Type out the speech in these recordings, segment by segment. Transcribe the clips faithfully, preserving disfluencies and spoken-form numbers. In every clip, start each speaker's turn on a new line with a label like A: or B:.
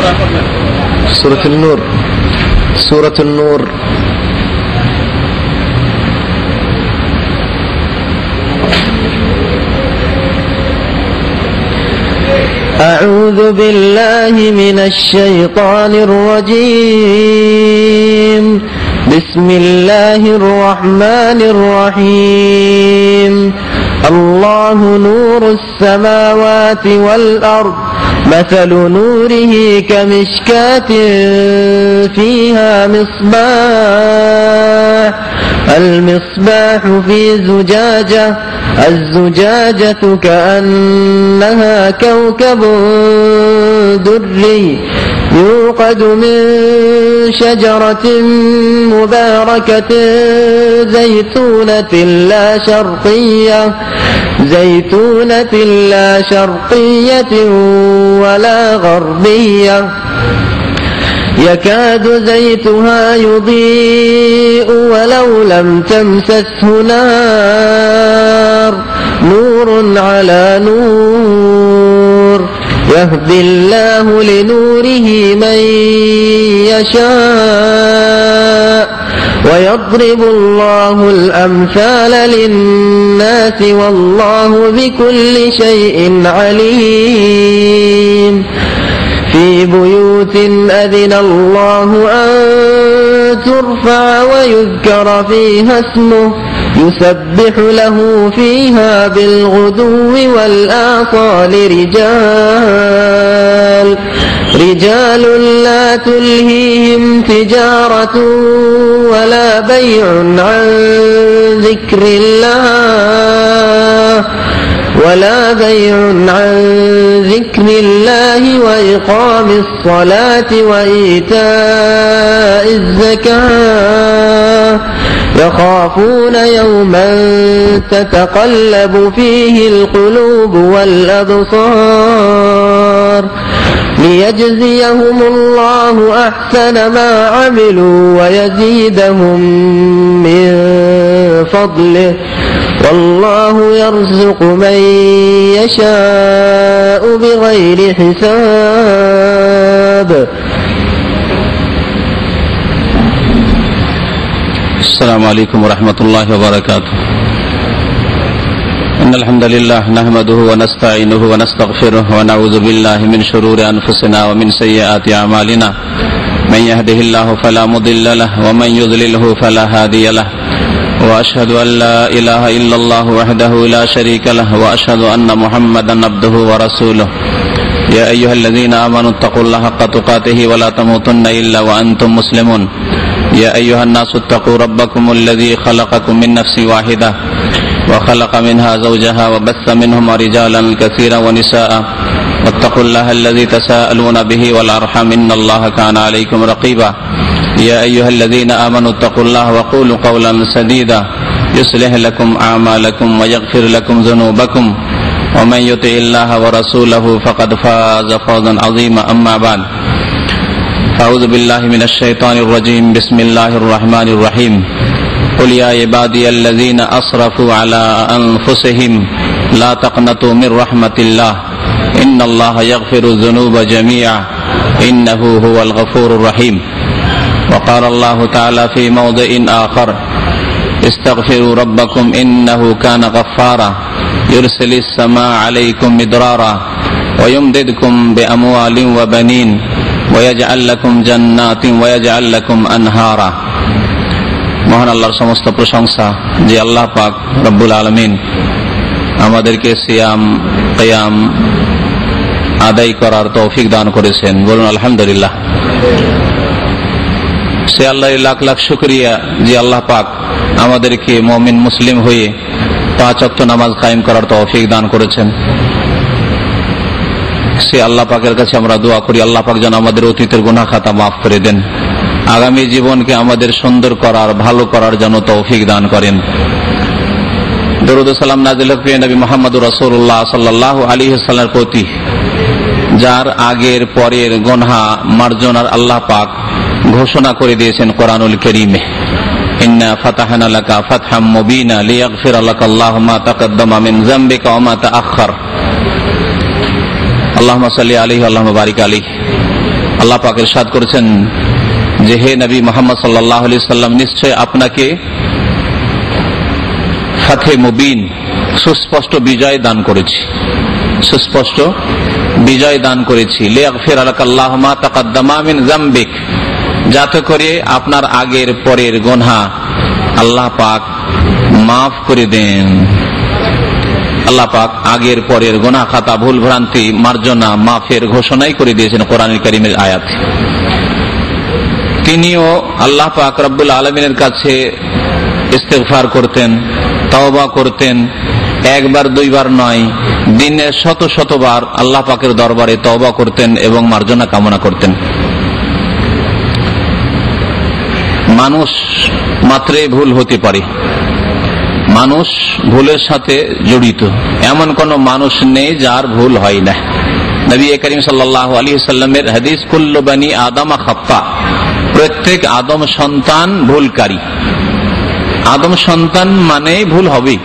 A: سورة النور سورة النور أعوذ بالله من الشيطان الرجيم بسم الله الرحمن الرحيم الله نور السماوات والأرض مثل نوره كمشكاة فيها مصباح المصباح في زجاجة الزجاجة كأنها كوكب دري يوقد من شجرة مباركة زيتونة لا شرقية زيتونة لا شرقية ولا غربية يكاد زيتها يضيء ولو لم تمسسه نار نور على نور يهدي الله لنوره من يشاء ويضرب الله الأمثال للناس والله بكل شيء عليم في بيوت أذن الله أن ترفع ويذكر فيها اسمه يسبح له فيها بالغدو والآصال رجال رجال لا تلهيهم تجارة ولا بيع عن ذكر الله ولا بيع عن ذكر الله وإقام الصلاة وإيتاء الزكاة يخافون يوما تتقلب فيه القلوب والأبصار ليجزيهم الله أحسن ما عملوا ويزيدهم من فضله والله يرزق من يشاء بغير حساب.
B: السلام عليكم ورحمة الله وبركاته. إن الحمد لله نحمده ونستعينه ونستغفره ونعوذ بالله من شرور أنفسنا ومن سيئات أعمالنا من يهده الله فلا مضل له ومن يضلله فلا هادي له وأشهد أن لا إله إلا الله وحده لا شريك له وأشهد أن محمدا عبده ورسوله يا أيها الذين آمنوا اتقوا الله حق تقاته ولا تموتن إلا وأنتم مسلمون يا أيها الناس اتقوا ربكم الذي خلقكم من نفس واحدة وخلق منها زوجها وبث منهما رجالا كثيرا ونساء واتقوا الله الذي تساءلون به والأرحام إن الله كان عليكم رقيبا يا أيها الذين آمنوا اتقوا الله وقولوا قولا سديدا يصلح لكم أعمالكم ويغفر لكم ذنوبكم ومن يطع الله ورسوله فقد فاز فوزا عظيما أما بعد أعوذ بالله من الشيطان الرجيم بسم الله الرحمن الرحيم قل يا عبادي الذين أسرفوا على أنفسهم لا تقنطوا من رحمة الله إن الله يغفر الذنوب جميعا إنه هو الغفور الرحيم وقال الله تعالى في موضع آخر استغفروا ربكم إنه كان غفارا يرسل السماء عليكم مدرارا ويمددكم بأموال وبنين ويجعل لكم جنات ويجعل لكم أنهارا. মহান আল্লাহর সমস্ত প্রশংসা যে আল্লাহ পাক রব্বুল আলামিন আমাদেরকে সিয়াম কিয়াম আদায় করার তৌফিক দান করেছেন, বলুন আলহামদুলিল্লাহ। সে আল্লাহর লাখ লাখ শুকরিয়া যে আল্লাহ পাক আমাদেরকে মুমিন মুসলিম হয়ে পাঁচ ওয়াক্ত নামাজ কায়েম করার তৌফিক দান করেছেন। সে আল্লাহ পাকের কাছে আমরা দোয়া করি আল্লাহ পাক যেন আমাদের অতীতের গুনাহ খাতা মাফ করে দেন, আগামী জীবনকে আমাদের সুন্দর করার ভালো করার জন্য তৌফিক দান করেন। দরুদ ও সালাম নাযিল হোক প্রিয় নবী মুহাম্মদুর রাসূলুল্লাহ সাল্লাল্লাহু আলাইহি ওয়াসাল্লামের প্রতি, যার আগের পরের গুনাহ মার্জনার আল্লাহ পাক ঘোষণা করে দিয়েছেন কোরআনুল কারীমে, ইন্না ফাতাহনা লাকা ফাতহাম মুবিনা লিয়াগফিরা লাকাল্লাহু মা তাকাদ্দামা মিন যামবিকা ওয়া মা তাআখার। আল্লাহুম্মা সাল্লি আলাইহি ওয়া আল্লাহুম্মা বারিক আলাইহি। আল্লাহ পাক ইরশাদ করেছেন যে হে নবী মুহাম্মদ সাল্লাল্লাহু আলাইহি সাল্লাম, নিশ্চয় আপনাকে ফাতে মুবিন, সুস্পষ্ট বিজয় দান করেছি, সুস্পষ্ট বিজয় দান করেছি। লিয়াগফির লাকাল্লাহু মা তাকাদ্দামা মিন যামবিক, যাতে করে আপনার আগের পরের গুনাহ আল্লাহ পাক মাফ করে দেন। আল্লাহ পাক আগের পরের গুনাহ খাতা, ভুল ভ্রান্তি মার্জনা মাফের ঘোষণাই করে দিয়েছেন কোরআনুল কারীমের আয়াত। তিনিও আল্লাহ পাক রব্বুল আলামিনের কাছে ইস্তেগফার করতেন, তওবা করতেন, একবার দুইবার নয়, দিনে শত শতবার আল্লাহ পাকের দরবারে তওবা করতেন এবং মার্জনা কামনা করতেন। মানুষ মাত্রই ভুল হতে পারে, মানুষ ভুলের সাথে জড়িত, এমন কোন মানুষ নেই যার ভুল হয় না। নবী করিম সাল্লাল্লাহু আলাইহি সাল্লামের হাদিস, কুল্লু বানি আদম খাত্তা, প্রত্যেক আদম সন্তান ভুলকারী। আদম সন্তান মানে ভুল হবে।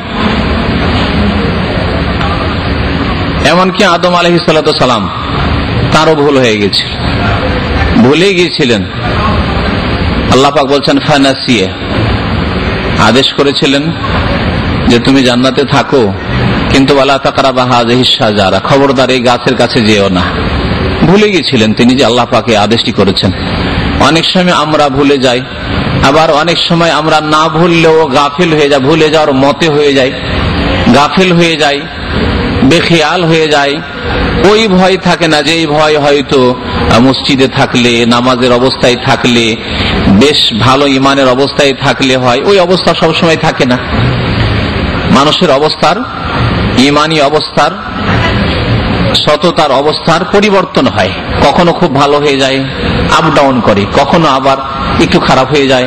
B: এমনকি আদম আলাইহিস সালাতু সালাম, তারও ভুল হয়ে গেছে, ভুলে গিয়েছিলেন। আল্লাহ পাক বলছেন ফানাসিয়া, আদেশ করেছিলেন যে তুমি জান্নাতে থাকো, কিন্তু ওয়ালা তাকরাবা হাযিহিশ শাজারা, খবরদার এই গাছের কাছে যেও না। ভুলে গিয়েছিলেন তিনি যে আল্লাহ পাকে আদেশটি করেছেন। অনেক সময় আমরা ভুলে যাই, আবার অনেক সময় আমরা না ভুললেও গাফিল হয়ে যাই, ভুলে যাওয়ার মতে হয়ে যায়, গাফিল হয়ে যায়, বেখেয়াল হয়ে যায়। ওই ভয় থাকে না যে এই ভয় হয়তো মসজিদে থাকলে, নামাজের অবস্থায় থাকলে, বেশ ভালো ইমানের অবস্থায় থাকলে হয়, ওই অবস্থা সবসময় থাকে না। মানুষের অবস্থার, ইমানি অবস্থার, সততার অবস্থার পরিবর্তন হয়। কখনো খুব ভালো হয়ে যায়, আপ ডাউন করে, কখনো আবার একটু খারাপ হয়ে যায়।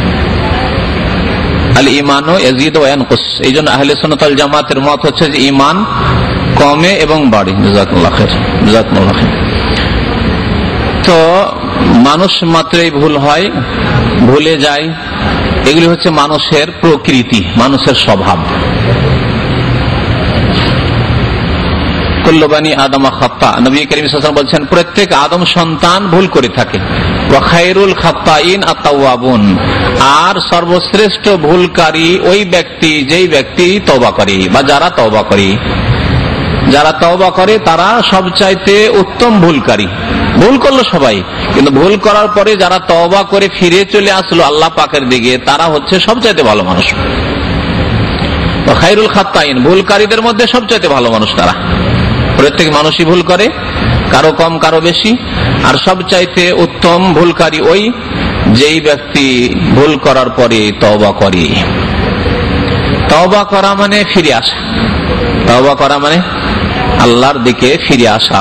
B: আল ঈমানু ইয়াজিদু ওয়া ইয়ানকুস, এইজন্য আহলে সুন্নাত ওয়াল জামাতের মত হচ্ছে যে ঈমান কমে এবং বাড়ে। জাযাকাল্লাহু খাইর, জাযাকাল্লাহু খাইর। তো মানুষ মাত্রই ভুল হয়, ভুলে যায়, এগুলি হচ্ছে মানুষের প্রকৃতি, মানুষের স্বভাব। কুল্লু বানি আদম খাত্তা, নবী করিম সাল্লাল্লাহু আলাইহি ওয়াসাল্লাম বলেছেন প্রত্যেক আদম সন্তান ভুল করে থাকে। ওয়া খায়রুল খাত্তাইন আত-তাওয়াবুন, আর সর্বশ্রেষ্ঠ ভুলকারী ওই ব্যক্তি যেই ব্যক্তি তওবা করে বা যারা তওবা করে। যারা তওবা করে তারা সবচাইতে উত্তম ভুলকারী। ভুল করলো সবাই, কিন্তু ভুল করার পরে যারা তওবা করে ফিরে চলে আসলো আল্লাহ পাকের দিকে, তারা হচ্ছে সবচাইতে ভালো মানুষ। ওয়া খায়রুল খাত্তাইন, ভুলকারীদের মধ্যে সবচাইতে ভালো মানুষ তারা। প্রত্যেক মানুষই ভুল করে, কারো কম কারো বেশি, আর সবচাইতে উত্তম ভুলকারী ওই যেই ব্যক্তি ভুল করার পরে তওবা করে। তওবা করা মানে ফিরে আসা, তওবা করা মানে আল্লাহর দিকে ফিরে আসা।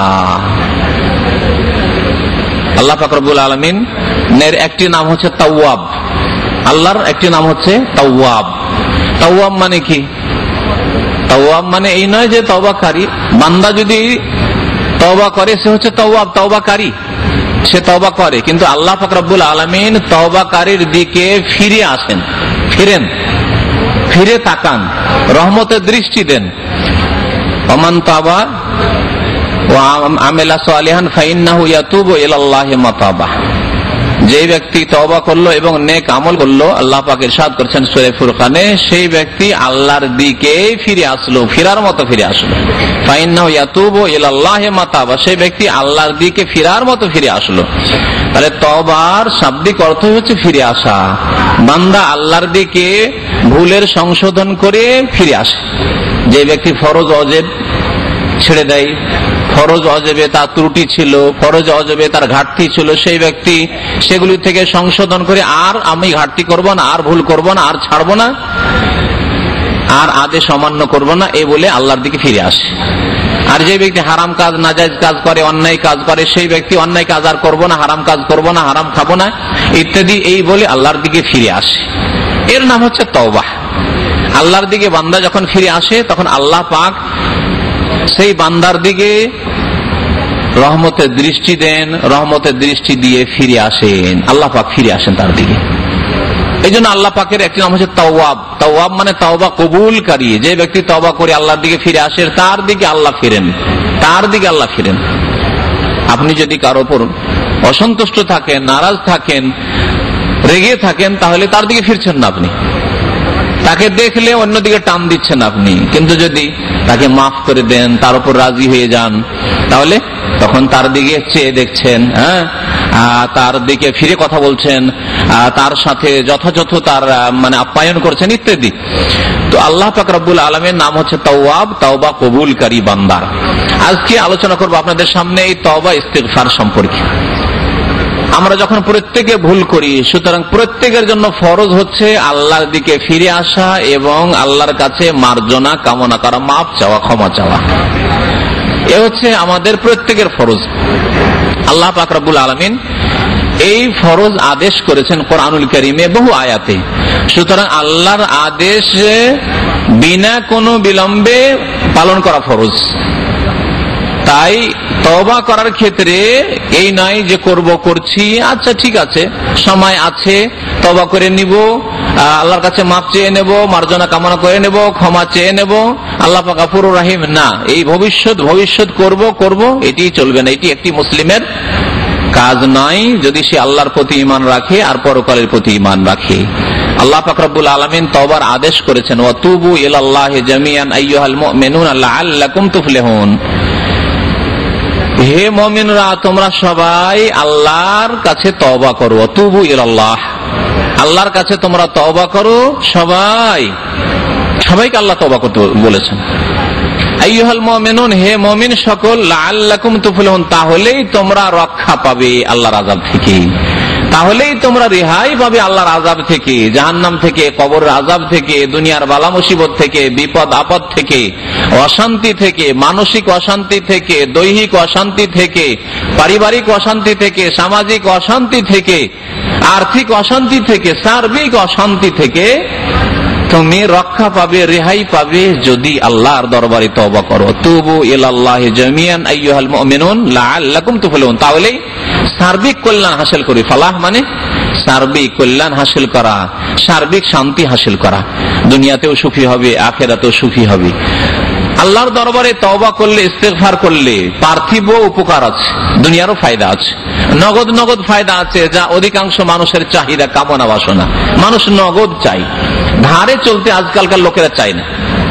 B: আল্লাহ পাক রব্বুল আলামিন এর একটি নাম হচ্ছে তাওয়াব, আল্লাহর একটি নাম হচ্ছে তাওয়াব। তাওয়াব মানে কি? তাওয়াব মানে এই নয় যে তওবাকারী। বান্দা যদি তওবা করে সে হচ্ছে তাওয়াব, তওবাকারী, সে তওবা করে, কিন্তু আল্লাহ পাক রব্বুল আলামিন তওবাকারীর দিকে ফিরে আসেন, ফিরেন, ফিরে তাকান, রহমতের দৃষ্টি দেন। ওমান তাবা ওয়া আমিলা সালিহান ফাইন্নাহু ইয়াতুবু ইলাল্লাহি মাতাবা, যে ব্যক্তি তওবা করলো এবং নেক আমল করলো, আল্লাহ পাক ইরশাদ করেছেন সূরা ফুরকানে, সেই ব্যক্তি আল্লাহর দিকে ফিরে আসলো, ফিরার মতো ফিরে আসলো। ফাইন্নাহু ইয়াতুবু ইলাল্লাহি মাতাবা, সেই ব্যক্তি আল্লাহর দিকে ফিরার মতো ফিরে আসলো। তাহলে তওবার শাব্দিক অর্থ হচ্ছে ফিরে আসা। বান্দা আল্লাহর দিকে ভুলের সংশোধন করে ফিরে আসে। যে ব্যক্তি ফরজ অজেব ছেড়ে দেয়, ফরজ অজেবে তার ত্রুটি ছিল, ফরজ অজেবে তার ঘাটতি ছিল, সেই ব্যক্তি সেগুলি থেকে সংশোধন করে আর আমি ঘাটতি করব না, আর ভুল করব না, আর ছাড়বো না, আর আদেশ অমান্য করব না, এই বলে আল্লাহর দিকে ফিরে আসে। আর যে ব্যক্তি হারাম কাজ, নাজায়েজ কাজ করে, অন্যায় কাজ করে, সেই ব্যক্তি অন্যায় কাজ আর করবো না, হারাম কাজ করবো না, হারাম খাবো না ইত্যাদি এই বলে আল্লাহর দিকে ফিরে আসে। এর নাম হচ্ছে তওবা। আল্লাহর দিকে বান্দা যখন ফিরে আসে তখন আল্লাহ পাক সেই বান্দার দিকে রহমতের দৃষ্টি দেন, রহমতের দৃষ্টি দিয়ে ফিরে আসেন, আল্লাহ পাক ফিরে আসেন তার দিকে। এই জন্য আল্লাহ পাকের একটি নাম হচ্ছে তাওয়াব। তাওয়াব মানে তাওবা কবুলকারী। যে ব্যক্তি তওবা করে আল্লাহর দিকে ফিরে আসে তার দিকে আল্লাহ ফিরেন, তার দিকে আল্লাহ ফিরেন। আপনি যদি কারো উপর অসন্তুষ্ট থাকেন, নারাজ থাকেন, রেগে থাকেন, তাহলে তার দিকে ফিরছেন না আপনি, তাকে দেখলে অন্যদিকে টান দিচ্ছেন আপনি। কিন্তু যদি তাকে মাফ করে দেন, তার উপর রাজি হয়ে যান, তাহলে তখন তার দিকে চেয়ে দেখছেন, হ্যাঁ, তার দিকে ফিরে কথা বলছেন, তার সাথে যথাযথ তার মানে আপ্যায়ন করছেন ইত্যাদি। তো আল্লাহ পাক রব্বুল আলামিনের নাম হচ্ছে তাওয়াব, তাওবা কবুলকারী বান্দা। আজকে আলোচনা করব আপনাদের সামনে এই তওবা ইস্তিগফার সম্পর্কে। আমরা যখন প্রত্যেকে ভুল করি, সুতরাং প্রত্যেকের জন্য ফরজ হচ্ছে আল্লাহর দিকে ফিরে আসা এবং আল্লাহর কাছে মার্জনা কামনা করা, মাফ চাওয়া, ক্ষমা চাওয়া। এ হচ্ছে আমাদের প্রত্যেকের ফরজ। আল্লাহ পাক রব্বুল আলামিন এই ফরজ আদেশ করেছেন কোরআনুল কারীমে বহু আয়াতে। সুতরাং আল্লাহর আদেশ বিনা কোনো বিলম্বে পালন করা ফরজ। তাই তওবা করার ক্ষেত্রে এই নয় যে করব করছি, আচ্ছা ঠিক আছে, সময় আছে, তওবা করে নিব, আল্লাহর কাছে মাপ চেয়ে নেব, মার্জনা কামনা করে নেব, ক্ষমা চেয়ে নেব, আল্লাহ পাক গফুরুর রহিম, না, এই ভবিষ্যৎ ভবিষ্যৎ করব করব এটি চলবে না। এটি একটি মুসলিমের কাজ নয়, যদি সে আল্লাহর প্রতি ঈমান রাখে আর পরকালের প্রতি ঈমান রাখে। আল্লাহ পাক রব্বুল আলামিন তওবার আদেশ করেছেন, ওয়া তুবু ইলাল্লাহি জামিআন আইয়ুহাল মুমিনুনা লাআল্লাকুম তুফলিহুন। হে মুমিনরা, তোমরা সবাই আল্লাহর কাছে তওবা করো। তুবু ইলাল্লাহ, আল্লাহর কাছে তোমরা তওবা করো। সবাই সবাইকে আল্লাহ তওবা করতে বলেছেন। আইয়ুহাল মুমিনুন, হে মুমিন সকল, লাআল্লাকুম তুফলিহুন, তাহলেই তোমরা রক্ষা পাবে আল্লাহর আযাব থেকে, তাহলেই তোমরা রেহাই পাবে আল্লাহর আযাব থেকে, জাহান্নাম থেকে, কবরের আযাব থেকে, দুনিয়ার বালা মুসিবত থেকে, বিপদ আপদ থেকে, অশান্তি থেকে, মানসিক অশান্তি থেকে, দৈহিক অশান্তি থেকে, পারিবারিক অশান্তি থেকে, সামাজিক অশান্তি থেকে, আর্থিক অশান্তি থেকে, সার্বিক অশান্তি থেকে তুমি রক্ষা পাবে, রেহাই পাবে যদি আল্লাহর দরবারে তওবা করো। তুবু ইলাল্লাহি জামিআন আইয়ুহাল মুমিনুন লাআল্লাকুম তুফলিহুন, তাহলে সার্বিক কল্যাণ হাসিল করি। ফালাহ মানে সার্বিক কল্যাণ হাসিল করা, সার্বিক শান্তি হাসিল করা, দুনিয়াতেও সুখী হবে, আখিরাতেও সুখী হবে। আল্লাহর দরবারে তওবা করলে, ইস্তেগফার করলে পার্থিব উপকার আছে, দুনিয়ারও ফায়দা আছে, নগদ নগদ ফায়দা আছে, যা অধিকাংশ মানুষের চাহিদা, কামনা, বাসনা। মানুষ নগদ চাই, ধারে চলতে আজকালকার লোকেরা চায় না।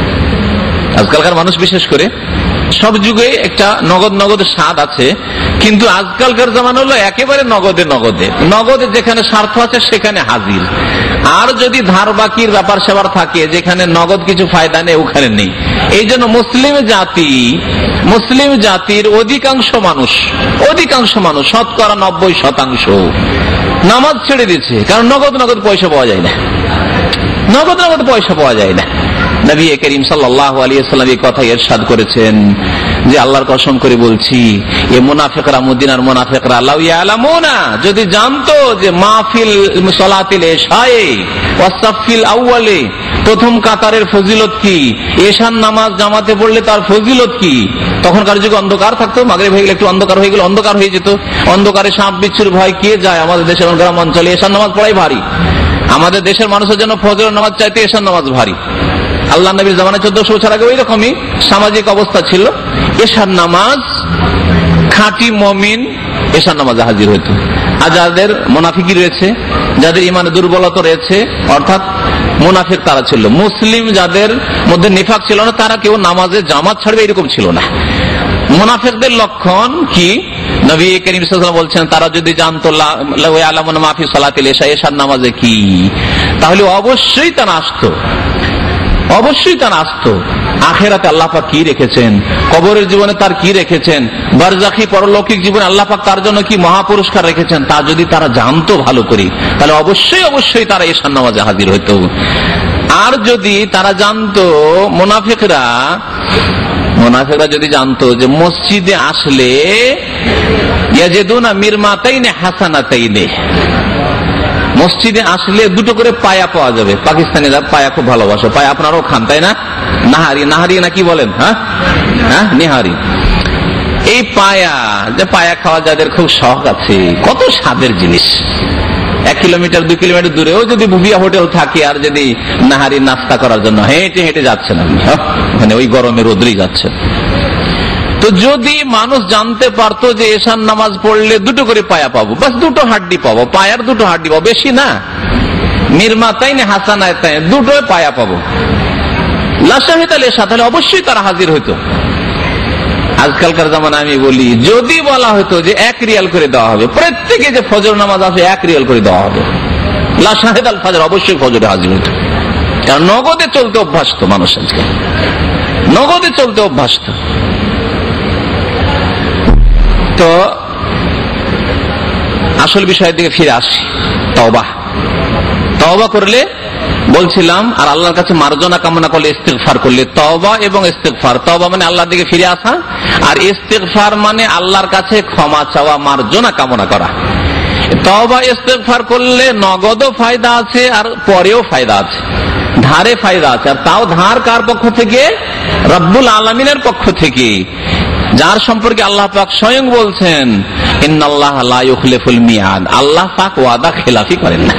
B: আজকালকার মানুষ বিশেষ করে, সব যুগে একটা নগদ নগদ স্বাদ আছে, কিন্তু আজকালকার জামানা হলো একেবারে নগদে নগদে নগদে যেখানে স্বার্থ আছে সেখানে হাজির। আর যদি ধার বাকির ব্যাপার সেবার থাকে, যেখানে নগদ কিছু ফায়দা নেই ওখানে নেই। এই জন্য মুসলিম জাতি, মুসলিম জাতির অধিকাংশ মানুষ অধিকাংশ মানুষ শতকরা নব্বই শতাংশ নামাজ ছেড়ে দিচ্ছে, কারণ নগদ নগদ পয়সা পাওয়া যায় না, নগদ নগদ পয়সা পাওয়া যায় না। নবী করিম সাল্লাল্লাহু আলাইহি ওয়াসাল্লাম এই কথা ইরশাদ করেছেন যে, আল্লাহর কসম করে বলছি, এ মুনাফিকরা, মদিনার মুনাফিকরা, লাউ ইয়ালামুনা, যদি জানতো যে মাহফিল সালাতিল ইশায়ে ওয়া সাফিল আউয়ালে, প্রথম কাতারের ফজিলত কি, এশার নামাজ জামাতে পড়লে তার ফজিলত কি। তখনকার যুগে অন্ধকার থাকতো, মাগরিব হয়ে গেলে একটু অন্ধকার হয়ে গেল, অন্ধকার হয়ে যেত, অন্ধকারে সাপ বিচ্ছুর ভয় কে যায়। আমাদের দেশের গ্রাম অঞ্চলে এশার নামাজ পড়াই ভারী, আমাদের দেশের মানুষের জন্য ফজরের নামাজ চাইতে এশার নামাজ ভারী। আল্লাহ নবীর জামানায় চোদ্দশো বছর আগে ওই রকমই সামাজিক অবস্থা ছিল। এশার নামাজ খাঁটি মুমিন এশার নামাজে হাজির হইত। আর যাদের মুনাফিকি রয়েছে, যাদের ইমানে দুর্বলতা রয়েছে, অর্থাৎ মুনাফিক তারা ছিল। মুসলিম যাদের মধ্যে নিফাক ছিল না, তারা কেউ নামাজে জামাত ছাড়বে এরকম ছিল না। মুনাফিকদের লক্ষণ কি, নবী করিম সাল্লাল্লাহু আলাইহি ওয়াসাল্লাম বলছেন, তারা যদি জানতো লাউ ইয়ালামুনা মা ফি সালাতিল ইশা, এশার নামাজে কি, তাহলে অবশ্যই তারা আসতো, অবশ্যই তারা আসতো। আখেরাতে আল্লাহ পাক কি রেখেছেন, কবরের জীবনে তার কি রেখেছেন, বারজাখী পরলৌকিক জীবনে আল্লাহ পাক তার জন্য কি মহা পুরস্কার রেখেছেন, তা যদি তারা জানতো ভালো করে, তাহলে অবশ্যই অবশ্যই তারা এশার নামাজে হাজির হইতো। আর যদি তারা জানতো, মুনাফিকরা মুনাফিকরা যদি জানতো যে মসজিদে আসলে ইয়াজিদুনা মিরমাতাইনে হাসানাতাইনে, মসজিদে আসলে দুটো করে পায়া পাওয়া যাবে। পাকিস্তানিরা পায়া খুব ভালোবাসে, পায়া আপনারাও খান তাই না? নাহারি, নাহারি না কি বলেন? হ্যাঁ হ্যাঁ নিহারি। এই পায়া, যে পায়া খাওয়া যাদের খুব শখ আছে, কত স্বাদের জিনিস। এক কিলোমিটার দুই কিলোমিটার দূরেও যদি বুবিয়া হোটেল থাকে, আর যদি নাহারি নাস্তা করার জন্য হেঁটে হেঁটে যাচ্ছেন আপনি, ওখানে ওই গরমে রোদ্রেই যাচ্ছেন, তো তো যদি মানুষ জানতে পারতো যে এশার নামাজ পড়লে দুটো করে পায়া পাবো, বাস দুটো হাড্ডি পাবো, পায়ার দুটো হাড্ডি পাবো, বেশি না, মিরমাতাই না হাসানায় তাই দুটো পায়া পাবো, লাশাহিদ আল এশা, তাহলে অবশ্যই তারা হাজির হইতো। আজকালকার জামানায় আমি বলি, যদি বলা হতো যে এক রিয়াল করে দেওয়া হবে, প্রত্যেকে যে ফজর নামাজ আসে এক রিয়াল করে দেওয়া হবে, লাশাহিদ আল ফজর, অবশ্যই ফজরে হাজির হতো। কারণ নগদে চলতে অভ্যাস তো মানুষ, আজকে নগদে চলতে অভ্যাস তো। তো আসল বিষয়ের দিকে ফিরে আসি, তওবা। তওবা করলে বলছিলাম, আর আল্লাহর কাছে মার্জনা কামনা করলে, ইস্তিগফার করলে, তওবা এবং ইস্তিগফার, তওবা মানে আল্লাহর দিকে ফিরে আসা, আর ইস্তিগফার মানে আল্লাহর কাছে ক্ষমা চাওয়া, মার্জনা কামনা করা। তওবা ইস্তিগফার করলে নগদও ফায়দা আছে আর পরেও ফায়দা আছে, ধারে ফায়দা আছে। আর তাও ধার কার পক্ষ থেকে? রব্বুল আলামিনের পক্ষ থেকে, যার সম্পর্কে আল্লাহ পাক স্বয়ং বলছেন ইন্নাল্লাহা লা ইউখলিফুল মিয়াদ, আল্লাহ পাক ওয়াদা খেলাফি করেন না।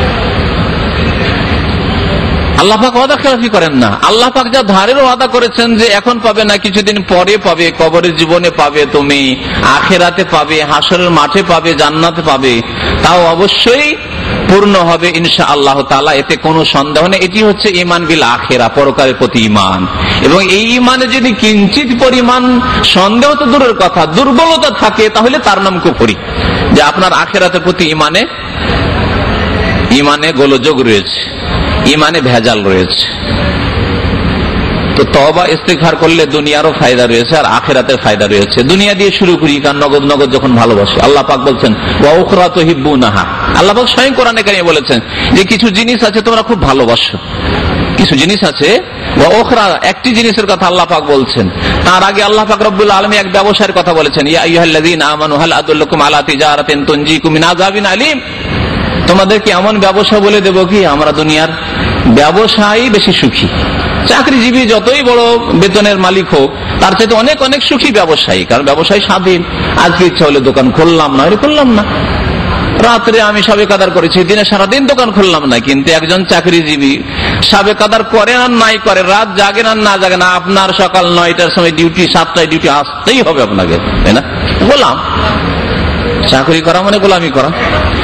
B: আল্লাহ পাক ওয়াদা খেলাফি করেন না। আল্লাহ পাক যা ধারের ওয়াদা করেছেন যে এখন পাবে না, কিছুদিন পরে পাবে, কবরের জীবনে পাবে, তুমি আখিরাতে পাবে, হাসরের মাঠে পাবে, জান্নাতে পাবে, তাও অবশ্যই পূর্ণ হবে ইনশাআল্লাহ তাআলা, এতে কোনো সন্দেহ নেই। এটি হচ্ছে ঈমান বিল আখিরা, পরকালের প্রতি ঈমান। এবং এই ঈমানে যদি কিঞ্চিত পরিমাণ সন্দেহ তো দূরের কথা, দুর্বলতা থাকে, তাহলে তার নাম কুফরি, যে আপনার আখিরাতের প্রতি ঈমানে ঈমানে গোলযোগ রয়েছে, ঈমানে ভেজাল রয়েছে। তো তওবা ইস্তিগফার করলে দুনিয়ারও ফায়দা রয়েছে আর আখিরাতের ফায়দা রয়েছে। দুনিয়া দিয়ে শুরু করি, কারণ নগদ নগদ যখন ভালোবাসে। আল্লাহ পাক বলছেন ওয়া উখরা তুহিব্বুনাহা, আল্লাহ পাক স্বয়ং কোরআনে কারিমে বলেছেন যে কিছু জিনিস আছে তোমরা খুব ভালোবাসো, কিছু জিনিস আছে, ওয়া উখরা একটি জিনিসের কথা আল্লাহ পাক বলছেন। তার আগে আল্লাহ পাক রব্বুল আলামিন এক ব্যবসায়ের কথা বলেছেন, ইয়া আইয়ুহাল্লাযীনা আমানু হাল আদুল্লুকুম আলা তিজারাতিন তুনজিকুম মিন আযাবিন আলীম, তোমাদেরকে এমন ব্যবসা বলে দেব কি আমরা দুনিয়ার ব্যবসায়ী বেশি সুখী। চাকরিজীবী যতই বড় বেতনের মালিক হোক, তার চাইতে অনেক অনেক সুখী ব্যবসায়ী, কারণ ব্যবসায়ী স্বাধীন। আজকে ইচ্ছা হলে দোকান খুললাম না, খুললাম না, রাত্রে আমি সাবে কাদার করেছি, দিনে সারাদিন দোকান খুললাম না। কিন্তু একজন চাকরিজীবী সাবে কাদার করে আর নাই করে, রাত জাগে না না জাগে না, আপনার সকাল নয়টার সময় ডিউটি, সাতটায় ডিউটি আসতেই হবে আপনাকে, তাই না? গোলাম, চাকরি করা মানে গোলামি করা।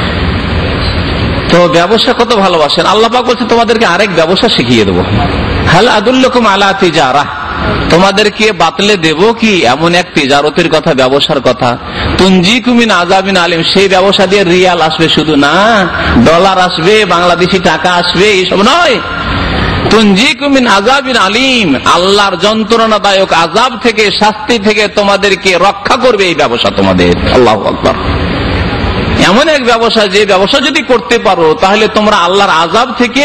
B: তো ব্যবসা কত ভালোবাসেন। আল্লাহ পাক বলছেন তোমাদেরকে আরেক ব্যবসা শিখিয়ে দেবো, হাল আদুল্লুকুম আলা তিজারা, তোমাদেরকে বাতলে দেব কি এমন এক তিজারতের কথা, ব্যবসার কথা, তুনজিকুম মিন আযাবিন আলীম, সেই ব্যবসা দিয়ে রিয়াল আসবে শুধু না, ডলার আসবে, বাংলাদেশি টাকা আসবে, এইসব নয়। তুনজিকুম মিন আযাবিন আলীম, আল্লাহর যন্ত্রণাদায়ক আযাব থেকে, শাস্তি থেকে তোমাদেরকে রক্ষা করবে এই ব্যবসা তোমাদের। আল্লাহু আকবার। এমন এক ব্যবসা, যে ব্যবসা যদি করতে পারো তাহলে তোমরা আল্লাহর আযাব থেকে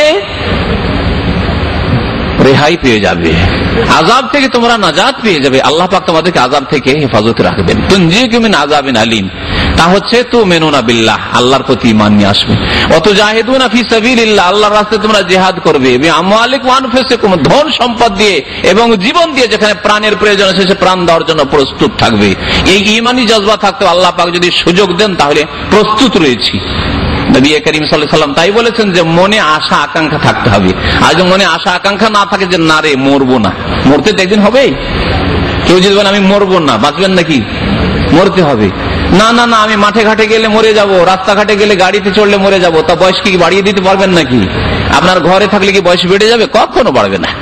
B: রেহাই পেয়ে যাবে, আযাব থেকে তোমরা নাজাত পেয়ে যাবে। আল্লাহ পাক তোমাদেরকে আযাব থেকে হেফাজতে রাখবেন। তুনজিকুম মিন আযাবিন আলীম, তা হচ্ছে তুমিনুনা বিল্লাহ, আল্লাহর প্রতি ঈমান নিয়ে আসবে। ওয়াতুজাহিদুনা ফি সাবিলিল্লাহ, আল্লাহর রাস্তায় তোমরা জিহাদ করবে, বিআমওয়ালিকুম ওয়া আনফুসিকুম, ধন সম্পদ দিয়ে এবং জীবন দিয়ে, যেখানে প্রাণের প্রয়োজন আছে সে প্রাণ দেওয়ার জন্য প্রস্তুত থাকবে। এই ঈমানি জজবা থাকতে আল্লাহ পাক যদি সুযোগ দেন তাহলে প্রস্তুত রয়েছি। নবী করিম সাল্লাল্লাহু আলাইহি ওয়াসাল্লাম তাই বলেছেন যে মনে আশা আকাঙ্ক্ষা থাকতে হবে। আর যদি মনে আশা আকাঙ্ক্ষা না থাকে যে না রে মরবো না, মরতে তো একদিন হবে। কেউ যদি বলেন আমি মরবো না, বাঁচবেন নাকি? মরতে হবে। না না না আমি মাঠে ঘাটে গেলে মরে যাব, রাস্তাঘাটে গেলে গাড়িতে চড়লে মরে যাব, তা বয়স কি বাড়িয়ে দিতে পারবেন নাকি? আপনার ঘরে থাকলে কি বয়স বেড়ে যাবে? কখনো বাড়বে না।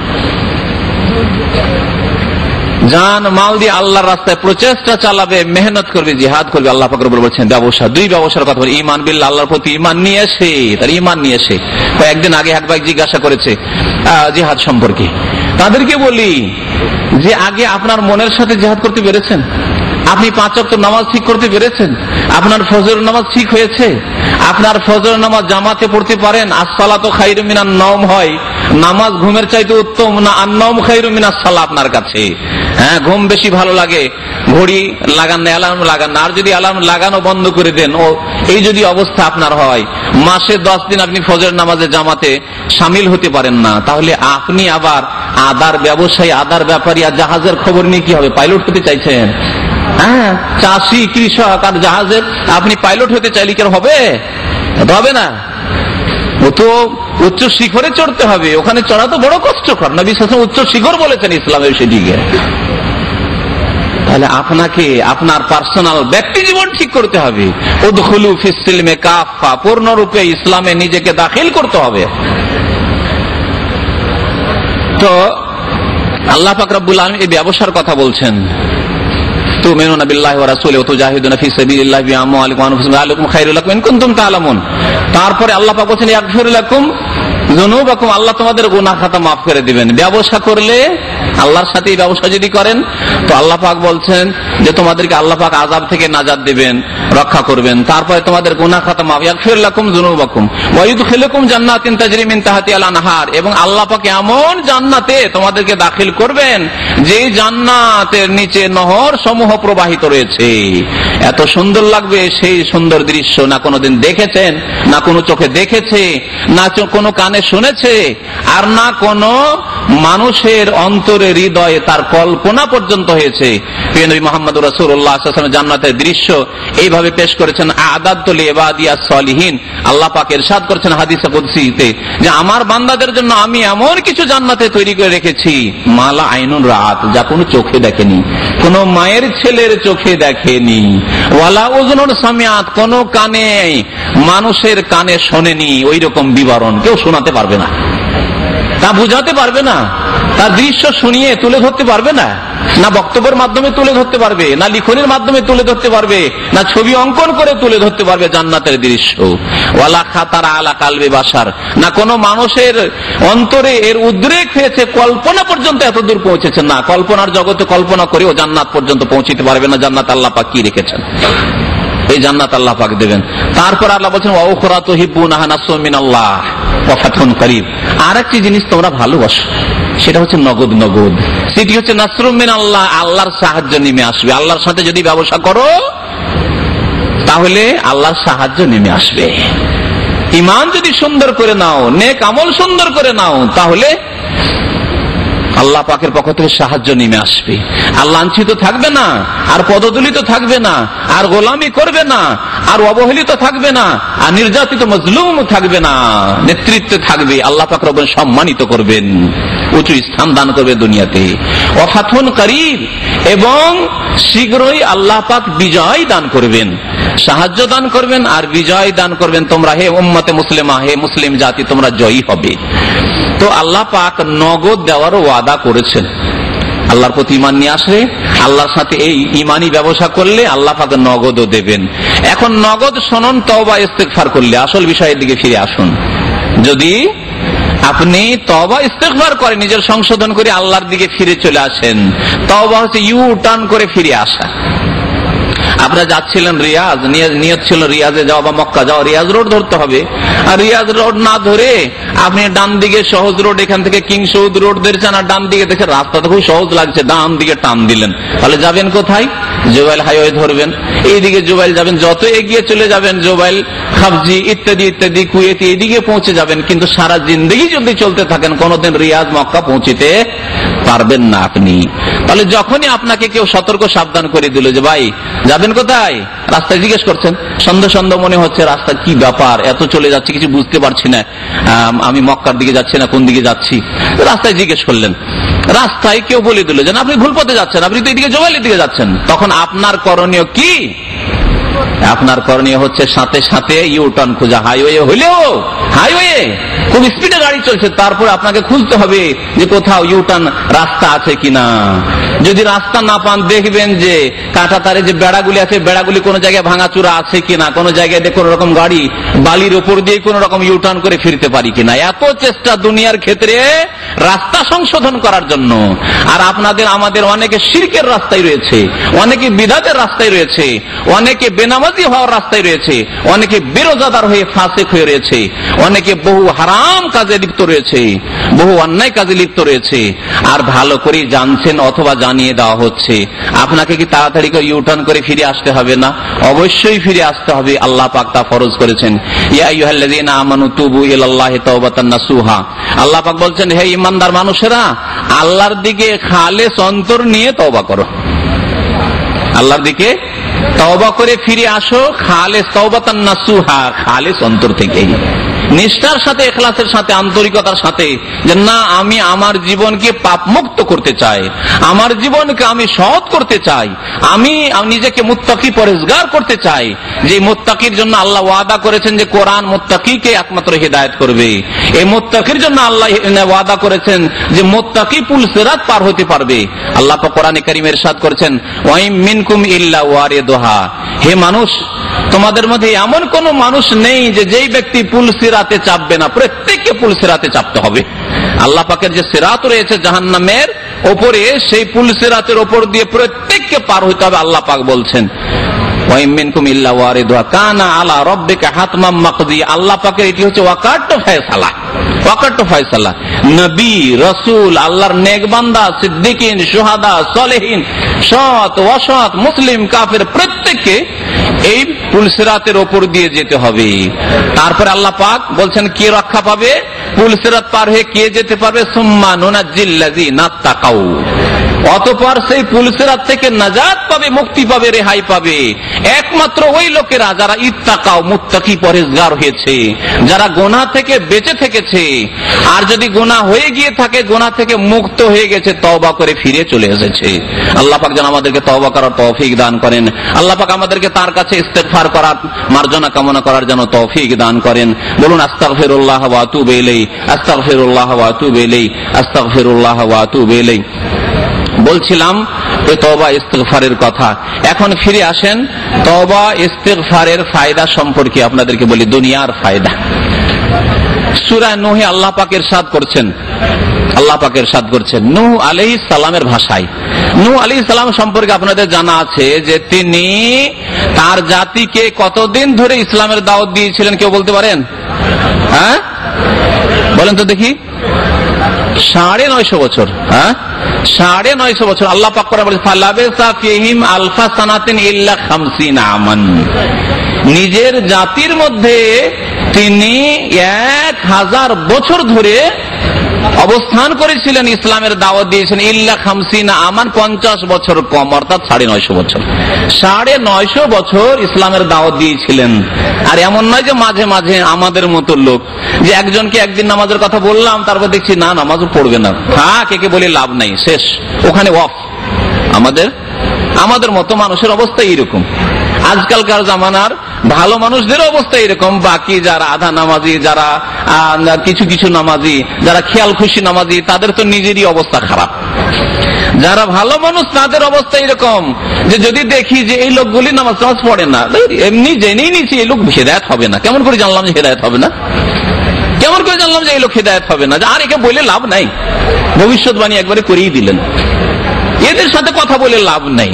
B: জান মাল দিয়ে আল্লাহর রাস্তায় প্রচেষ্টা চালাবে, মেহনত করবে, জিহাদ করবে। আল্লাহ পাক রব্বুল বলছেন ব্যবসা, দুই ব্যবসার কথা বলি, ঈমান বিল্লাহ, আল্লাহর প্রতি ঈমান নিয়ে এসে, তার ঈমান নিয়ে এসে। কয়েকদিন আগে এক ভাই জিজ্ঞাসা করেছে জিহাদ সম্পর্কে, তাদেরকে বলি যে আগে আপনার মনের সাথে জিহাদ করতে পেরেছেন? আপনি পাঁচ ওয়াক্ত নামাজ ঠিক করতে পেরেছেন? আপনার ফজর নামাজ ঠিক হয়েছে? আপনার ফজর নামাজ জামাতে পড়তে পারেন? আসসালাতু খায়রুম মিনান নাওম হয়, নামাজ ঘুমের চাইতে উত্তম না? আন-নাওম খায়রুম মিনাস সালাহ আপনার কাছে। হ্যাঁ, ঘুম বেশি ভালো লাগে, ঘড়ি লাগান না, অ্যালার্ম লাগান না। আর যদি অ্যালার্ম লাগানো বন্ধ করে দেন, ও এই যদি অবস্থা আপনার হয়, মাসে দশ দিন আপনি ফজর নামাজে জামাতে সামিল হতে পারেন না, তাহলে আপনি আবার আদার ব্যবসায়ী, আদার ব্যাপারী আর জাহাজের খবর নিয়ে কি হবে? পাইলট হতে চাইছেন? হ্যাঁ, চাষি, কৃষক আর জাহাজের আপনি পাইলট হতে চাইলে কি হবে? হবে না। ও তো উচ্চ শিখরে চড়তে হবে, ওখানে চড়া তো বড় কষ্টকর। নবী সাল্লাল্লাহু আলাইহি ওয়াসাল্লাম উচ্চ শিখর বলেছেন ইসলামের সেদিকে। তাহলে আপনাকে আপনার পার্সোনাল ব্যক্তি জীবন ঠিক করতে হবে। উদখুলু ফিস সিলমে কাফা, পূর্ণরূপে ইসলামে নিজেকে দাখিল করতে হবে। তো আল্লাহ পাক রব্বুল আলামিন এই ব্যবসার কথা বলছেন, তুমিনুনা বিল্লাহি ওয়া রাসূলিহি ওয়া তুজাহিদুনা ফি সাবিলিল্লাহি বিআমওয়ালিকুম ওয়া আনফুসিকুম যালিকুম খায়রুল লাকুম ইন কুনতুম তা'লামুন। তারপরে আল্লাহ পাক বলেন ইয়াগফির লাকুম যুনুবাকুম, আল্লাহ তোমাদের গুনাহ খাতা মাফ করে দিবেন। ব্যবসা করলে আল্লাহর সাথে ব্যবসা যদি করেন তো আল্লাহ পাক বলছেন যে তোমাদেরকে আল্লাহ পাক আযাব থেকে নাজাত দিবেন, রক্ষা করবেন। তারপরে তোমাদের গুনাহ খাতা মাফ, ইয়াগফির লাকুম যুনুবাকুম ওয়া ইউদখিলুকুম জান্নাতিন তাজরি মিন তাহতিহাল আনহার, এবং আল্লাহ পাক এমন জান্নাতে তোমাদেরকে দাখিল করবেন যে জান্নাতের নিচে নহর সমূহ প্রবাহিত রয়েছে। এত সুন্দর লাগবে সেই সুন্দর দৃশ্য না কোনোদিন দেখেছেন, না কোনো চোখে দেখেছে, না কোনো কানে শুনেছে, আর না কোনো মানুষের অন্তরে হৃদয়ে তার কল্পনা পর্যন্ত হয়েছে। প্রিয় নবী মুহাম্মদুর রাসূলুল্লাহ সাল্লাল্লাহু আলাইহি ওয়াসাল্লাম জান্নাতের দৃশ্য এইভাবে পেশ করেছেন, আ'দাদতু লিইবাদিয়াস সালিহিন। আল্লাহ পাক ইরশাদ করেছেন হাদিসে কুদসিতে যে আমার বান্দাদের জন্য আমি এমন কিছু জান্নাতে তৈরি করে রেখেছি মালা আইনুন রাত, যা কোনো চোখে দেখেনি, কোন মায়ের ছেলের চোখে দেখেনি, ওয়ালা উযুনুন সামিআত, কোন কানে মানুষের কানে শোনেনি। ওই রকম বিবরণ কেউ শোনাতে পারবে না, তা বুঝাতে পারবে না, তার দৃশ্য শুনিয়ে তুলে ধরতে পারবে না, না বক্তব্যের মাধ্যমে তুলে ধরতে পারবে, না লিখনের মাধ্যমে তুলে ধরতে পারবে, না ছবি অঙ্কন করে তুলে ধরতে পারবে জান্নাতের দৃশ্য। ওয়ালা খাতার আলা কালবি বাশার, না কোনো মানুষের অন্তরে এর উদ্রেক হয়েছে, কল্পনা পর্যন্ত এত দূর পৌঁছেছে না, কল্পনার জগতে কল্পনা করেও জান্নাত পর্যন্ত পৌঁছিতে পারবে না। জান্নাত আল্লাহ পাক কি রেখেছেন, এই জান্নাত আল্লাহ পাক দেবেন। তারপর আল্লাহ বলছেন ওয়া উখরা তুহিব্বুনাহা নাসরুম মিনাল্লাহ ওয়া ফাতহুন করিব, আর একটি জিনিস তোমরা ভালোবাসো, সেটা হচ্ছে নগদ। নগদ সেটি হচ্ছে নাসরুম মিনাল্লাহ, আল্লাহর সাহায্য নেমে আসবে। আল্লাহর সাথে যদি ব্যবসা করো তাহলে আল্লাহর সাহায্য নেমে আসবে। ঈমান যদি সুন্দর করে নাও, নেক আমল সুন্দর করে নাও, তাহলে আল্লাহ পাকের পক্ষ থেকে সাহায্য নেমে আসবে। আর লাঞ্ছিত থাকবে না, আর পদদলিত থাকবে না, আর গোলামি করবে না, আর অবহেলিত থাকবে না, আর নির্যাতিত মজলুম থাকবে না, নেতৃত্বে থাকবে। আল্লাহ পাক রব্বুল সম্মানিত করবেন, উঁচু স্থান দান করবে দুনিয়াতে। ওয়া ফাতহুন করিব, এবং শীঘ্রই আল্লাহ পাক বিজয় দান করবেন, সাহায্য দান করবেন আর বিজয় দান করবেন। তোমরা হে উম্মতে মুসলিমা, হে মুসলিম জাতি, তোমরা জয়ী হবে। তো আল্লাহ পাক নগদ দেওয়ার ওয়াদা করেছেন। আল্লাহর প্রতি ঈমান নিয়ে আসলে, আল্লাহর সাথে এই ঈমানি ব্যবসা করলে আল্লাহ পাক নগদও দেবেন। এখন নগদ শোনন তওবা ইস্তেগফার করলে, আসল বিষয়ের দিকে ফিরে আসুন। যদি আপনি তওবা ইস্তেগফার করে নিজের সংশোধন করে আল্লাহর দিকে ফিরে চলে আসেন, তওবা হচ্ছে ইউ টার্ন করে ফিরে আসা। আপনারা যাচ্ছিলেন রিয়াজ, নিয়ত ছিল রিয়াজে যাওয়া বা মক্কা যাওয়া, রিয়াজ রোড ধরতে হবে। আর রিয়াজ রোড না ধরে আপনি ডান দিকে সহজ রোড, এখান থেকে কিং সৌদ রোড ধরেছেন, আর ডান দিকে দেখে রাস্তাটা খুব সহজ লাগছে, ডান দিকে টান দিলেন, তাহলে যাবেন কোথায়? জোবাইল হাইওয়ে ধরবেন, এইদিকে জোবাইল যাবেন, যত এগিয়ে চলে যাবেন জোবাইল, খাবজি ইত্যাদি ইত্যাদি, কুয়েতি, এইদিকে পৌঁছে যাবেন। কিন্তু সারা জিন্দগি যদি চলতে থাকেন কোনদিন রিয়াজ মক্কা পৌঁছিতে পারবেন না আপনি। তাহলে যখনই আপনাকে কেউ সতর্ক সাবধান করে দিল যে ভাই যাবেন কোথায়, রাস্তায় জিজ্ঞেস করছেন, সন্দেহ সন্দেহ মনে হচ্ছে, রাস্তা কি ব্যাপার, এত চলে যাচ্ছে কিছু বুঝতে পারছি না, আমি মক্কার দিকে যাচ্ছি না কোন দিকে যাচ্ছি, রাস্তায় জিজ্ঞেস করলেন। রাস্তায় কেউ বলে দিল যে আপনি ভুল পথে যাচ্ছেন, আপনি তো এদিকে জোবাইলের দিকে যাচ্ছেন। তখন আপনার করণীয় কি? আপনার করণীয় হচ্ছে সাথে সাথে ইউ টার্ন খোঁজা। হাইওয়ে হইলেও হাইওয়ে খুব স্পিডে গাড়ি চলছে, তারপর আপনাকে খুঁজতে হবে যে কোথাও ইউ টার্ন রাস্তা আছে কিনা। যদি রাস্তা না পান, দেখবেন যে কাঁটা তারে যে বেড়াগুলি আছে, বেড়াগুলি কোন জায়গায় ভাঙাচুরা আছে কিনা, কোন জায়গায় কোন রকম গাড়ি বালির উপর দিয়ে কোন রকম ইউ টার্ন করে ফিরতে পারি কিনা। এত চেষ্টা দুনিয়ার ক্ষেত্রে রাস্তা সংশোধন করার জন্য। আর আপনাদের আমাদের অনেকে শিরকের রাস্তায় রয়েছে, অনেকে বিদআতের রাস্তায় রয়েছে, অনেকে বেনামাজি হওয়ার রাস্তায় রয়েছে, অনেকে বেরোজাদার হয়ে ফাসিক হয়ে রয়েছে, অনেকে বহু হারাম কাজে লিপ্ত রয়েছে, বহু অন্যায় কাজে লিপ্ত রয়েছে। আর ভালো করে জানছেন অথবা জানিয়ে দেওয়া হচ্ছে, আপনাকে কি তাড়াতাড়ি করে ইউটার্ন করে ফিরে আসতে হবে না? অবশ্যই ফিরে আসতে হবে। আল্লাহ পাক তা ফরজ করেছেন, ইয়া আইয়ুহাল্লাযীনা আমানু তুবু ইলাল্লাহি তাওবাতান নাসুহা। আল্লাহ পাক বলছেন, হে ঈমানদার মানুষেরা, আল্লাহর দিকে খালেস অন্তর নিয়ে তওবা করো, আল্লাহর দিকে তওবা করে ফিরে আসো, খালেস তাওবাতান নাসুহা, খালেস অন্তর থেকে। নিষ্ঠার সাথে, ইখলাসের সাথে, আন্তরিকতার সাথে, যে না আমি আমার জীবনকে পাপ মুক্ত করতে চাই, আমার জীবনকে আমি সৎ করতে চাই, আমি নিজেকে মুত্তাকি পরেজগার করতে চাই। যে মুত্তাকির জন্য আল্লাহ ওয়াদা করেছেন যে কোরআন মুত্তাকিকে একমাত্র হিদায়াত করবে, এই মুত্তাকির জন্য আল্লাহ ওয়াদা করেছেন যে মুত্তাকি পুল সিরাত পার হতে পারবে। আল্লাহ পাক কোরআনে কারীমে ইরশাদ করেছেন, ওয়াইম মিনকুম ইল্লা ওয়ারিদুহা, হে মানুষ তোমাদের মধ্যে এমন কোন মানুষ নেই যে যেই ব্যক্তি পুল সিরাতে চাপবে না, প্রত্যেককে পুল সিরাতে চাপতে হবে। আল্লাহ পাকের যে সিরাত রয়েছে জাহান্নামের ওপরে, সেই পুল সিরাতের ওপর দিয়ে প্রত্যেককে পার হতে হবে। আল্লাহ পাক বলছেন ওয়াইম মিনকুম ইল্লা ওয়ারিদুহা কানা আলা রাব্বিকা হাতমাম মাকদিয়া। আল্লাহ পাকের এটি হচ্ছে ওয়াকাত ফয়সালা, ওয়াকাত ফয়সালা। নবী, রাসূল, আল্লাহর নেক বান্দা, সিদ্দিকিন, শুহাদা, সালেহিন, সৎ অসৎ, মুসলিম কাফের প্রত্যেককে এই পুল সিরাতের ওপর দিয়ে যেতে হবে। তারপরে আল্লাহ পাক বলছেন কে রক্ষা পাবে, পুল সিরাত পার হয়ে কে যেতে পারবে, সুম্মা নুনাজ্জিল্লাযিনা তাকাউ, অতঃপর সেই পুল সিরাত থেকে নাজাত পাবে, মুক্তি পাবে, রেহাই পাবে একমাত্র ওই লোকেরা যারা ইত্তাকাও, মুত্তাকি পরেজগার হয়েছে, যারা গুনাহ থেকে বেঁচে থেকেছে। আর যদি গুনাহ হয়ে গিয়ে থাকে, গুনাহ থেকে মুক্ত হয়ে গেছে, তওবা করে ফিরে চলে এসেছে। আল্লাহ পাক যেন আমাদেরকে তওবা করার তৌফিক দান করেন। আল্লাহ পাক আমাদেরকে তার কাছে ইস্তেগফার করার, মার্জনা কামনা করার জন্য তৌফিক দান করেন। বলুন আস্তাগফিরুল্লাহ ওয়া আতুবু ইলাইহি, আস্তাগফিরুল্লাহ ওয়া আতুবু ইলাইহি, আস্তাগফিরুল্লাহ ওয়া আতুবু ইলাইহি। বলছিলাম এই তওবা ইস্তিগফারের কথা। এখন ফিরে আসেন তওবা ইস্তিগফারের ফায়দা সম্পর্কে আপনাদেরকে বলি, দুনিয়ার ফায়দা। সূরা নূহে আল্লাহ পাক ইরশাদ করছেন, আল্লাহ পাক ইরশাদ করছেন নূহ আলাইহিস সালামের ভাষায়। নূহ আলাইহিস সালাম সম্পর্কে আপনাদের জানা আছে যে তিনি তার জাতিকে কতদিন ধরে ইসলামের দাওয়াত দিয়েছিলেন, কেউ বলতে পারেন? হ্যাঁ বলেন তো দেখি। সাড়ে নয়শো বছর। হ্যাঁ সাড়ে নয়শো বছর। আল্লাহ পাক করে বলেন ফালাবিসা ফীহিম আলফা সানাতিন ইল্লা খামসিনা আমান, নিজের জাতির মধ্যে তিনি এক হাজার বছর ধরে অবস্থান করেছিলেন, ইসলামের দাওয়াত দিয়েছেন। ইল্লা খামসিনা আমান, পঞ্চাশ বছর কম, অর্থাৎ সাড়ে নয়শো বছর। সাড়ে নয়শো বছর ইসলামের দাওয়াত দিয়েছিলেন। আর এমন নয় যে মাঝে মাঝে আমাদের মতো লোক, যে একজনকে একদিন নামাজের কথা বললাম, তারপর দেখছি না নামাজও পড়বে না, হ্যাঁ কে কে বলে লাভ নাই, শেষ, ওখানে অফ। আমাদের আমাদের মতো মানুষের অবস্থা এইরকম। আজকালকার জামানার ভালো মানুষদের অবস্থা এরকম, বাকি যারা আধা নামাজি, যারা কিছু কিছু নামাজি, যারা খেয়াল খুশি নামাজি, তাদের তো নিজেরই অবস্থা খারাপ। যারা ভালো মানুষ তাদের অবস্থা এরকম যে যদি দেখি যে এই লোকগুলি নামাজ নামাজ পড়ে না, এমনি জেনেই নিচ্ছি এই লোক হেদায়েত হবে না। কেমন করে জানলাম যে হেদায়েত হবে না? কেমন করে জানলাম যে এই লোক হেদায়েত হবে না? আর একে বলে লাভ নাই, ভবিষ্যৎবাণী একবারে করেই দিলেন। এদের সাথে কথা বলে লাভ নাই,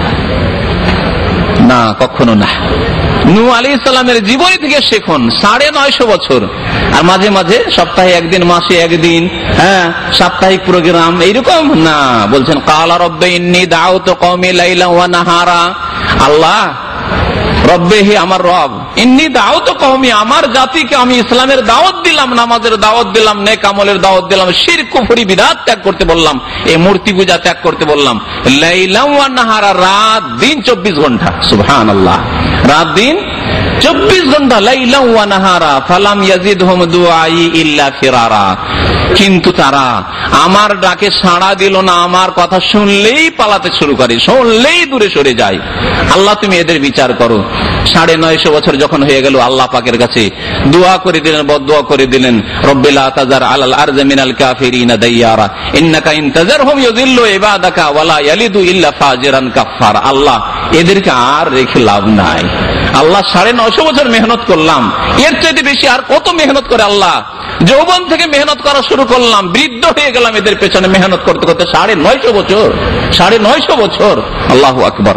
B: না কখনো না। নূহ আলাইহিস সালামের জীবনী থেকে শেখুন, সাড়ে নয়শো বছর। আর মাঝে মাঝে সপ্তাহে একদিন, মাসে একদিন, হ্যাঁ সাপ্তাহিক প্রোগ্রাম এইরকম না। বলছেন কালা রব্বে ইন্নী দাউতু কওমি লাইলা ওয়া নাহারা, আল্লাহ রব্বে, হে আমার রব, ইন্নী দাউতু কওমি, আমার জাতিকে আমি ইসলামের দাওয়াত দিলাম, নামাজের দাওয়াত দিলাম, নেক আমলের দাওয়াত দিলাম, শিরক কুফরি বিদআত ত্যাগ করতে বললাম, এই মূর্তি পূজা ত্যাগ করতে বললাম। লাইলা ওয়া নাহারা, রাত দিন চব্বিশ ঘন্টা, সুবহানাল্লাহ, রাত দিন চব্বিশ ঘন্টা, লাইলা ওয়া নাহারা, ফালাম ইয়াজিদহুম দুআই ইল্লা ফিরারা। কিন্তু তারা আমার ডাকে সাড়া দিল না, আমার কথা শুনলেই পালাতে শুরু করে, শুনলেই দূরে সরে যায়। আল্লাহ তুমি এদের বিচার করো। সাড়ে নয়শো বছর যখন হয়ে গেল, আল্লাহ পাকের কাছে দোয়া করে দিলেন, বদদোয়া করে দিলেন, রব্বি লা তাযার আলাল আরযি মিনাল কাফিরিনা দাইয়ারা ইন্নাকা ইন তাযারহুম ইউযিল্লু ইবাদাকা ওয়া লা ইয়ালিদু ইল্লা ফাজিরান কাফফারা। আল্লাহ এদেরকে আর রেখে লাভ নাই। আল্লাহ সাড়ে নয়শো বছর মেহনত করলাম, এর চাইতে বেশি আর কত মেহনত করে আল্লাহ। যৌবন থেকে মেহনত করা শুরু করলাম, বৃদ্ধ হয়ে গেলাম এদের পেছনে মেহনত করতে করতে, সাড়ে নয়শো বছর, সাড়ে নয়শো বছর। আল্লাহু আকবার।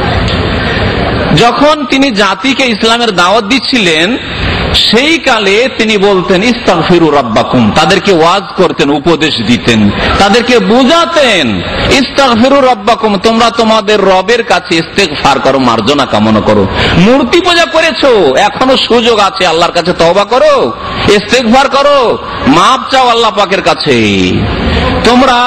B: যখন তিনি জাতিকে ইসলামের দাওয়াত দিচ্ছিলেন, সেই কালে তিনি বলতেন ইস্তাগফিরু রাব্বাকুম, তাদেরকে ওয়াজ করতেন, উপদেশ দিতেন, তাদেরকে বুঝাতেন ইস্তাগফিরু রাব্বাকুম, তোমরা তোমাদের রবের কাছে ইস্তেগফার করো, মার্জনা কামনা করো। মূর্তি পূজা করেছো, এখনো সুযোগ আছে, আল্লাহর কাছে তওবা করো, ইস্তেগফার করো, মাপ চাও আল্লাহ পাকের কাছে। তোমরা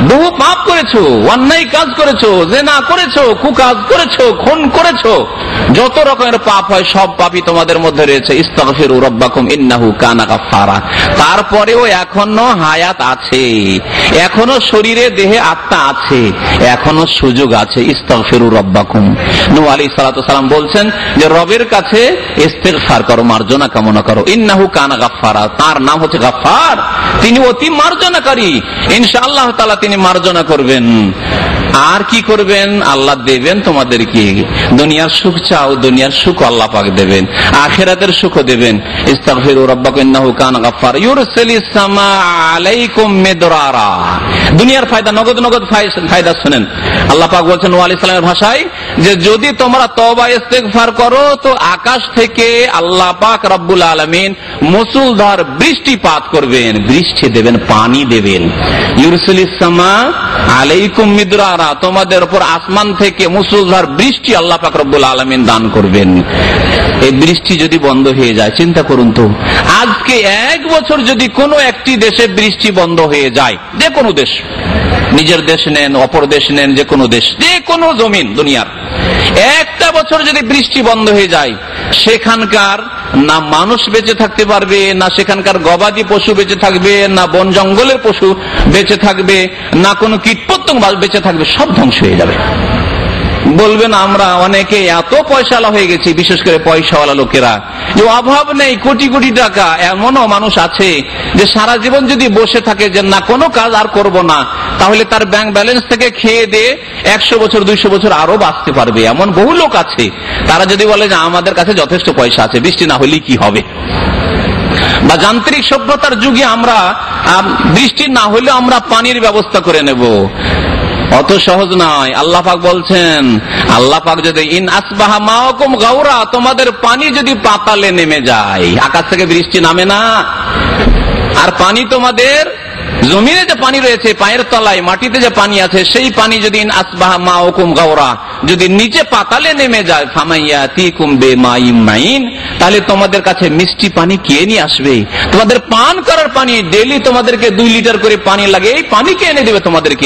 B: বহু পাপ করেছো, অন্যায় কাজ করেছো, জিনা করেছো, কুকাজ করেছো, খুন করেছো, যত রকমের পাপ হয় সব পাপই তোমাদের মধ্যে রয়েছে। ইস্তাগফিরু রাব্বাকুম ইন্নাহু কানা গাফফারা। তারপরেও এখনো হায়াত আছে, এখনো শরীরে দেহে আত্মা আছে, এখনো সুযোগ আছে। ইস্তাগফিরু রাব্বাকুম। নূহ আলাইহিস সালাতু সালাম বলছেন যে রবের কাছে ইস্তিগফার করো, মার্জনা কামনা করো। ইন্নাহু কানা গাফফারা, তার নাম হচ্ছে গাফফার, তিনি অতি মার্জনাকারী। ইনশাআল্লাহ তাআলা তিনি মার্জনা করবেন। আর কি করবেন? আল্লাহ দেবেন তোমাদেরকে দুনিয়ার সুখ। চাও দুনিয়ার সুখ আল্লাহ পাক দেবেন, আখিরাতের সুখও দেবেন। ইস্তাগফিরু রাব্বাকুম ইন্নাহু কানা গাফফার ইউরসিলিস সামা আলাইকুম মিদরারা। দুনিয়ার ফায়দা, নগদ নগদ ফায়দা শুনেন। আল্লাহ পাক বলছেন নূহ আলাইহিস সালামের ভাষায় যে যদি তোমরা তওবা ইস্তিগফার করো তো আকাশ থেকে আল্লাহ পাক রব্বুল আলামিন মুসুলধার বৃষ্টিপাত করবেন, বৃষ্টি দেবেন, পানি দেবেন। ইউরসিলিস সামা আলাইকুম মিদরারা, তোমাদের উপর আসমান থেকে মুসুলধার বৃষ্টি আল্লাহ পাক রব্বুল আলামিন দান করবেন। এই বৃষ্টি যদি বন্ধ হয়ে যায়, চিন্তা করুন তো, আজকে এক বছর যদি কোনো একটি দেশে বৃষ্টি বন্ধ হয়ে যায়, যে কোনো দেশ, নিজের দেশ নেন, অপর দেশ নেন, যে কোনো দেশ, যে কোনো জমিন দুনিয়ার, একটা বছর যদি বৃষ্টি বন্ধ হয়ে যায়, সেখানকার না মানুষ বেঁচে থাকতে পারবে, না সেখানকার গবাদি পশু বেঁচে থাকবে, না বন জঙ্গলের পশু বেঁচে থাকবে, না কোনো কীটপতঙ্গ বেঁচে থাকবে, সব ধ্বংস হয়ে যাবে। বলবেন আমরা অনেকে এত পয়সাওয়ালা হয়ে গেছি, বিশেষ করে পয়সাওয়ালা লোকেরা, যে অভাব নেই, কোটি কোটি টাকা। এমনও মানুষ আছে যে সারা জীবন যদি বসে থাকে যে না কোনো কাজ আর করব না, তাহলে তার ব্যাংক ব্যালেন্স থেকে খেয়ে দিয়ে একশো বছর দুইশো বছর আরো বাঁচতে পারবে। এমন বহু লোক আছে। তারা যদি বলে যে আমাদের কাছে যথেষ্ট পয়সা আছে, বৃষ্টি না হলে কি হবে, বা যান্ত্রিক সভ্যতার যুগে আমরা বৃষ্টি না হলে আমরা পানির ব্যবস্থা করে নেব, অত সহজ নয়। আল্লাহ পাক বলছেন, আল্লাহ পাক যদি ইন আসবাহা মাউকুম গাওরা, তোমাদের পানি যদি পাতালে নেমে যায়, আকাশ থেকে বৃষ্টি নামে না, আর পানি তোমাদের জমিনে যে পানি রয়েছে, পায়ের তলায় মাটিতে যে পানি আছে, সেই পানি যদি ইন আসবাহা মাউকুম গাওরা, যদি নিচে পাতালে নেমে যায়, ফামাইয়াতিকুম বিমাইম মাইন, তাহলে তোমাদের কাছে মিষ্টি পানি কে নিয়ে আসবে? তোমাদের পান করার পানি, ডেইলি তোমাদেরকে দুই লিটার করে পানি লাগে, এই পানি কে এনে দেবে তোমাদেরকে?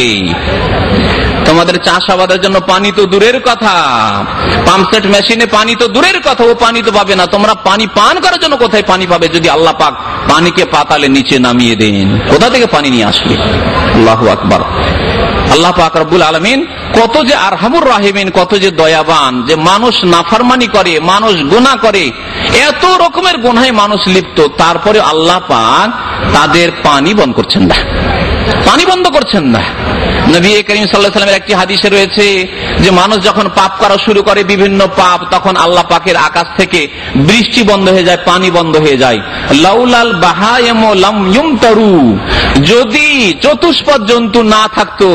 B: তোমাদের চাষাবাদের জন্য পানি তো দূরের কথা, পাম্পসেট মেশিনে পানি তো দূরের কথা, ও পানি তো পাবে না। তোমরা পানি পান করার জন্য কোথায় পানি পাবে যদি আল্লাহ পাক পানিকে পাতালে নিচে নামিয়ে দেন? কোথা থেকে পানি নিয়ে আসবে? আল্লাহু আকবার। আল্লাহ পাক রব্বুল আলামিন কত যে আরহামুর রাহিমিন, কত যে দয়াবান, যে মানুষ নাফরমানি করে, মানুষ গুনাহ করে, এত রকমের গুনাহে মানুষ লিপ্ত, তারপরে আল্লাহ পাক তাদের পানি বন্ধ করছেন না, পানি বন্ধ করছেন না। নবী করিম সাল্লাল্লাহু আলাইহি ওয়াসাল্লামের একটি হাদিসে রয়েছে যে মানুষ যখন পাপ করা শুরু করে, বিভিন্ন পাপ, তখন আল্লাহ পাকের আকাশ থেকে বৃষ্টি বন্ধ হয়ে যায়, পানি বন্ধ হয়ে যায়। লাউলাল বাহাইম লাম ইউমতারু, যদি চতুষ্পদ জন্তু না থাকতো,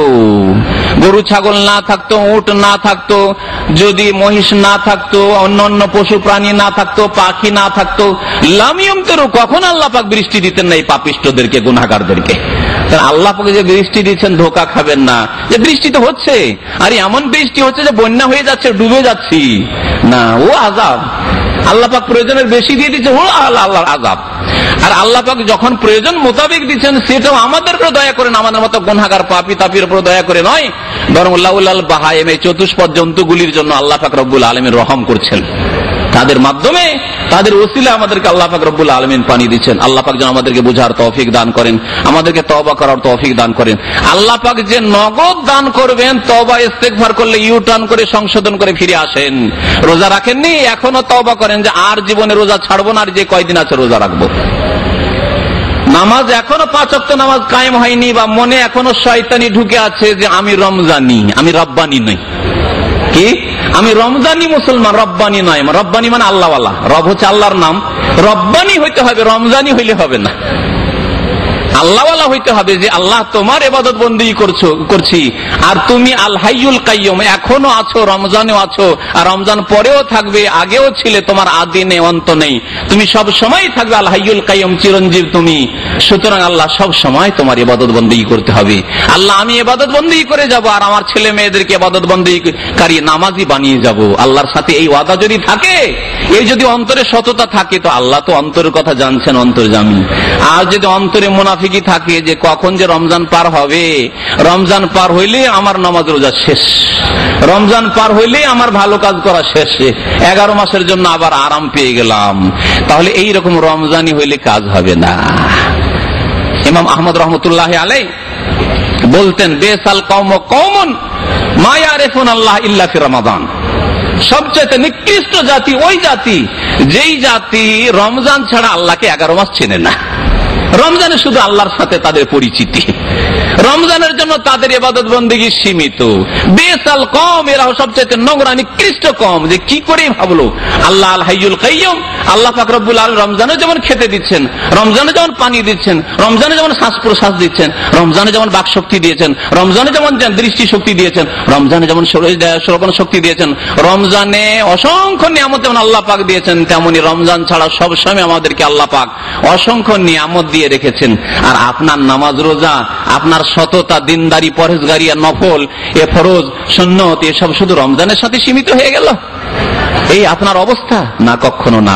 B: গরু ছাগল না থাকতো, উট না থাকতো, যদি মহিষ না থাকতো, অন্য অন্য পশু প্রাণী না থাকতো, পাখি না থাকতো, লাম ইউমতারু, কখন আল্লাহ পাক বৃষ্টি দিতেন না এই পাপিষ্ঠদেরকে, গুনাহগারদেরকে। আল্লাহ পাক যে বৃষ্টি দিচ্ছেন, ধোঁকা খাবেন না, যে বৃষ্টি তো হচ্ছে, আর এমন বৃষ্টি হচ্ছে যে বন্যা হয়ে যাচ্ছে, ডুবে যাচ্ছি না, ও আযাব। আল্লাহ পাক প্রয়োজনের বেশি দিয়ে দিচ্ছে, ও আল্লাহর আযাব। আর আল্লাহ পাক যখন প্রয়োজন মোতাবেক দিচ্ছেন, সেটাও আমাদের উপর দয়া করেন, আমাদের মতো গুনাহগার পাপী তাপির উপর দয়া করে নয়, বরং লাউলাল বাহাইম, এই চতুষ্পদ জন্তুগুলির জন্য আল্লাহ পাক রব্বুল আলামিন রহম করছেন। তাদের মাধ্যমে, তাদের ওসিলা আমাদেরকে আল্লাহ পাক রব্বুল আলামিন পানি দিচ্ছেন। আল্লাহ পাক যেন আমাদেরকে বুঝার তৌফিক দান করেন, আমাদেরকে তওবা করার তৌফিক দান করেন। আল্লাহ পাক যে নগদ দান করবেন, তওবা ইস্তেগফার করলে ইউ টার্ন করে সংশোধন করে ফিরে আসেন। রোজা রাখেননি, এখনো তওবা করেন যে আর জীবনে রোজা ছাড়বো না, আর যে কয়দিন আছে রোজা রাখবো। নামাজ এখনো পাঁচ ওয়াক্ত নামাজ কায়েম হয়নি, বা মনে এখনো শয়তানি ঢুকে আছে যে আমি রমজানি, আমি রব্বানি নই। কি? আমি রমজানি মুসলমান, রব্বানি নয়। রব্বানি মানে আল্লাহওয়ালা, রব হচ্ছে আল্লাহর নাম, রব্বানি হইতে হবে, রমজানি হইলে হবে না। আল্লাহওয়ালা হইতে হবে, যে আল্লাহ তোমার ইবাদত বন্দেগী করছো করছি, আর তুমি আল হাইয়ুল কাইয়ুম, এখনো আছো, রমজানেও আছো, আর রমজান পরেও থাকবে, আগেও ছিলে, তোমার আদি নেই, অন্ত নেই, তুমি সব সময় থাকবে, আল হাইয়ুল কাইয়ুম, চিরঞ্জীব তুমি। সুতরাং আল্লাহ সব সময় তোমার ইবাদত বন্দেগী করতে হবে। আল্লাহ আমি ইবাদত বন্দেগী করে যাব, আর আমার ছেলে মেয়েদেরকে ইবাদত বন্দেগীকারী নামাজি বানিয়ে যাব। আল্লাহর সাথে এই ওয়াদা যদি থাকে, এই যদি অন্তরে সততা থাকে, তো আল্লাহ তো অন্তরের কথা জানছেন, অন্তর্যামী। আর যদি অন্তরে মুনাফিক মুনাফিকি থাকে যে কখন যে রমজান পার হবে, রমজান পার হইলে আমার নামাজ রোজা শেষ, রমজান পার হইলে আমার ভালো কাজ করা শেষ, এগারো মাসের জন্য আবার আরাম পেয়ে গেলাম। তাহলে এই রকম রমজানি হইলে কাজ হবে না। ইমাম আহমদ রহমতুল্লাহ আলাই বলতেন, বেসাল কওম কওমুন মা ইয়ারিফুন আল্লাহ ইল্লা ফি রমাদান। সবচেয়ে নিকৃষ্ট জাতি ওই জাতি যেই জাতি রমজান ছাড়া আল্লাহকে এগারো মাস চেনে না। রমজানে শুধু আল্লাহর সাথে তাদের পরিচিতি, রমজানের জন্য তাদের ইবাদত বন্দেগী সীমিত। বেসাল কওম, এরা সবচেয়ে নোংরা নিকৃষ্ট কওম। যে কি করে ভাবলো আল্লাহ আল হাইয়ুল কাইয়ুম, আল্লাহ পাক রব্বুল আলামিন রমজানে যেমন খেতে দিচ্ছেন, রমজানে যেমন পানি দিচ্ছেন, রমজানে যেমন শ্বাস প্রশ্বাস দিচ্ছেন, রমজানে যেমন বাক শক্তি দিয়েছেন, রমজানে যেমন দৃষ্টি শক্তি দিয়েছেন, রমজানে যেমন শ্রবণ শক্তি দিয়েছেন, রমজানে অসংখ্য নিয়ামত যেমন আল্লাহ পাক দিয়েছেন, তেমনি রমজান ছাড়া সব সময় আমাদেরকে আল্লাহ পাক অসংখ্য নিয়ামত দিয়ে রেখেছেন। আর আপনার নামাজ রোজা, আপনার সততা, দিনদারি, পরহেজগারি আর নফল, এ ফরজ সুন্নত, এসব শুধু রমজানের সাথে সীমিত হয়ে গেল। এই আপনার অবস্থা? না, কখনো না।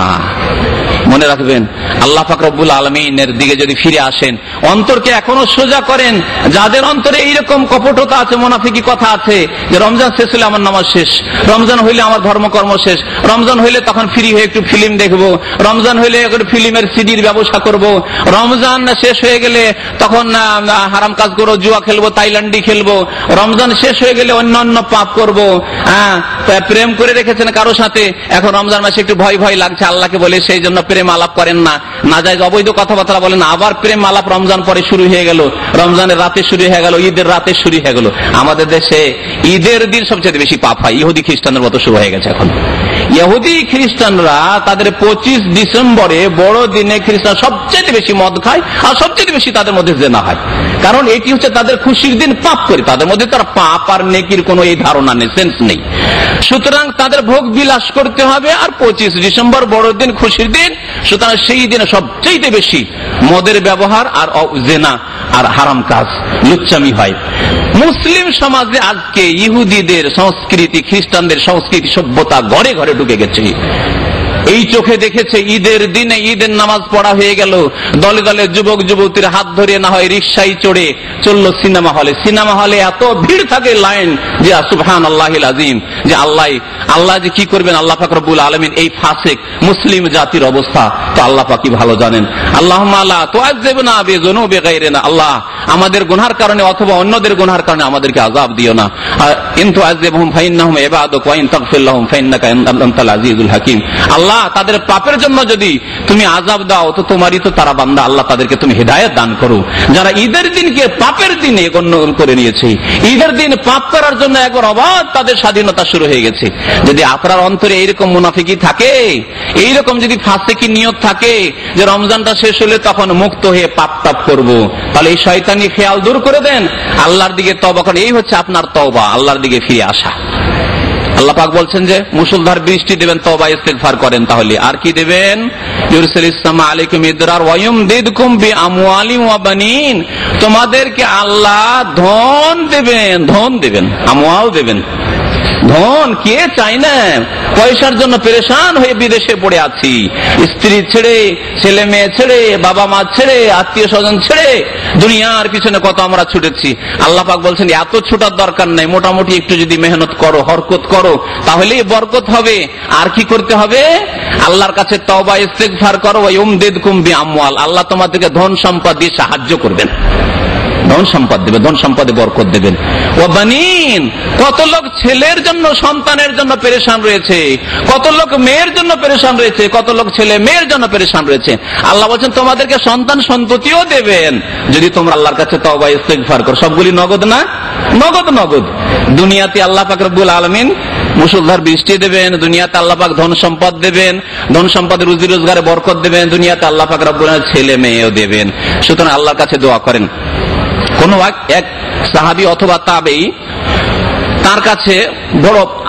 B: মনে রাখবেন, আল্লাহ পাক রব্বুল আলামিনের দিকে যদি ফিরে আসেন, অন্তরকে এখনো সোজা করেন। যাদের অন্তরে এইরকম কপটতা আছে, মুনাফিকি কথা আছে যে রমজান শেষ হলে আমার নামাজ শেষ, রমজান হইলে আমার ধর্মকর্ম শেষ, রমজান হইলে তখন ফ্রি হয়ে একটু ফিল্ম দেখবো, রমজান হইলে একটু ফিল্মের সিডির ব্যবসা করব, রমজান শেষ হয়ে গেলে তখন হারাম কাজ করবো, জুয়া খেলবো, তাইল্যান্ডি খেলবো, রমজান শেষ হয়ে গেলে অন্য অন্য পাপ করবো, হ্যাঁ প্রেম করে রেখেছেন কারো সাথে, এখন রমজান মাসে একটু ভয় ভয় লাগছে আল্লাহকে বলে সেই জন্য প্রেম আলাপ করেন না, না যায় অবৈধ কথাবার্তা বলেন, আবার প্রেম আলাপ রমজান পরে শুরু হয়ে গেল, রমজানের রাতে শুরু হয়ে গেল, ঈদের রাতে শুরু হয়ে গেল। আমাদের দেশে ঈদের দিন সবচেয়ে বেশি পাপ হয়, ইহুদি খ্রিস্টানদের মতো শুরু হয়ে গেছে এখন। ইহুদি খ্রিস্টানরা তাদের পঁচিশ ডিসেম্বরে বড় দিনে খ্রিস্টান সবচেয়ে বেশি মদ খায় আর সবচেয়ে বেশি তাদের মধ্যে জেনা হয়, কারণ এটি হচ্ছে তাদের খুশির দিন। পাপ করে তাদের মধ্যে তার পাপ আর নেকির কোনো এই ধারণা নেই, সেন্স নেই। সুতরাং তাদের ভোগ বিলাস করতে হবে, আর পঁচিশ ডিসেম্বর বড় দিন, খুশির দিন, সুতরাং সেই দিনে সবচেয়ে বেশি মদের ব্যবহার আর জেনা আর হারাম কাজ, লুচ্চামি হয়। মুসলিম সমাজে আজকে ইহুদিদের সংস্কৃতি, খ্রিস্টানদের সংস্কৃতি, সভ্যতা ঘরে ঘরে ঢুকে গেছে। এই চোখে দেখেছে ঈদের দিনে ঈদের নামাজ পড়া হয়ে গেল, দলে দলে যুবক যুবতীর হাত ধরে না হয় রিকশায় চড়ে চললো সিনেমা হলে। সিনেমা হলে এত ভিড় থাকে, লাইন, যে সুবহানাল্লাহিল আযীম, যে আল্লাহ আল্লাহ যে কি করবেন আল্লাহ পাক রব্বুল আলামিন এই ফাসিক মুসলিম জাতির অবস্থা তো আল্লাহ পাকই ভালো জানেন। আল্লাহুম্মা লা তুআযযিবনা বিযুনুবি গায়রিনা, আল্লাহ আমাদের গুনাহের কারণে অথবা অন্যদের গুনাহের কারণে আমাদেরকে আযাব দিও না। ইন তুআযযিবহুম ফাইন্নাহুম ইবাদুক ওয়া ইন তাগফির লাহুম ফাইন্নাকা আনতাল আজিজুল হাকীম। আল্লাহ তাদের পাপের জন্য যদি তুমি আযাব দাও তো তোমারই তো তারা বান্দা, আল্লাহ তাদেরকে তুমি হিদায়াত দান করো। যারা ঈদের দিনকে পাপের দিনে গণ্য করে নিয়েছে, ঈদের দিন পাপ করার জন্য একবার অবাধ তাদের স্বাধীনতা শুরু হয়ে গেছে। যদি আপনার অন্তরে এইরকম মুনাফিকি থাকে, এইরকম যদি ফাসিকি নিয়ত থাকে যে রমজানটা শেষ হলে তখন মুক্ত হয়ে পাপ তাপ করবো, তাহলে এই শয়তানি খেয়াল দূর করে দেন, আল্লাহর দিকে তওবা করেন। এই হচ্ছে আপনার তওবা, আল্লাহর দিকে ফিরে আসা। আল্লাহ পাক বলছেন যে মুষলধার বৃষ্টি দেবেন, তওবা ইস্তিগফার করেন। তাহলে আর কি দেবেন? ইউরসিলিস সামা আলাইকুম ইদরার ওয়া ইউমদিদকুম বিআমওয়ালিন ওয়া বানিন, তোমাদেরকে আল্লাহ ধন দেবেন, ধন দেবেন, আমওয়াল দেবেন। ধন কে চাই না? পয়সার জন্য পেরেশান হয়ে বিদেশে পড়ে আছি, স্ত্রী ছেড়ে, ছেলে মেয়ে ছেড়ে, বাবা মা ছেড়ে, আত্মীয় স্বজন ছেড়ে দুনিয়ার পিছনে কত আমরা ছুটেছি। আল্লাহ পাক বলছেন এত ছুটার দরকার নাই, মোটামুটি একটু যদি মেহনত করো, হরকত করো, তাহলেই বরকত হবে। আর কি করতে হবে? আল্লাহর কাছে তওবা ইস্তিগফার করো। ওয়া ইউমদিদকুম বিআমওয়াল, আল্লাহ তোমাদেরকে ধন সম্পদ দিয়ে সাহায্য করবেন, ধন সম্পদ দেবে, ধন সম্পদে বরকত দেবেন। ও বানিন, কত লোক ছেলের জন্য, সন্তানের জন্য পেরেশান রয়েছে, কত লোক মেয়ের জন্য পেরেশান রয়েছে, কত লোক ছেলে মেয়ের জন্য পেরেশান রয়েছে। আল্লাহ বলছেন তোমাদেরকে সন্তান সন্ততিও দেবেন যদি তোমরা আল্লাহর কাছে তওবা ইস্তিগফার করো। সবগুলি নগদ না? নগদ, নগদ। দুনিয়াতে আল্লাহ পাক রব্বুল আলামিন মুষলধার বৃষ্টি দেবেন, দুনিয়াতে আল্লাহ পাক ধন সম্পদ দেবেন, ধন সম্পদের রুজি রোজগারে বরকত দেবেন, দুনিয়াতে আল্লাহ পাক রব্বুল আলামিন ছেলে মেয়েও দেবেন। সুতরাং আল্লাহর কাছে দোয়া করেন। কোন এক সাহাবী অথবা তাবেঈ, তার কাছে বড়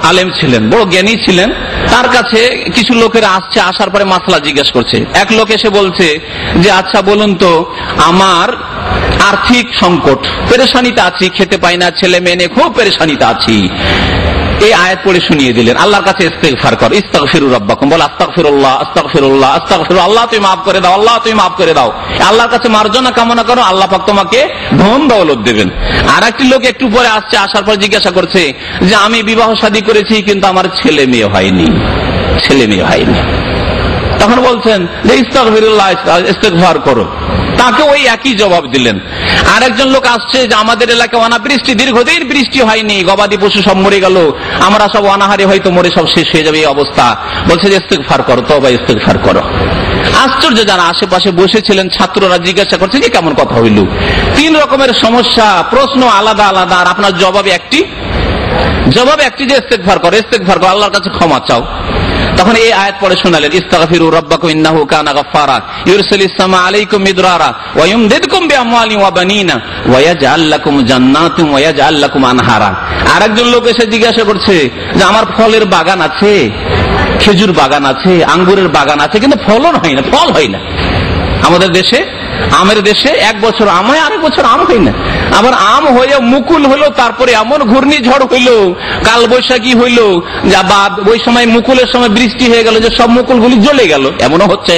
B: আলেম ছিলেন, বড় জ্ঞানী ছিলেন। তার কাছে কিছু লোকেরা আসছে, আসার পরে মাসলা জিজ্ঞেস করছে। এক লোক এসে বলছে যে আচ্ছা বলুন তো, আমার আর্থিক সংকট, পেরেশানিতে আছি, খেতে পাই না, ছেলে মেয়ে নিয়ে খুব পেরেশানিতে আছি। এই আয়াত পড়ে শুনিয়ে দিলেন, আল্লাহর কাছে ইস্তেগফার কর, ইস্তাগফিরু রাব্বাকুম, বল আস্তাগফিরুল্লাহ আস্তাগফিরুল্লাহ আস্তাগফিরুল্লাহ, আল্লাহ তুমি মাফ করে দাও, আল্লাহ তুমি মাফ করে দাও। আল্লাহর কাছে মার্জনা কামনা করো, আল্লাহ পাক তোমাকে ধন দৌলত দেবেন। আর একটি লোক একটু পরে আসছে, আসার পর জিজ্ঞাসা করছে যে আমি বিবাহ শাদী করেছি কিন্তু আমার ছেলে মেয়ে হয়নি, ছেলে মেয়ে হয়নি। তখন বলছেন যে ইস্তাগফিরুল্লাহ ইস্তেগফার করো। তাকে ওই একই জবাব দিলেন। আর একজন লোক আসছে যে আমাদের এলাকায় অনাবৃষ্টি, দীর্ঘদিন বৃষ্টি হয়নি, গবাদি পশু সব মরে গেল, আমরা সব অনাহারে হয়তো মরে সব শেষ হয়ে যাবে, এই অবস্থা। বলছে যে ইস্তেগফার করো, তওবা ইস্তেগফার করো। আশ্চর্য, যারা আশেপাশে বসেছিলেন ছাত্ররা জিজ্ঞাসা করছে যে কেমন কথা হইল, তিন রকমের সমস্যা, প্রশ্ন আলাদা আলাদা, আর আপনার জবাব একটি, জবাব একটি যে ইস্তেগফার করো, ইস্তেগফার করো, আল্লাহর কাছে ক্ষমা চাও। তখন এই আয়াত পড়ে শোনালেন, ইস্তাগফিরু রাব্বাকুম ইন্নাহু কানা গাফফারা ইউরসিলিস সামা আলাইকুম মিদরারা ওয়া ইউমদিদকুম বিআমওয়ালিন ওয়া বানিনা ওয়া ইয়াজআল লাকুম জান্নাতিন ওয়া ইয়াজআল লাকুম আনহারা। আরেকজন লোক এসে জিজ্ঞাসা করছে যে আমার ফলের বাগান আছে, খেজুর বাগান আছে, আঙ্গুরের বাগান আছে, কিন্তু ফলন হয় না, ফল হয় না। আমাদের দেশে, আমের দেশে এক বছর আম হয়, আরেক বছর আম হয় না। আবার আম হয়ে মুকুল হইলো, তারপরে এমন ঘূর্ণিঝড় হইলো, কাল বৈশাখী হইলো, যা বাদ ওই সময় মুকুলের সময় বৃষ্টি হয়ে গেল যে সব মুকুলগুলি জ্বলে গেল, এমনও হচ্ছে।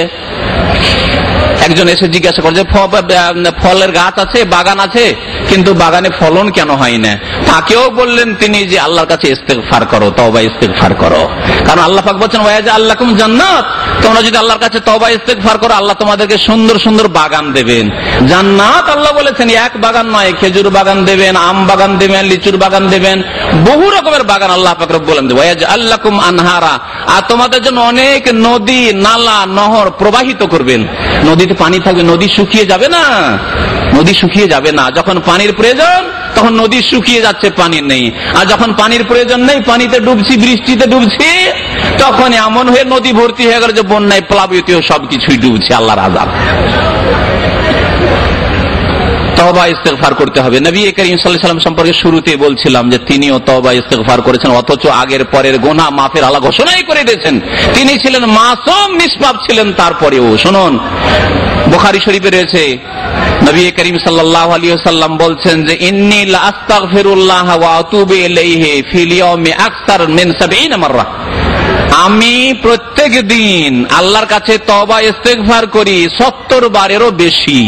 B: একজন এসে জিজ্ঞাসা করছে ফলের গাছ আছে, বাগান আছে, কিন্তু বাগানে ফলন কেন হয় না? তাকেও বললেন তিনি যে আল্লাহর কাছে ইস্তেগফার করো, তওবা ইস্তেগফার করো, কারণ আল্লাহ পাক বলেছেন ওয়াজআল লাকুম জান্নাত, তোমরা যদি আল্লাহর কাছে তওবা ইস্তেগফার করো, আল্লাহ তোমাদেরকে সুন্দর সুন্দর বাগান দেবেন। জান্নাত আল্লাহ বলেছেন এক বাগান নয়, খেজুর বাগান দেবেন, আম বাগান দেবেন, লিচুর বাগান দেবেন, বহু রকমের বাগান আল্লাহ পাক রব্বুল আলামিন দেবেন। ওয়াজআল লাকুম আনহারা, আর তোমাদের জন্য অনেক নদী, নালা, নহর প্রবাহিত করবেন। নদীতে পানি থাকবে, নদী শুকিয়ে যাবে না, নদী শুকিয়ে যাবে না। যখন পানির প্রয়োজন তখন নদী শুকিয়ে যাচ্ছে, পানি নেই। আর যখন পানির প্রয়োজন নেই, পানিতে ডুবছি, বৃষ্টিতে ডুবছি, তখন এমন হয়ে নদী ভর্তি হয়ে গেল যে বন্যায় প্লাবিত সবকিছুই ডুবছে, আল্লাহর আযাব। তওবা ইস্তেগফার করতে হবে। নবী করিম সাল্লাল্লাহু আলাইহি ওয়াসাল্লাম সম্পর্কে শুরুতে বলছিলাম যে তিনিও তওবা ইস্তেগফার করেছেন, অথচ আগের পরের গুনাহ মাফের আল্লাহ ঘোষণাই করে দিয়েছেন। তিনি ছিলেন মাসুম, নিষ্পাপ ছিলেন। তারপরেও শুনুন, বুখারী শরীফে রয়েছে, নবী করিম সাল্লাল্লাহু আলাইহি ওয়াসাল্লাম বলছেন যে ইন্নী লা আস্তাগফিরুল্লাহ ওয়া আতুবু ইলাইহি ফিল ইয়াউমি আকসার মিন সাবঈনা মাররা, আমি প্রত্যেক দিন আল্লাহর কাছে তওবা ইস্তেগফার করি সত্তর বারেরও বেশি।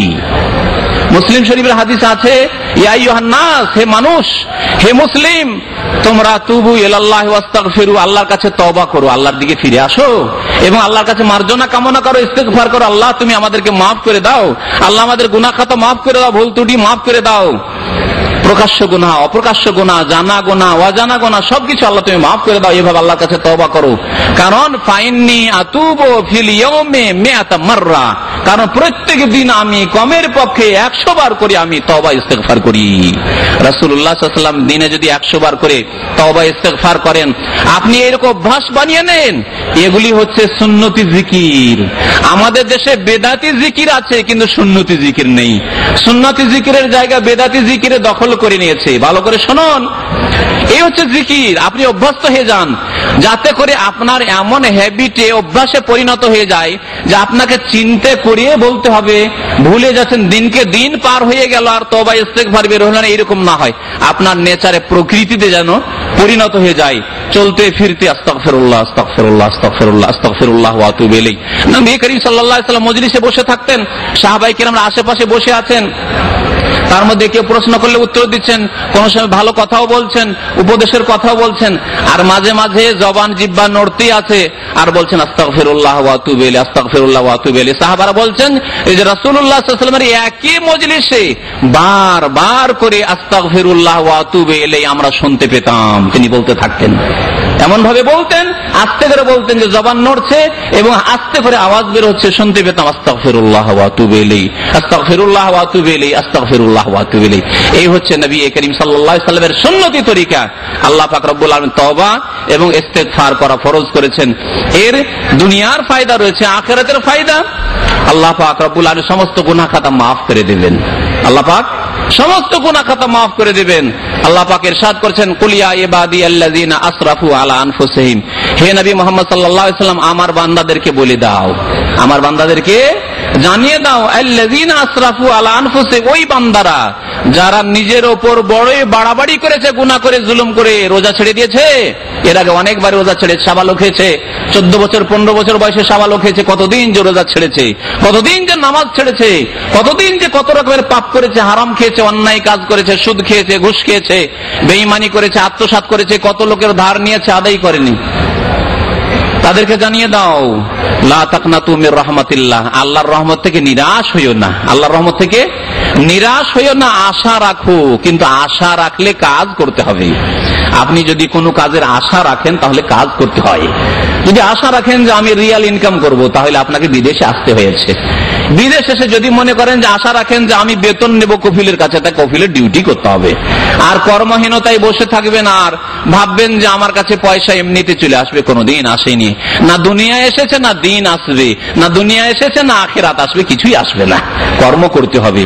B: মুসলিম শরীফের হাদিস আছে, ইয়া আইয়ুহান নাস, হে মানুষ, হে মুসলিম, তোমরা তুবু ইলাল্লাহি ওয়াস্তাগফিরু, আল্লাহর কাছে তওবা করো, আল্লাহর দিকে ফিরে আসো এবং আল্লাহর কাছে মার্জনা কামনা করো, ইস্তেগফার করো, আল্লাহ তুমি আমাদেরকে মাফ করে দাও, আল্লাহ আমাদের গুনাহ খাতা মাফ করে দাও, ভুল ত্রুটি মাফ করে দাও, প্রকাশ্য গুনাহ, অপ্রকাশ্য গুনাহ, জানা গুনাহ, অজানা গুনাহ সবকিছু আল্লাহ তুমি মাফ করে দাও। এভাবে আল্লাহর কাছে তওবা করো, কারণ ফাইন্নী আতুবু ফিল ইয়াউমি মিআতা মাররা, কারণ প্রত্যেক দিন আমি কমের পক্ষে একশো বার করে আমি তওবা ইস্তেগফার করি। রাসূলুল্লাহ সাল্লাল্লাহু আলাইহি ওয়াসাল্লাম দিনে যদি একশো বার করে তওবা ইস্তেগফার করেন, আপনি এরকম অভ্যাস বানিয়ে নেন, এগুলি হচ্ছে সুন্নতি জিকির। আমাদের দেশে বেদাতি জিকির আছে, কিন্তু সুন্নতি জিকির নেই। সুন্নতি জিকিরের জায়গা বেদাতি জিকিরে দখল করে নিয়েছে। ভালো করে শুনুন, এই হচ্ছে জিকির। আপনি অভ্যস্ত হয়ে যান, যাতে করে আপনার এমন হ্যাবিটে, অভ্যাসে পরিণত হয়ে যায় যে আপনাকে চিন্তা করিয়ে বলতে হবে। ভুলে যাচ্ছেন, দিনকে দিন পার হয়ে গেল আর তওবা ইস্তেগফার বের হলো না, এরকম না হয়। আপনার নেচারে, প্রকৃতিতে যেন পরিণত হয়ে যায়, চলতে ফিরতে আস্তাগফিরুল্লাহ আস্তাগফিরুল্লাহ আস্তাগফিরুল্লাহ আস্তাগফিরুল্লাহ ওয়া আতুবু ইলাইহি। নবী করিম সাল্লাল্লাহু আলাইহি ওয়াসাল্লাম মজলিসে বসে থাকতেন, সাহাবায়ে কেরামরা আশেপাশে বসে আছেন, তার মধ্যে কেউ প্রশ্ন করলে উত্তর দিচ্ছেন, কোন সময় ভালো কথাও বলছেন, উপদেশের কথাও বলছেন, আর মাঝে মাঝে জবান জিহ্বা নড়তেই আছে আর বলছেন আস্তাগফিরুল্লাহ ওয়া আতুবু ইলাইহি আস্তাগফিরুল্লাহ ওয়া আতুবু ইলাইহি। সাহাবারা বলছেন এই যে রাসূলুল্লাহ সাল্লাল্লাহু আলাইহি ওয়াসাল্লামের একই মজলিসে বার বার করে আস্তাগফিরুল্লাহ ওয়া আতুবু ইলাইহি আমরা শুনতে পেতাম, তিনি বলতে থাকতেন। এমন ভাবে বলতেন, আস্তে করে বলতেন যে জবান নড়ছে এবং আস্তে করে আওয়াজ বের হচ্ছে, শুনতে পেতাম আস্তাগফিরুল্লাহ ওয়া আতুবু ইলাইহি আস্তাগফিরুল্লাহ ওয়া আতুবু ইলাইহি আস্তাগফিরুল্লাহ ওয়া আতুবু ইলাইহি। এই হচ্ছে নবী করিম সাল্লাল্লাহু আলাইহি ওয়াসাল্লামের সুন্নতি তরিকা। আল্লাহ পাক রব্বুল আলামিন তওবা এবং ইস্তেগফার করা ফরজ করেছেন। এর দুনিয়ার ফায়দা রয়েছে, আখিরাতের ফায়দা। আল্লাহ পাক রব্বুল আলামিন সমস্ত গুনাহ খাতা মাফ করে দিবেন। আল্লাহ পাক সমস্ত গুনাহ খাতা মাফ করে দিবেন। আল্লাহ পাক ইরশাদ করেছেন, কুল ইয়া ইবাদিয়াল্লাযিনা আসরাফু আলা আনফুসিহিম, হে নবী মুহাম্মদ সাল্লাল্লাহু আলাইহি ওয়াসাল্লাম আমার বান্দাদেরকে বলে দাও, আমার বান্দাদেরকে জানিয়ে দাও, আল্লাযিনা আসরাফু আলা আনফুসিহিম, ওই বান্দারা যারা নিজের ওপর বড়ই বাড়াবাড়ি করেছে, গুনাহ করে, জুলুম করে, রোজা ছেড়ে দিয়েছে। এর আগে অনেকবার রোজা ছেড়ে সাবালক হয়েছে, চোদ্দ বছর পনেরো বছর বয়সে সাবালক হয়েছে, কতদিন যে রোজা ছেড়েছে, কতদিন যে নামাজ ছেড়েছে, কতদিন যে কত রকমের পাপ করেছে, হারাম খেয়েছে, অন্যায় কাজ করেছে, সুদ খেয়েছে, ঘুষ খেয়েছে, বেঈমানি করেছে, আত্মসাৎ করেছে, কত লোকের ধার নিয়েছে, আদায় করেনি। তাদেরকে জানিয়ে দাও, লা তাকনাতু মির রাহমাতিল্লাহ, আল্লাহর রহমত থেকে নিরাশ হইও না, আল্লাহর রহমত থেকে নিরাশ হইও না, আশা রাখো। কিন্তু আশা রাখলে কাজ করতে হবে। আপনি যদি কোনো কাজের আশা রাখেন তাহলে কাজ করতে হয়। যদি আশা রাখেন যে আমি রিয়াল ইনকাম করব, তাহলে আপনাকে বিদেশে আসতে হয়েছে। বিদেশ এসে যদি মনে করেন যে আশা রাখেন যে আমি বেতন নেব কফিলের কাছে, তা কফিলের ডিউটি করতে হবে। আর কর্মহীনতায় বসে থাকবেন আর ভাববেন যে আমার কাছে পয়সা এমনিতে চলে আসবে, কোনোদিন আসেনি। না দুনিয়া এসেছে, না দিন আসবে, না দুনিয়া এসেছে, না আখিরাত আসবে, কিছুই আসবে না। কর্ম করতে হবে।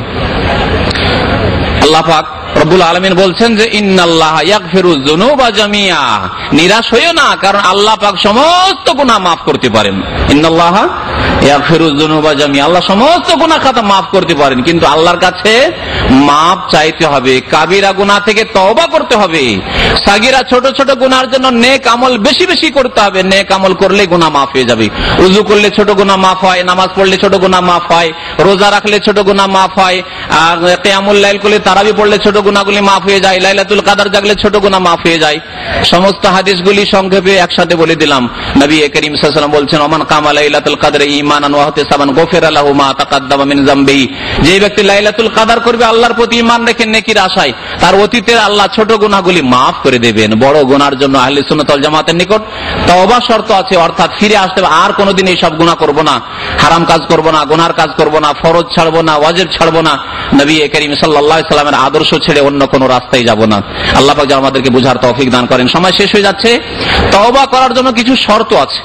B: আল্লাহ পাক রব্বুল আলামিন বলছেন যে ইন্নাল্লাহা ইয়াগফিরুয যুনুবা জামিআ, নিরাশ হইও না, কারণ আল্লাহ পাক সমস্ত গুনাহ maaf করতে পারেন। ইন্নাল্লাহা ইয়াগফিরুয যুনুবা জামিআ, আল্লাহ সমস্ত গুনাহ খাতা maaf করতে পারেন, কিন্তু আল্লাহর কাছে maaf চাইতে হবে। কাবিরা গুনাহ থেকে তওবা করতে হবে, সাগীরা ছোট ছোট গুনাহের জন্য নেক আমল বেশি বেশি করতে হবে। নেক আমল করলে গুনাহ maaf হয়ে যাবে। ওযু করলে ছোট গুনাহ maaf হয়, নামাজ পড়লে ছোট গুনাহ maaf হয়, রোজা রাখলে ছোট গুনাহ maaf হয়, আর কিয়ামুল লাইল করলে তারাবি পড়লে ছোট গুনাহগুলি মাফ হয়ে যায়, লাইলাতুল কদর জাগলে ছোট গুনাহ মাফ হয়ে যায়। সমস্ত হাদিসগুলি সংক্ষেপে একসাথে বলে দিলাম। নবী করিম সাল্লাল্লাহু আলাইহি ওয়াসাল্লাম বলছেন, ওমান কামা লাইলাতুল কদরে ঈমানান ওয়া ইহতিসাবান গুফিরা লাহু মা তাকাদ্দামা মিন যামবি, যে ব্যক্তি লাইলাতুল কদর করবে আল্লাহর প্রতি ঈমান রেখে নেকির আশায়, তার অতীতের আল্লাহ ছোট গুনাহগুলি মাফ করে দেবেন। বড় গুনাহর জন্য আহলে সুন্নাত ওয়াল জামাতের নিকট তওবা শর্ত আছে, অর্থাৎ ফিরে আসতে হবে, আর কোনোদিন এই সব গুনাহ করব না, হারাম কাজ করব না, গুনাহর কাজ করব না, ফরজ ছাড়ব না, ওয়াজিব ছাড়ব না, নবী করিম সাল্লাল্লাহু আলাইহি ওয়াসাল্লামের আদর্শ ছেড়ে অন্য কোন রাস্তায় যাব না। আল্লাহ পাক যেন আমাদেরকে বুঝার তৌফিক দান করেন। সময় শেষ হয়ে যাচ্ছে। তওবা করার জন্য কিছু শর্ত আছে,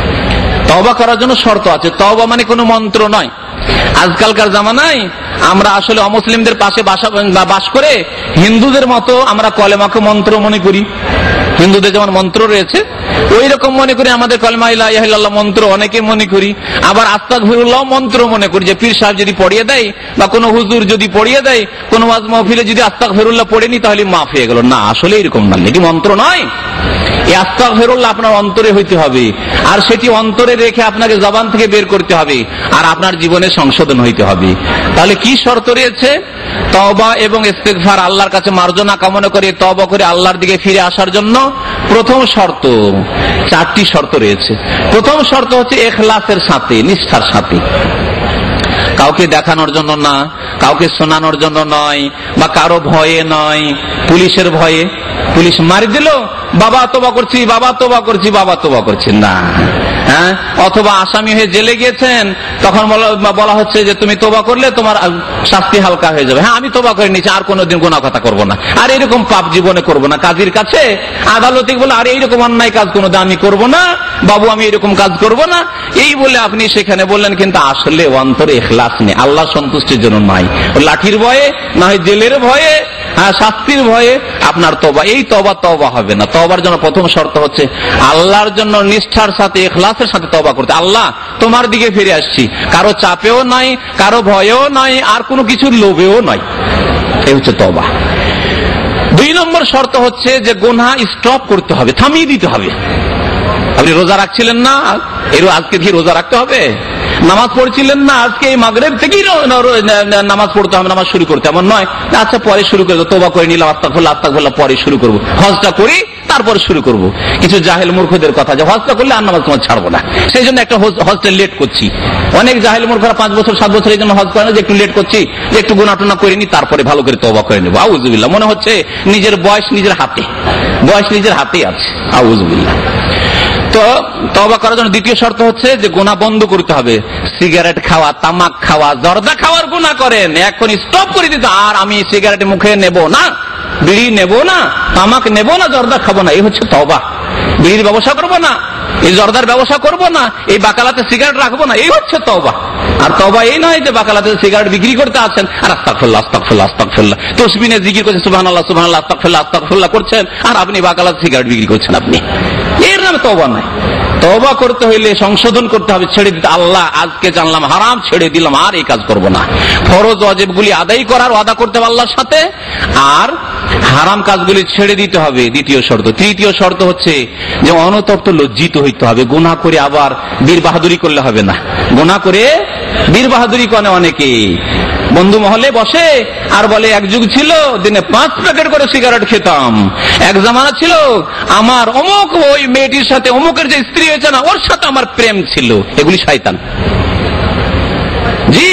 B: তওবা করার জন্য শর্ত আছে। তওবা মানে কোনো মন্ত্র নয়। আজকালকার জামানায় আমরা আসলে অমুসলিমদের পাশে বাস করে হিন্দুদের মতো আমরা কলেমাকে মন্ত্র মনে করি। হিন্দুদের যেমন মন্ত্র রয়েছে ওই রকম মনে করি আমাদের কলেমা লা ইলাহা ইল্লাল্লাহ মন্ত্র অনেকে মনে করি। আবার আস্তাগফিরুল্লাহ মন্ত্র মনে করি, যে পীর সাহেব যদি পড়িয়ে দেয় বা কোনো হুজুর যদি পড়িয়ে দেয়, কোনো ওয়াজ মাহফিলে যদি আস্তাগফিরুল্লাহ পড়েনি তাহলে মাফ হয়ে গেল। না, আসলে এরকম না, এটি মন্ত্র নয়। এই আস্তাগফিরুল্লাহ আপনার অন্তরে হইতে হবে, আর সেটি অন্তরে রেখে আপনাকে জবান থেকে বের করতে হবে, আর আপনার জীবনে সংশোধন হইতে হবে। তাহলে কি শর্ত রয়েছে? তওবা এবং ইস্তিগফার, আল্লাহর কাছে মার্জনা কামনা করে তওবা করে আল্লাহর দিকে ফিরে আসার জন্য প্রথম শর্ত, চারটি শর্ত রয়েছে। প্রথম শর্ত হচ্ছে ইখলাসের সাথে, নিষ্ঠার সাথে। কাউকে দেখানোর জন্য না, কাউকে শোনানোর জন্য নয়, বা কারো ভয়ে নয়, পুলিশের ভয়ে, পুলিশ মারি দিল, বাবা তোবা করছি, বাবা তোবা করছি, বাবা তোবা করছি না। হ্যাঁ, অথবা আসামি হয়ে জেলে গিয়েছেন, তখন বলা হচ্ছে যে তুমি তোবা করলে তোমার শাস্তি হালকা হয়ে যাবে। হ্যাঁ, আমি তোবা করে নিচ্ছি, আর কোনোদিন গুনাহ কথা করবো না, আর এরকম পাপ জীবনে করবো না। কাজীর কাছে, আদালতে বলে আর এইরকম অন্যায় কাজ কোনোদিন আমি করবো না, বাবু আমি এরকম কাজ করবো না, এই বলে আপনি সেখানে বললেন, কিন্তু আসলে অন্তরে ইখলাস নেই, আল্লাহ সন্তুষ্টির জন্য নাই, লাঠির ভয়ে না হয় জেলের ভয়ে, হ্যাঁ শাস্তির ভয়ে আপনার তওবা, এই তওবা তওবা হবে না। তওবার জন্য প্রথম শর্ত হচ্ছে আল্লাহর জন্য নিষ্ঠার সাথে ইখলাসের সাথে তওবা করতে। আল্লাহ তোমার দিকে ফিরে আসছি, কারো চাপেও নাই, কারো ভয়েও নাই, আর কোনো কিছুর লোভেও নাই। এই হচ্ছে তওবা। দুই নম্বর শর্ত হচ্ছে যে গুনাহ স্টপ করতে হবে, থামিয়ে দিতে হবে। আপনি রোজা রাখছিলেন না, এর আজকে কি রোজা রাখতে হবে? নামাজ পড়ছিলেন না, আজকে এই মাগরিব থেকেই নামাজ পড়তে হবে, নামাজ শুরু করতে, এমন নয় আচ্ছা পরে শুরু করবো, তওবা করে নিলাম, আস্তাগফিরুল্লাহ আস্তাগফিরুল্লাহ পরে শুরু করবো, হজটা করি তারপরে শুরু করবো। কিছু জাহেল মূর্খদের কথা, যে হজটা করলে আর নামাজ তোমার ছাড়বো না, সেই জন্য একটা হজটা লেট করছি। অনেক জাহেল মূর্খরা পাঁচ বছর সাত বছর এই জন্য হজ করে না, যে একটু লেট করছি, যে একটু গুনাহ টুনাহ করে নি, তারপরে ভালো করে তওবা করে নেবো। আউযুবিল্লাহ, মনে হচ্ছে নিজের বয়স নিজের হাতে, বয়স নিজের হাতেই আছে। আউযুবিল্লাহ। তো তওবা করার জন্য দ্বিতীয় শর্ত হচ্ছে যে গুনাহ বন্ধ করতে হবে। সিগারেট খাওয়া, তামাক খাওয়া, জর্দা খাওয়ার গুনাহ করেন, এখন স্টপ করে দিতে, আর আমি সিগারেট মুখে নেব না, বিড়ি নেব না, তামাক নেব না, জর্দা খাবো না, এই হচ্ছে তওবা। বিড়ির ব্যবসা করবো না, এই জর্দার ব্যবসা করব না, এই বাকালাতে সিগারেট রাখবো না, এই হচ্ছে তওবা। আর তওবা এই নয় যে বাকালাতে সিগারেট বিক্রি করতে আছেন আর আস্তাগফিরুল্লাহ আস্তাগফিরুল্লাহ আস্তাগফিরুল্লাহ তসবিহে জিকির করছেন, সুবহানাল্লাহ সুবহানাল্লাহ আস্তাগফিরুল্লাহ আস্তাগফিরুল্লাহ করছেন, আর আপনি বাকালাতে সিগারেট বিক্রি করছেন। আপনি এর নামে তওবা নয়। তওবা করতে হইলে সংশোধন করতে হবে, ছেড়ে দিতে। আল্লাহ আজকে জানলাম হারাম, ছেড়ে দিলাম, আর এই কাজ করব না। ফরজ ওয়াজিবগুলি আদায় করার ওয়াদা করতে হবে আল্লাহর সাথে, আর হারাম কাজগুলি ছেড়ে দিতে হবে দ্বিতীয় শর্ত। তৃতীয় শর্ত হচ্ছে যে অনতপ্ত লজ্জিত হইতে হবে। গুনাহ করে আবার বীর বাহাদুরি করলে হবে না। গুনাহ করে বীর বাহাদুরি করে অনেকে, বন্ধু মহলে বসে আর বলে এক যুগ ছিল দিনে পাঁচ প্যাকেট করে সিগারেট খেতাম, এক জামানা ছিল আমার অমুক ওই মেয়েটির সাথে অমুকের যে স্ত্রী হয়েছে না ওর সাথে আমার প্রেম ছিল। এগুলি শয়তান। জি,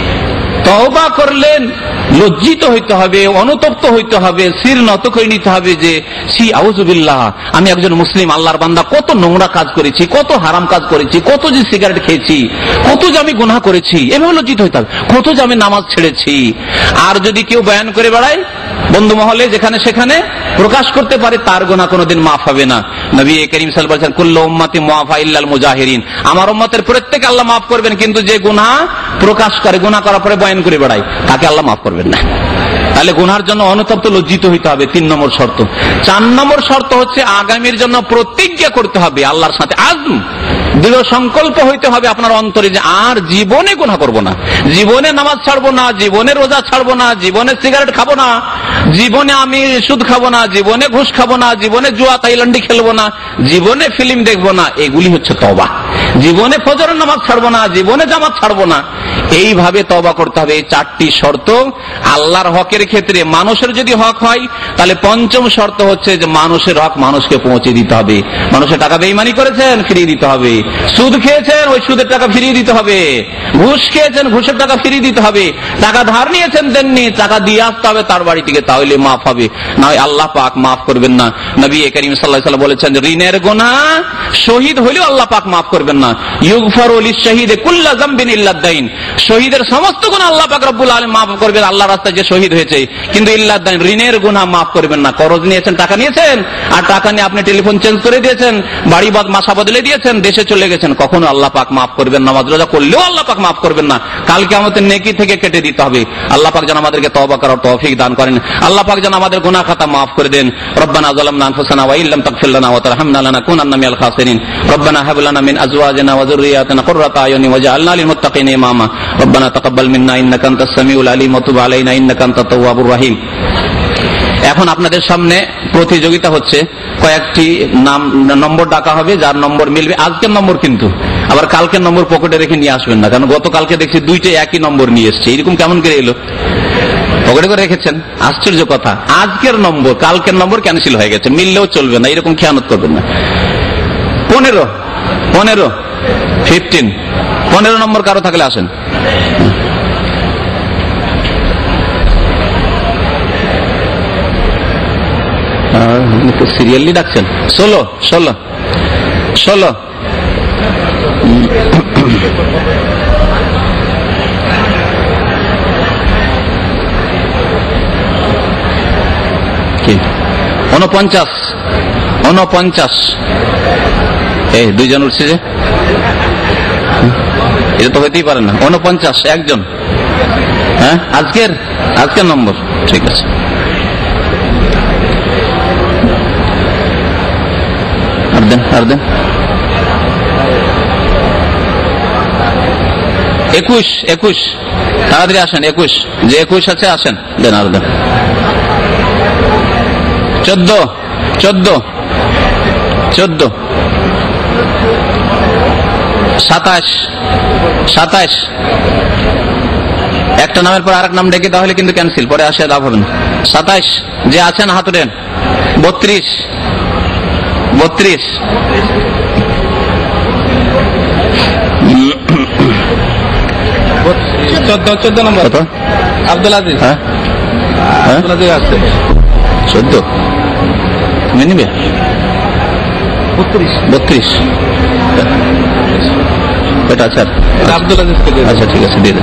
B: তওবা করলেন লজ্জিত হইতে হবে, অনুতপ্ত হইতে হবে, শির নত করে নিতে হবে যে সি আউযুবিল্লাহ, আমি একজন মুসলিম আল্লাহর বান্দা, কত নোংরা কাজ করেছি, কত হারাম কাজ করেছি, কত যে সিগারেট খেয়েছি, কত যে আমি গুনাহ করেছি, এভাবে লজ্জিত হইতে হবে। কত যে আমি নামাজ ছেড়েছি। আর যদি কেউ বয়ান করে বেড়ায় বন্ধু মহলে যেখানে সেখানে প্রকাশ করতে পারে, তার গুনাহ কোনোদিন মাফ হবে না। নবী করিম সাল্লাল্লাহু আলাইহি ওয়াসাল্লাম বলেছেন কুল্লু উম্মতি মুআফা ইল্লাল মুজাহিরিন, আমার উম্মতের প্রত্যেক আল্লাহ মাফ করবেন, কিন্তু যে গুনাহ প্রকাশ করে, গুনাহ করার পরে বয়ান করে বেড়ায়, তাকে আল্লাহ মাফ করবেন না। তাহলে গুনার জন্য অনুতপ্ত লজ্জিত হইতে হবে, তিন নম্বর শর্ত। চার নম্বর শর্ত হচ্ছে আগামীর জন্য প্রতিজ্ঞা করতে হবে আল্লাহর সাথে, আজম, দৃঢ় সংকল্প হইতে হবে আপনার অন্তরে যে আর জীবনে গুনাহ করব না, জীবনে নামাজ ছাড়বো না, জীবনে রোজা ছাড়বো না, জীবনে সিগারেট খাবো না, জীবনে আমি সুদ খাবো না, জীবনে ঘুষ খাবো না, জীবনে জুয়া তাইলান্ডি খেলবো না, জীবনে ফিল্ম দেখবো না। এগুলি হচ্ছে তওবা। জীবনে ফজরের নামাজ ছাড়বো না, জীবনে জামাত ছাড়বো না। এইভাবে তওবা করতে হবে। এই চারটি শর্ত আল্লাহর হকের ক্ষেত্রে। মানুষের যদি হক হয় তাহলে পঞ্চম শর্ত হচ্ছে যে মানুষের হক মানুষকে পৌঁছে দিতে হবে। মানুষের টাকা বেঈমানি করেছেন, ফিরিয়ে দিতে হবে। সুদ খেয়েছেন, ওই সুদের টাকা ফিরিয়ে দিতে হবে। ঘুষ খেয়েছেন, ঘুষের টাকা ফিরিয়ে দিতে হবে। টাকা ধার নিয়েছেন, দেননি, টাকা দিয়ে আসতে হবে তার বাড়ি থেকে, তাহলে মাফ হবে, না হয় আল্লাহ পাক মাফ করবেন না। নবী করিম সাল্লাল্লাহু আলাইহি ওয়াসাল্লাম বলেছেন যে ঋণের গুনাহ শহীদ হলেও আল্লাহ পাক মাফ করবেন না। ইউগফারু লিশ-শাহীদি কুল্লু যামবিন ইল্লা আদ-দাইন, শহীদের সমস্ত গুনাহ আল্লাহ পাক রব্বুল আলামিন মাফ করবেন, আল্লাহর রাস্তায় যে শহীদ হয়েছে, কিন্তু ইল্লা আদ-দাইন, ঋণের গুনাহ মাফ করবেন না। করজ নিয়েছেন, টাকা নিয়েছেন, আর টাকা নিয়ে আপনি টেলিফোন চেঞ্জ করে দিয়েছেন, বাড়ি বাসা বদলে দিয়েছেন, দেশে চলে গেছেন, কখনো আল্লাহ পাক মাফ করবেন না। নামাজ রোজা করলেও আল্লাহ পাক মাফ করবেন না। কালকে আমাদের নেকি থেকে কেটে দিতে হবে। আল্লাহ পাক যেন আমাদেরকে তওবা করার তৌফিক দান করেন। আল্লাহ পাক যেন আমাদের গুনাহ খাতা মাফ করে দেন। রব্বানা যালামনা আনফুসানা ওয়া ইল্লাম তাগফির লানা ওয়া তারহামনা লানাকুনান্না মিনাল খাসিরিন। রব্বানা হাব লানা মিন আজওয়াজিনা ওয়া যুররিয়াতিনা কুররাতা আয়ুনি ওয়াজআলনা লিল মুত্তাকিনা ইমামা। রব্বানা তাকাব্বাল মিন্না ইন্নাকা আনতাস সামিউল আলিম ওয়া তুব আলাইনা ইন্নাকা আনতাত তাওয়াবুর রহিম। এখন আপনাদের সামনে প্রতিযোগিতা হচ্ছে, কয়েকটি নাম নম্বর ডাকা হবে, যার নম্বর মিলবে। আজকের নম্বর কিন্তু আবার কালকের নম্বর পকেটে রেখে নিয়ে আসবেন না, কারণ গতকালকে দেখছি দুইটাই একই নম্বর নিয়ে এসছে। এরকম কেমন করে এলো? পকেটে করে রেখেছেন, আশ্চর্য কথা। আজকের নম্বর কালকের নম্বর ক্যান্সেল হয়ে গেছে, মিললেও চলবে না, এরকম খেয়ানত করবেন না। পনেরো পনেরো ফিফটিন পনেরো নম্বর কারো থাকলে আসেন। সিরিয়ালি ডাকছেন। ষোলো ষোলো ষোলো উনপঞ্চাশ উনপঞ্চাশ এই দুইজন উঠছে যে, এটা তো হইতেই পারে না। উনপঞ্চাশ একজন। হ্যাঁ, আজকের আজকের নম্বর ঠিক আছে। আর দেন আর দেন একুশ একুশ তাড়াতাড়ি আসেন। একুশ, যে একুশ আছে আসেন, দেন আর দেন। চোদ্দ চোদ্দ চোদ্দ সাতাশ সাতাশ একটা নামের পর আরেক নাম ডেকে তাহলে কিন্তু ক্যান্সেল, পরে আসে লাভ হবে না। সাতাশ, যে আছেন হাত উঠেন। বত্রিশ বত্রিশ চোদ্দ চোদ্দ নম্বর আব্দুল আজিজ। হ্যাঁ আব্দুল আজিজ আছে চোদ্দ। তুমি নিবে? বত্রিশ বত্রিশ এটা আছে। আব্দুল আজিজ, আচ্ছা ঠিক আছে, দিয়ে দেন।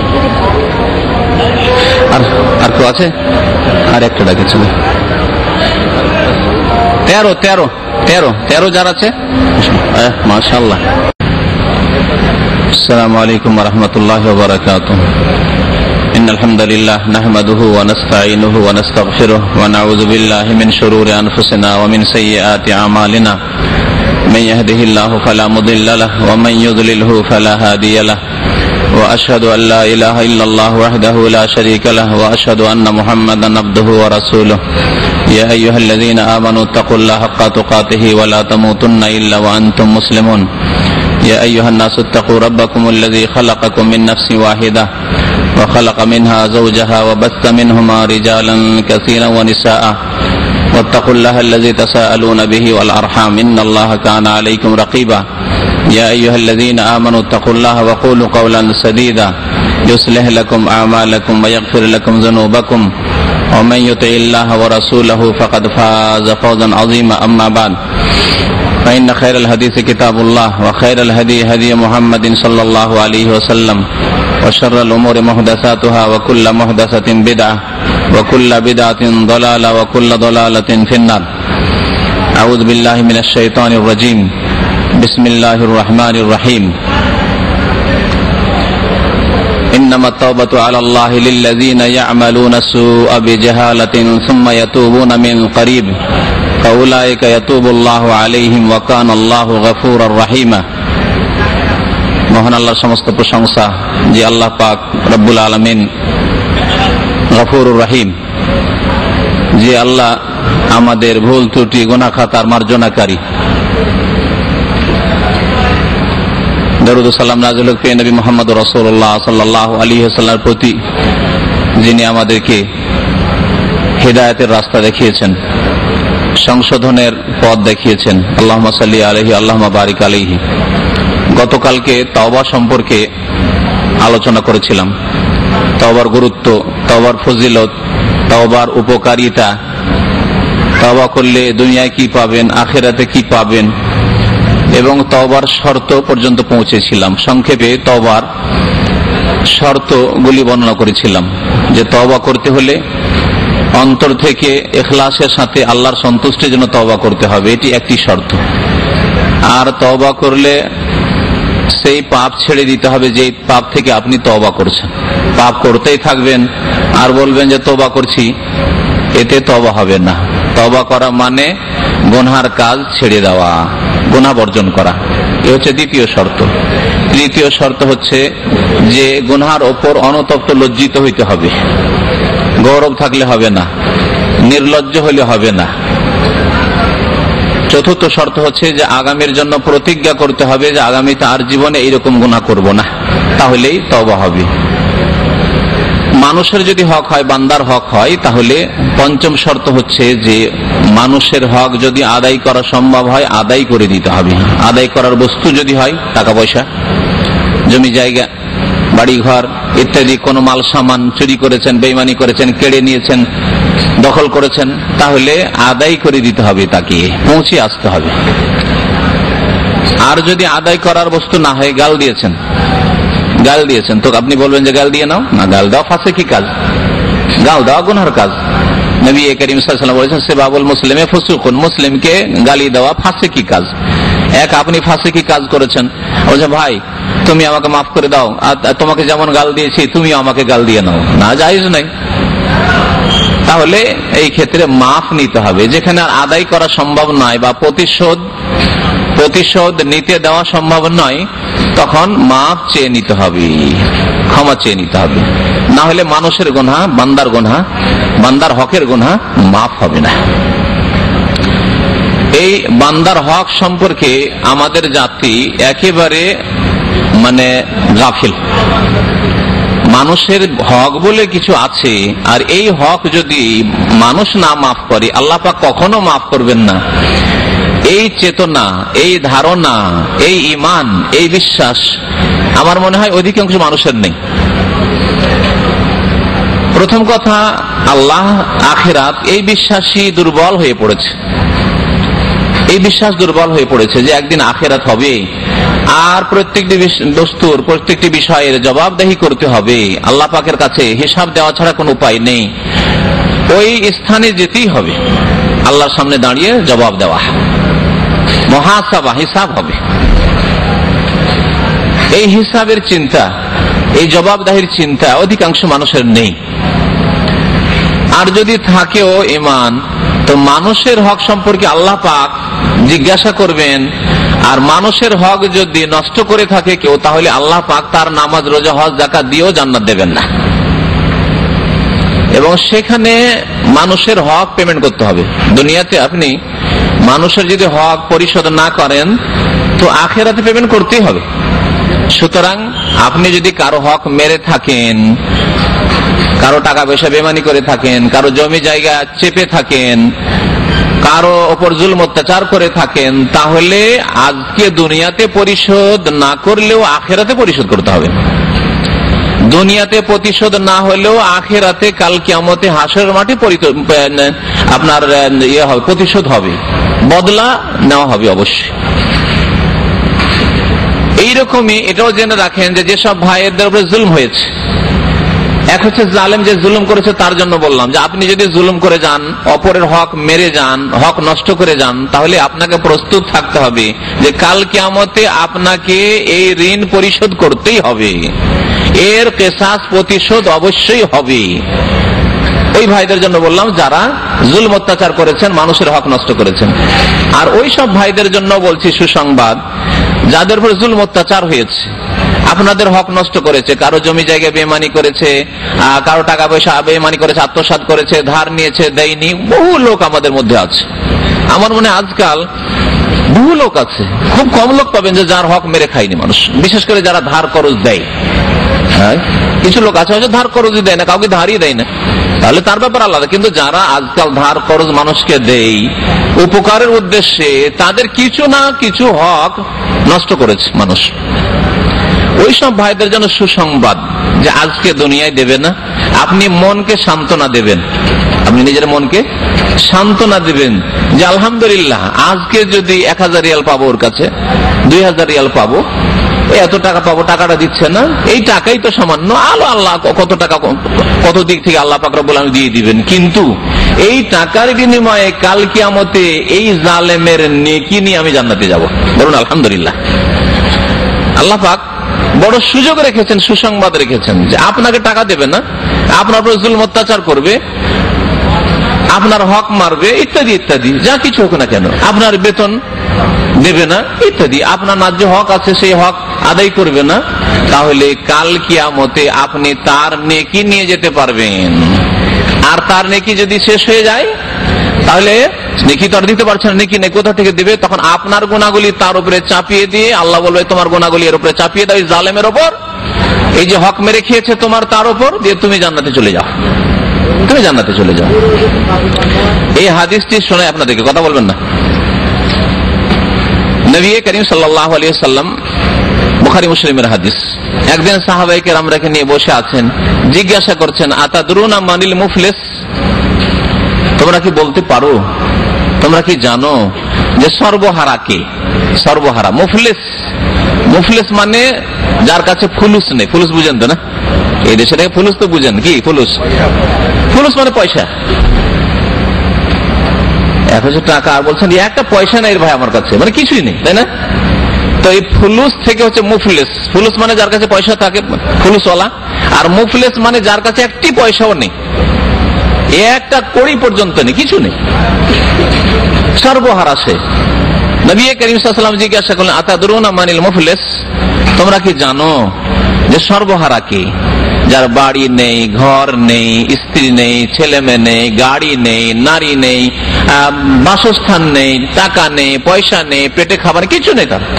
B: আর আর কেউ আছে? আর একটা ডাকেছিল। তেরো তেরো তেরো তেরো যার আছে মাশাআল্লাহ। আসসালামু আলাইকুম ওয়া রাহমাতুল্লাহি ওয়া বারাকাতুহু। ইন্নাল হামদালিল্লাহ নাহমাদুহু ওয়া নাস্তাঈনুহু ওয়া নাস্তাগফিরুহু ওয়া নাউযু বিল্লাহি মিন শুরুরি আনফুসিনা ওয়া মিন সাইয়্যাতি আমালিনা। মান ইয়াহদিহিল্লাহু ফালা মুদিল্লা লাহু ওয়া মান ইউদ্লিলহু ফালা হাদিয়া লাহু। ওয়া আশহাদু আল লা ইলাহা ইল্লাল্লাহু ওয়াহদাহু লা শারীকা লাহু ওয়া আশহাদু আন্না মুহাম্মাদান আবদুহু ওয়া রাসূলুহু। ইয়া আইয়ুহাল্লাযীনা আমানু তাকুল্লাহা হাক্কা তুকাতিহি ওয়া লা তামুতুন্না ইল্লা ওয়া আনতুম মুসলিমুন। ইয়া আইয়ুহান নাসু ইত্তাকু রাব্বাকুমুল্লাযী খালাকাকুম মিন নাফসিন ওয়াহিদা ওয়া খালাকা মিনহা যাওজাহা ওয়া বাসসা মিনহুমা রিজালান কাসীরান ওয়া নিসাআ ওয়াত্তাকুল্লাহাল্লাযী তাসাআলুনা বিহি ওয়াল আরহাম ইন্নাল্লাহা কানা আলাইকুম রাকীবা। ইয়া আইয়ুহাল্লাযীনা আমানু ইত্তাকুল্লাহা ওয়া কুলু কাওলান সাদীদা ইউসলিহ লাকুম আ'মালাকুম ওয়া ইয়াগফির লাকুম যুনুবাকুম ওয়া মান ইউতি'িল্লাহা ওয়া রাসূলাহু ফাকাদ ফাযা ফাওজান 'আযীমা। আম্মা বা'দ فإن خير الحديث كتاب الله وخير الهدي هدي محمد صلى الله عليه وسلم وشر الأمور محدثاتها وكل محدثة بدعة وكل بدعة ضلالة وكل ضلالة في النار. أعوذ بالله من الشيطان الرجيم. بسم الله الرحمن الرحيم. إنما التوبة على الله للذين يعملون السوء بجهالة ثم يتوبون من قريب فأولئك يتوب الله عليهم وكان الله غفورا رحيما. মহান আল্লাহর সমস্ত প্রশংসা যে আল্লাহ পাক রব্বুল আলামিন গফুরুর রহিম, যে আল্লাহ আমাদের ভুল ত্রুটি গুনাহ খাতার মার্জনাকারী। দরুদ ও সালাম নাযিল হোক প্রিয় নবী মুহাম্মদ রাসূলুল্লাহ সাল্লাল্লাহু আলাইহি ওয়াসাল্লামের প্রতি, যিনি আমাদেরকে হিদায়াতের রাস্তা দেখিয়েছেন, সংশোধনের পথ দেখিয়েছেন। আল্লাহুম্মা সাল্লি আলাইহি আল্লাহুম্মা বারিক আলাইহি। গতকালকে তওবা সম্পর্কে আলোচনা করেছিলাম। তওবার গুরুত্ব, তওবার ফজিলত, তওবার উপকারিতা, তওবা করলে দুনিয়ায় কি পাবেন, আখিরাতে কি পাবেন, এবং তওবার শর্ত পর্যন্ত পৌঁছেছিলাম। সংক্ষেপে তওবার শর্তগুলি বর্ণনা করেছিলাম যে তওবা করতে হলে অন্তর থেকে ইখলাসের সাথে আল্লাহর সন্তুষ্টির জন্য তওবা করতে হবে, এটি একটি শর্ত। আর তওবা করলে সেই পাপ ছেড়ে দিতে হবে যে পাপ থেকে আপনি তওবা করছেন। পাপ করতেই থাকবেন আর বলবেন যে তওবা করছি, এতে তওবা হবে না। তওবা করা মানে গুনহার কাজ ছেড়ে দেওয়া, গুনাহ বর্জন করা, এ হচ্ছে দ্বিতীয় শর্ত। তৃতীয় শর্ত হচ্ছে যে গুনহার ওপর অনতপ্ত লজ্জিত হইতে হবে, গৌরব থাকলে হবে না, নির্লজ্জ হলে হবে না। চতুর্থ শর্ত হচ্ছে যে আগামীর জন্য প্রতিজ্ঞা করতে হবে যে আগামীতে আর জীবনে এইরকম গুনাহ করব না, তাহলেই তওবা হবে। মানুষের যদি হক হয়, বান্দার হক হয়, তাহলে পঞ্চম শর্ত হচ্ছে যে মানুষের হক যদি আদায় করা সম্ভব হয় আদায় করে দিতে হবে। আদায় করার বস্তু যদি হয়, টাকা পয়সা, জমি জায়গা, বাড়ি ঘর ইত্যাদি কোনো মাল সামান চুরি করেছেন, বেঈমানি করেছেন, কেড়ে নিয়েছেন, দখল করেছেন, তাহলে আদায় করে দিতে হবে, তাকে পৌঁছে আসতে হবে। আর যদি আদায় করার বস্তু না হয়, গাল দিয়েছেন, গাল দিয়েছেন তো আপনি বলবেন যে গাল দিয়ে নাও না, গাল দেওয়া ফাসিকি কাজ, গাল দেওয়া গুনার কাজ। নবী করিম সাল্লাল্লাহু আলাইহি ওয়াসাল্লাম বলেছেন সিবাবুল মুসলিমে ফুসুকুন, মুসলিমকে গালি দেওয়া ফাসিকি কাজ। এক আপনি ফাসিকি কাজ করেছেন, বলছে ভাই তুমি আমাকে মাফ করে দাও, আর তোমাকে যেমন গাল দিয়েছি তুমিও আমাকে গাল দিয়ে নাও, না, জায়েজ নাই। তাহলে এই ক্ষেত্রে মাফ নিতে হবে। যেখানে আর আদায় করা সম্ভব নয় বা প্রতিশোধ প্রতিশোধ নিতে দেওয়া সম্ভব নয়, তখন মাফ চেয়ে নিতে হবে, ক্ষমা চেয়ে নিতে হবে। না হলে মানুষের গুনাহ, বান্দার গুনাহ, বান্দার হকের গুনাহ মাফ হবে না। এই বান্দার হক সম্পর্কে আমাদের জাতি একেবারে মানে গাফিল। মানুষের হক বলে কিছু আছে, আর এই হক যদি মানুষ না মাফ করে আল্লাহ পাক কখনো মাফ করবেন না। এই চেতনা, এই ধারণা, এই ঈমান, এই বিশ্বাস আমার মনে হয় অধিকাংশ মানুষের নেই। প্রথম কথা, আল্লাহ, আখিরাত, এই বিশ্বাসই দুর্বল হয়ে পড়েছে। এই বিশ্বাস দুর্বল হয়ে পড়েছে যে একদিন আখিরাত হবে, আর প্রত্যেকটি বস্তুর, প্রত্যেকটি বিষয়ের জবাবদেহি করতে হবে। আল্লাহ পাকের কাছে হিসাব দেওয়া ছাড়া কোনো উপায় নেই। ওই স্থানে যেতেই হবে, আল্লাহর সামনে দাঁড়িয়ে জবাব দেওয়া। মুহাসাবা, হিসাব হবে। এই হিসাবের চিন্তা, এই জবাবদাহির চিন্তা অধিকাংশ মানুষের নেই। আর যদি থাকেও ঈমান, তো মানুষের হক সম্পর্কে আল্লাহ পাক জিজ্ঞাসা করবেন। আর মানুষের হক যদি নষ্ট করে থাকে কেউ, তাহলে আল্লাহ পাক তার নামাজ, রোজা, হজ, যাকাত দিয়েও জান্নাত দেবেন না। এবং সেখানে মানুষের হক পেমেন্ট করতে হবে। দুনিয়াতে আপনি মানুষের যদি হক পরিশোধ না করেন, তো আখিরাতে পেমেন্ট করতেই হবে। সুতরাং আপনি যদি কারো হক মেরে থাকেন, কারো টাকা পয়সা বেমানি করে থাকেন, কারো জমি জায়গা চেপে থাকেন, কারো ওপর জুলম অত্যাচার করে থাকেন, তাহলে আজকে দুনিয়াতে পরিশোধ না করলেও আখিরাতে পরিশোধ করতে হবে। দুনিয়াতে প্রতিশোধ না হলেও আখিরাতে কাল কিয়ামতে হাসরের মাঠে আপনার ইয়ে হবে, প্রতিশোধ হবে, বদলা নেওয়া হবে অবশ্যই। এইরকমই এটাও জেনে রাখেন যে যেসব ভাইয়ের উপরে জুলম হয়েছে, এক হচ্ছে জালেম, যে জুলুম করেছে তার জন্য বললাম যে আপনি যদি জুলুম করে যান, অপরের হক মেরে যান, হক নষ্ট করে যান, তাহলে আপনাকে প্রস্তুত থাকতে হবে যে কাল কিয়ামতে আপনাকে এই ঋণ পরিশোধ করতেই হবে, এর কিসাস প্রতিশোধ অবশ্যই হবে। ওই ভাইদের জন্য বললাম যারা জুলম অত্যাচার করেছেন, মানুষের হক নষ্ট করেছেন। আর ওই সব ভাইদের জন্য বলছি সুসংবাদ, যাদের উপর জুলম অত্যাচার হয়েছে, আপনাদের হক নষ্ট করেছে, কারো জমি জায়গা বেমানি করেছে, কারো টাকা পয়সা বেমানি করেছে, আত্মসাৎ করেছে, ধার নিয়েছে, দেয়নি, বহু লোক আমাদের মধ্যে আছে। আমার মনে আজকাল বহু লোক আছে, খুব কম লোক পাবেন যে যার হক মেরে খায়নি মানুষ, বিশেষ করে যারা ধার করজ দেয়। হ্যাঁ, কিছু লোক আছে হয়তো ধার করজই দেয় না, কাউকে ধারই দেয় না, তাহলে তার ব্যাপার আলাদা। কিন্তু যারা আজকাল ধার করজ মানুষকে দেয় উপকারের উদ্দেশ্যে, তাদের কিছু না কিছু হক নষ্ট করেছে মানুষ। ওই সব ভাইদের জন্য সুসংবাদ যে আজকে দুনিয়ায় দেবে না, আপনি মনকে সান্ত্বনা দেবেন, আপনি নিজের মনকে সান্ত্বনা দেবেন যে আলহামদুলিল্লাহ আজকে যদি এক হাজার রিয়াল পাবো, ওর কাছে দুই হাজার রিয়াল পাবো, এত টাকা পাবো, টাকাটা দিচ্ছে না, এই টাকাই তো সামান্য, আলো আল্লাহ কত টাকা কত দিক থেকে আল্লাহ পাক রব্বুল আলামিন দিয়ে দিবেন। কিন্তু এই টাকার বিনিময়ে কাল কিয়ামতে এই জালেমের নেকি নিয়ে আমি জান্নাতে যাব। বলুন আলহামদুলিল্লাহ। আল্লাহ পাক বড় সুযোগ রেখেছেন, সুসংবাদ রেখেছেন যে আপনাকে টাকা দেবে না, আপনার উপর জুলম অত্যাচার করবে, আপনার হক মারবে, ইত্যাদি ইত্যাদি, যা কিছু হোক না কেন, আপনার বেতন দেবে না ইত্যাদি, আপনার ন্যায্য হক আছে সেই হক আদায় করবে না, তাহলে কাল কিয়ামতে আপনি তার নেকি নিয়ে যেতে পারবেন। আর তার নেকি যদি শেষ হয়ে যায়, তাহলে নেকি তো আর দিতে পারছে না, নেকি নেই কোথা থেকে দিবে? তখন আপনার গুনাহগুলি তার উপরে চাপিয়ে দিয়ে আল্লাহ বলবে তোমার গুনাহগুলি এর উপরে চাপিয়ে দাও, জালেমের ওপর, এই যে হক মেরে খেয়েছে তোমার, তার উপর দিয়ে তুমি জান্নাতে চলে যাও, তুমি জান্নাতে চলে যাও। এই হাদিসটি শুনে আপনাদেরকে কথা বলবেন না। নবী করিম সাল্লাল্লাহু আলাইহি ওয়াসাল্লাম, বুখারী মুসলিমের হাদিস, একদিন সাহাবায়ে কেরামকে নিয়ে বসে আছেন, জিজ্ঞাসা করছেন আতাদরুনা মানিল মুফলিস, তোমরা কি বলতে পারো, তোমরা কি জানো যে সর্বহারা কে? সর্বহারা মুফলিস, মুফলিস মানে যার কাছে ফুলুস নেই। ফুলুস বুঝেন তো না? এই দেশে থেকে ফুলুস তো বুঝেন, কি ফুলুস? ফুলুস মানে পয়সা, এক হাজার টাকা, আর বলছেন একটা পয়সা নাই ভাই আমার কাছে, মানে কিছুই নেই, তাই না? তো এই ফুলুস থেকে হচ্ছে মুফলিস। ফুলুস মানে যার কাছে পয়সা থাকে, ফুলুসওয়ালা। আর মুফলিস মানে যার কাছে একটি পয়সাও নেই, একটা কড়ি পর্যন্ত নেই, কিছু নেই, সর্বহারা সে। নবী করিম সাল্লাল্লাহু আলাইহি ওয়াসাল্লাম জিজ্ঞাসা করলেন আতাদরুনা মানিল মুফলিস, তোমরা কি জানো যে সর্বহারা কে? যার বাড়ি নেই, ঘর নেই, স্ত্রী নেই, ছেলে মেয়ে নেই, গাড়ি নেই, নারী নেই, বাসস্থান নেই, টাকা নেই, পয়সা নেই, পেটে খাবার কিছু নেই তার।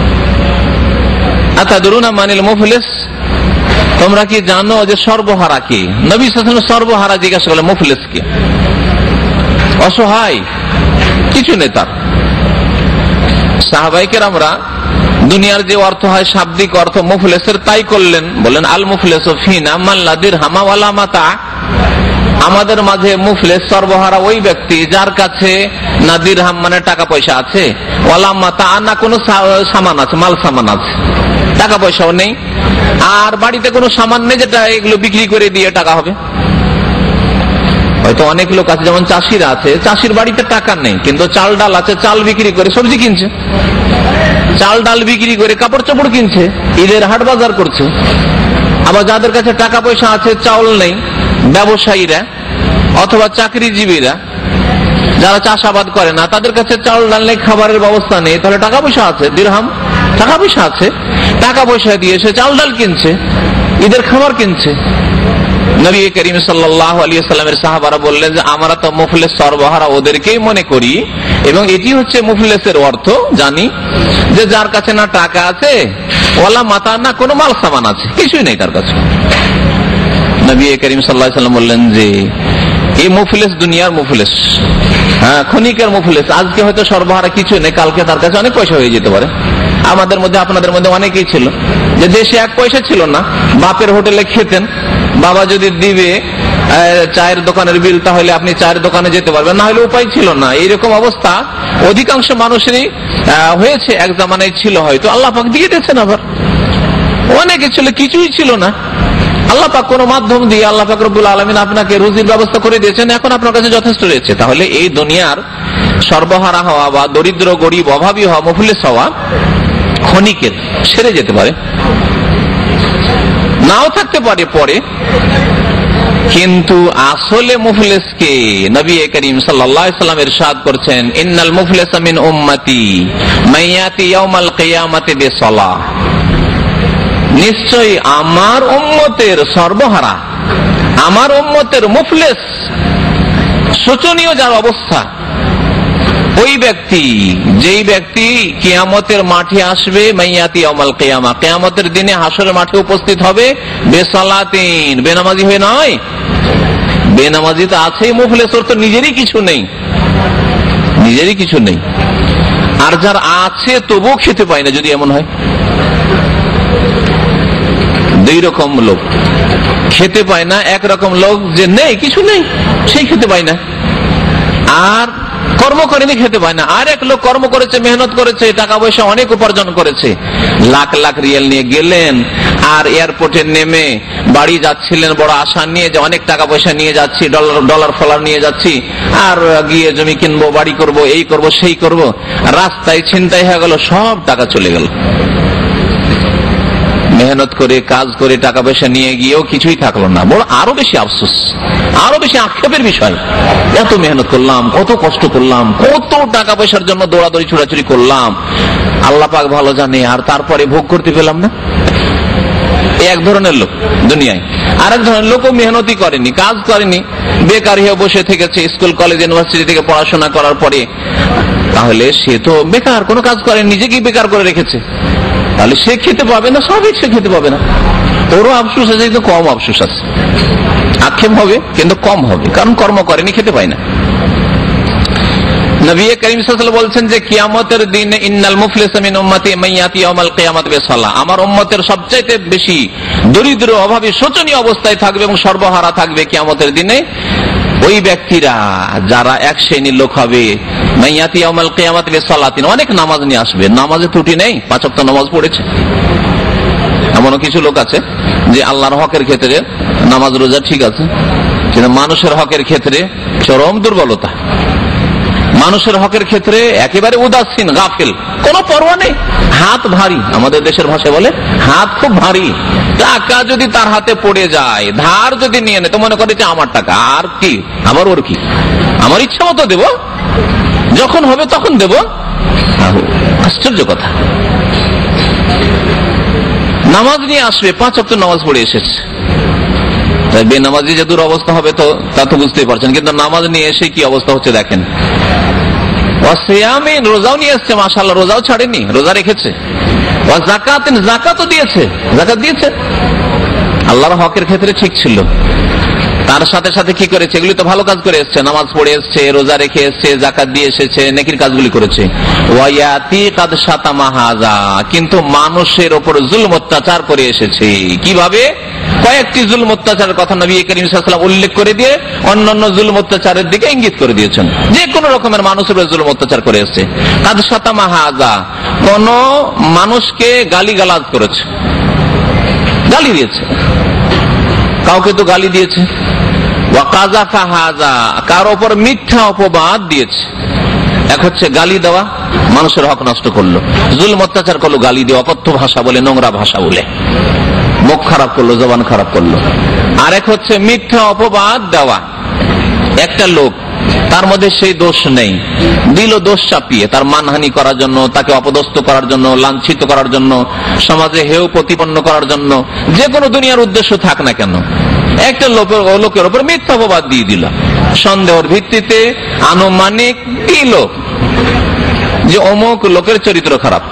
B: আতাদরুনা মানিল মুফলিস, তোমরা কি জানো যে সর্বহারা কে? নবী সাল্লাল্লাহু আলাইহি ওয়াসাল্লাম সর্বহারা জিজ্ঞাসা করলেন মুফলিস কে? অসহায়, কিছু নেই তার। সাহাবায়ে কেরামরা দুনিয়ার যে অর্থ হয় শাব্দিক অর্থ মুফলিসের তাই করলেন, বলেন আল মুফলিসু ফিনা মান লা দিরহাম ওয়ালা মাতা, আমাদের মাঝে মুফলিস সর্বহারা ওই ব্যক্তি যার কাছে না দিরহাম মানে টাকা পয়সা আছে, ওয়ালা মাতা না কোনো সামান আছে, মাল সামান আছে, টাকা পয়সাও নেই, আর বাড়িতে কোনো সামান নেই যেটা এগুলো বিক্রি করে দিয়ে টাকা হবে। হয়তো অনেক লোক আছে, যেমন চাষিরা আছে, চাষির বাড়িতে টাকা নেই কিন্তু চাল ডাল আছে, চাল বিক্রি করে সবজি কিনছে, চাল ডাল বিক্রি করে কাপড় চোপড় কিনছে, ঈদের হাট বাজার করছে। আবার যাদের কাছে টাকা পয়সা আছে, চাউল নেই, ব্যবসায়ীরা অথবা চাকরিজীবীরা যারা চাষাবাদ করে না, তাদের কাছে চাউল ডাল নেই, খাবারের ব্যবস্থা নেই, তাহলে টাকা পয়সা আছে, দিরহাম টাকা পয়সা আছে, টাকা পয়সা দিয়ে সে চাউল ডাল কিনছে, ঈদের খাবার কিনছে। নবী করিম সাল্লাল্লাহু আলাইহি ওয়াসাল্লামের সাহাবারা বললেন যে আমরা তো মুফলিস সর্বহারা ওদেরকেই মনে করি, এবং এটি হচ্ছে মুফলিসের অর্থ জানি, যে যার কাছে না টাকা আছে, ওয়ালা মাতা, না কোনো মাল সামান আছে, কিছুই নেই তার কাছে। নবী করিম সাল্লাল্লাহু আলাইহি ওয়াসাল্লাম বললেন যে এই মুফলিস দুনিয়ার মুফলিস, হ্যাঁ ক্ষণিকের মুফলিস। আজকে হয়তো সর্বহারা কিছু নেই, কালকে তার কাছে অনেক পয়সা হয়ে যেতে পারে। আমাদের মধ্যে আপনাদের মধ্যে অনেকেই ছিল যে দেশে এক পয়সা ছিল না, বাপের হোটেলে খেতেন, বাবা যদি দিবে চায়ের দোকানের বিল তাহলে আপনি চায়ের দোকানে যেতে পারবেন, না হলে উপায় ছিল না। এইরকম অবস্থা অধিকাংশ মানুষেরই হয়েছে, এক জামানায় ছিল, হয়তো আল্লাহ পাক দিয়ে দিয়েছেন। আবার অনেকে ছিল কিছুই ছিল না, আল্লাহ পাক কোন মাধ্যম দিয়ে আল্লাহ পাক রব্বুল আলামিন আপনাকে রুজির ব্যবস্থা করে দিয়েছেন, এখন আপনার কাছে যথেষ্ট রয়েছে। তাহলে এই দুনিয়ার সর্বহারা হওয়া বা দরিদ্র গরিব অভাবী হওয়া, মুফলিস হওয়া ক্ষণিকের, সেরে যেতে পারে, নাও থাকতে পারে পরে। কিন্তু আসলে মুফলিসকে নবী করিম সাল্লাল্লাহু আলাইহি ওয়াসাল্লাম ইরশাদ করছেন, ইন্নাল মুফলিসা মিন উম্মতি মাইয়াতি ইয়াউমাল কিয়ামাতি বিসালাহ, নিশ্চয়ই আমার উম্মতের সর্বহারা, আমার উম্মতের মুফলিস, শোচনীয় যার অবস্থা, ওই ব্যক্তি, যেই ব্যক্তি কিয়ামতের মাঠে আসবে, মাইয়াতি ইয়াউমাল কিয়ামা, কিয়ামতের দিনে হাসরের মাঠে উপস্থিত হবে, বেসালাতিন, বেনামাজি হয়ে নয়। বেনামাজি তো আছেই মুফলিস, ওর তো নিজেরই কিছু নেই, নিজেরই কিছু নেই। আর যার আছে তবুও খেতে পায় না, যদি এমন হয়। দুই রকম লোক, খেতে পায় না, একরকম লোক যে নেই, কিছু নেই, সেই খেতে পায় না, আর কর্ম করেনি, খেতে পায় না। আর এক লোক কর্ম করেছে, মেহনত করেছে, টাকা পয়সা অনেক উপার্জন করেছে, লাখ লাখ রিয়াল নিয়ে গেলেন, আর এয়ারপোর্টে নেমে বাড়ি যাচ্ছিলেন বড় আশা নিয়ে যে অনেক টাকা পয়সা নিয়ে যাচ্ছি, ডলার ডলার ফলার নিয়ে যাচ্ছি, আর গিয়ে জমি কিনবো, বাড়ি করব, এই করব, সেই করব, রাস্তায় ছিনতাই হয়ে গেল, সব টাকা চলে গেল। মেহনত করে কাজ করে টাকা পয়সা নিয়ে গিয়েও কিছুই থাকলো না, বড় আরো বেশি আফসোস, আরো বেশি আক্ষেপের বিষয়। এত মেহনত করলাম, কত কষ্ট করলাম, কত টাকা পয়সার জন্য দৌড়াদৌড়ি ছুটাছুটি করলাম, আল্লাহ পাক ভালো জানে, আর তারপরে ভোগ করতে পেলাম না। এক ধরনের লোক দুনিয়ায়। আর এক ধরনের লোকও মেহনতি করেনি, কাজ করেনি, বেকার হয়ে বসে থেকেছে, স্কুল কলেজ ইউনিভার্সিটি থেকে পড়াশোনা করার পরে, তাহলে সে তো বেকার, কোনো কাজ করেনি, নিজেকেই বেকার করে রেখেছে, তাহলে সে খেতে পাবে না, স্বাভাবিক সে খেতে পাবে না। ওরও আফসোস আছে, কিন্তু কম আফসোস আছে, আক্ষেপ হবে কিন্তু কম হবে, কারণ কর্ম করেনি, খেতে পায় না। নবী করিম সাল্লাল্লাহু আলাইহি ওয়াসাল্লাম বলছেন যে কিয়ামতের দিনে ইন্নাল মুফলিসা মিন উম্মতি মান ইয়াতি ইয়াউমাল কিয়ামাতি বিসালাহ, আমার উম্মতের সবচাইতে বেশি দরিদ্র অভাবী শোচনীয় অবস্থায় থাকবে এবং সর্বহারা থাকবে কিয়ামতের দিনে ওই ব্যক্তিরা যারা এক শ্রেণীর লোক হবে, মান ইয়াতি ইয়াউমাল কিয়ামাতি বিসালাতিন, অনেক নামাজ নিয়ে আসবে, নামাজে ত্রুটি নেই, পাঁচ ওয়াক্ত নামাজ পড়েছে। এমনও কিছু লোক আছে যে আল্লাহর হকের ক্ষেত্রে নামাজ রোজা ঠিক আছে, কিন্তু মানুষের হকের ক্ষেত্রে চরম দুর্বলতা, মানুষের হকের ক্ষেত্রে একেবারে উদাসীন, গাফিল, কোন পরোয়া নেই, হাত ভারী, আমাদের দেশের ভাষায় বলে হাত খুব ভারী। টাকা যদি তার হাতে পড়ে যায়, ধার যদি নিয়ে নেয়, তো মনে করে যে আমার টাকা, আর কি আমার, ওর কি, আমার ইচ্ছা মতো দেব, যখন হবে তখন দেব। আশ্চর্য কথা, নামাজ নিয়ে আসবে, পাঁচ ওয়াক্ত নামাজ পড়ে এসেছে, তাই বেনামাজি যে দূর অবস্থা হবে তো তা তো বুঝতেই পারছেন, কিন্তু নামাজ নিয়ে এসে কি অবস্থা হচ্ছে দেখেন। রোজাও নিয়ে এসছে, মাশাআল্লাহ, রোজাও ছাড়েনি, রোজা রেখেছে। যাকাতিন, যাকাতও দিয়েছে, যাকাত দিয়েছে, আল্লাহর হকের ক্ষেত্রে ঠিক ছিল। তার সাথে সাথে কি করেছে, এগুলি তো ভালো কাজ করে এসছে, নামাজ পড়ে এসছে, রোজা রেখে এসছে, যাকাত দিয়ে এসেছে, নেকির কাজগুলি করেছে। ওয়ায়াতি কাদ শাতামা হাযা, কিন্তু মানুষের উপর জুলম অত্যাচার করে এসেছে। কিভাবে? কয়েকটি জুলম অত্যাচারের কথা নবী করিম সাল্লাল্লাহু আলাইহি ওয়াসাল্লাম উল্লেখ করে দিয়ে অন্যান্য জুলম অত্যাচারের দিকে ইঙ্গিত করে দিয়েছেন, যে কোন রকমের মানুষের উপর জুলম অত্যাচার করে এসেছে। কাদ শাতামা হাযা, কোন মানুষকে গালিগালাজ করেছে, গালি দিয়েছে, কাউকে তো গালি দিয়েছে, ওয়া কাযাফা হাযা, কার উপর মিথ্যা অপবাদ দিয়েছে। এক হচ্ছে গালি দেওয়া, মানুষের হক নষ্ট করলো, জুলম অত্যাচার করলো, গালি দেওয়া, অকথ্য ভাষা বলে, নোংরা ভাষা বলে মুখ খারাপ করলো, জবান খারাপ করলো। আর এক হচ্ছে মিথ্যা অপবাদ দেওয়া। একটা লোক, তার মধ্যে সেই দোষ নেই, দিল দোষ চাপিয়ে তার মানহানি করার জন্য, তাকে অপদস্থ করার জন্য, লাঞ্ছিত করার জন্য, সমাজে হেয় প্রতিপন্ন করার জন্য, যে কোনো দুনিয়ার উদ্দেশ্য থাক না কেন, একটা লোকের লোকের উপর মিথ্যা অপবাদ দিয়ে দিল সন্দেহের ভিত্তিতে, আনুমানিক দিল যে অমুক লোকের চরিত্র খারাপ,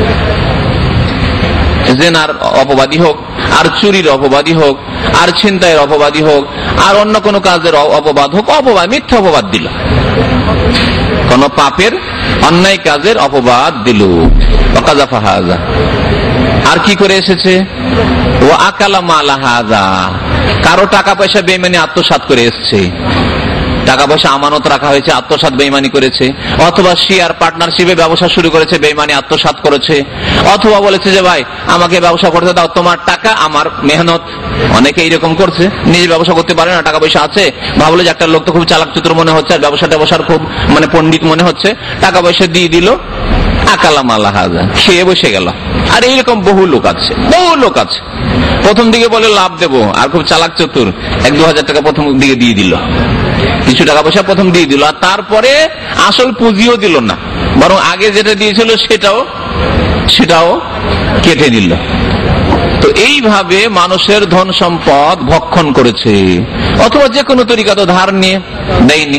B: জেনার অপবাদী হোক, আর চুরির অপবাদী হোক, আর ছিনতাইয়ের অপবাদী হোক, আর অন্য কোন কাজের অপবাদ হোক, অপবাদ, মিথ্যা অপবাদ দিল, কোন পাপের অন্যায় কাজের অপবাদ দিল। ওয়াকাযাফা হাযা। আর কি করে এসেছে? ওয়া আকালা মালা হাযা, কারো টাকা পয়সা বেঈমানি আত্মসাৎ করে এসেছে, টাকা পয়সা আমানত রাখা হয়েছে, আত্মসাৎ বেঈমানি করেছে, অথবা শেয়ার পার্টনারশিপে ব্যবসা শুরু করেছে, বেঈমানি আত্মসাৎ করেছে, অথবা বলেছে যে ভাই আমাকে ব্যবসা করতে দাও, তোমার টাকা আমার মেহনত। অনেকে এইরকম করছে, নিজে ব্যবসা করতে পারে না, টাকা পয়সা আছে, ভাবলো যে একটা লোক তো খুব চালাক চতুর মনে হচ্ছে, আর ব্যবসাটা বসার খুব মানে পণ্ডিত মনে হচ্ছে, টাকা পয়সা দিয়ে দিল, আকালা মালা হাযা, খেয়ে বসে গেল। আর এইরকম বহু লোক আছে, বহু লোক আছে, প্রথম দিকে বলে লাভ দেবো, আর খুব চালাক চতুর এক দু হাজার টাকা প্রথম দিকে দিয়ে দিল, কিছু টাকা পয়সা প্রথম দিয়ে দিল, আর তারপরে আসল পুঁজিও দিল না, বরং আগে যেটা দিয়েছিল সেটাও সেটাও কেটে দিল। তো এইভাবে মানুষের ধন সম্পদ ভক্ষণ করেছে, অথবা যে কোনো তরিকা তো ধার নিয়ে দেয়নি,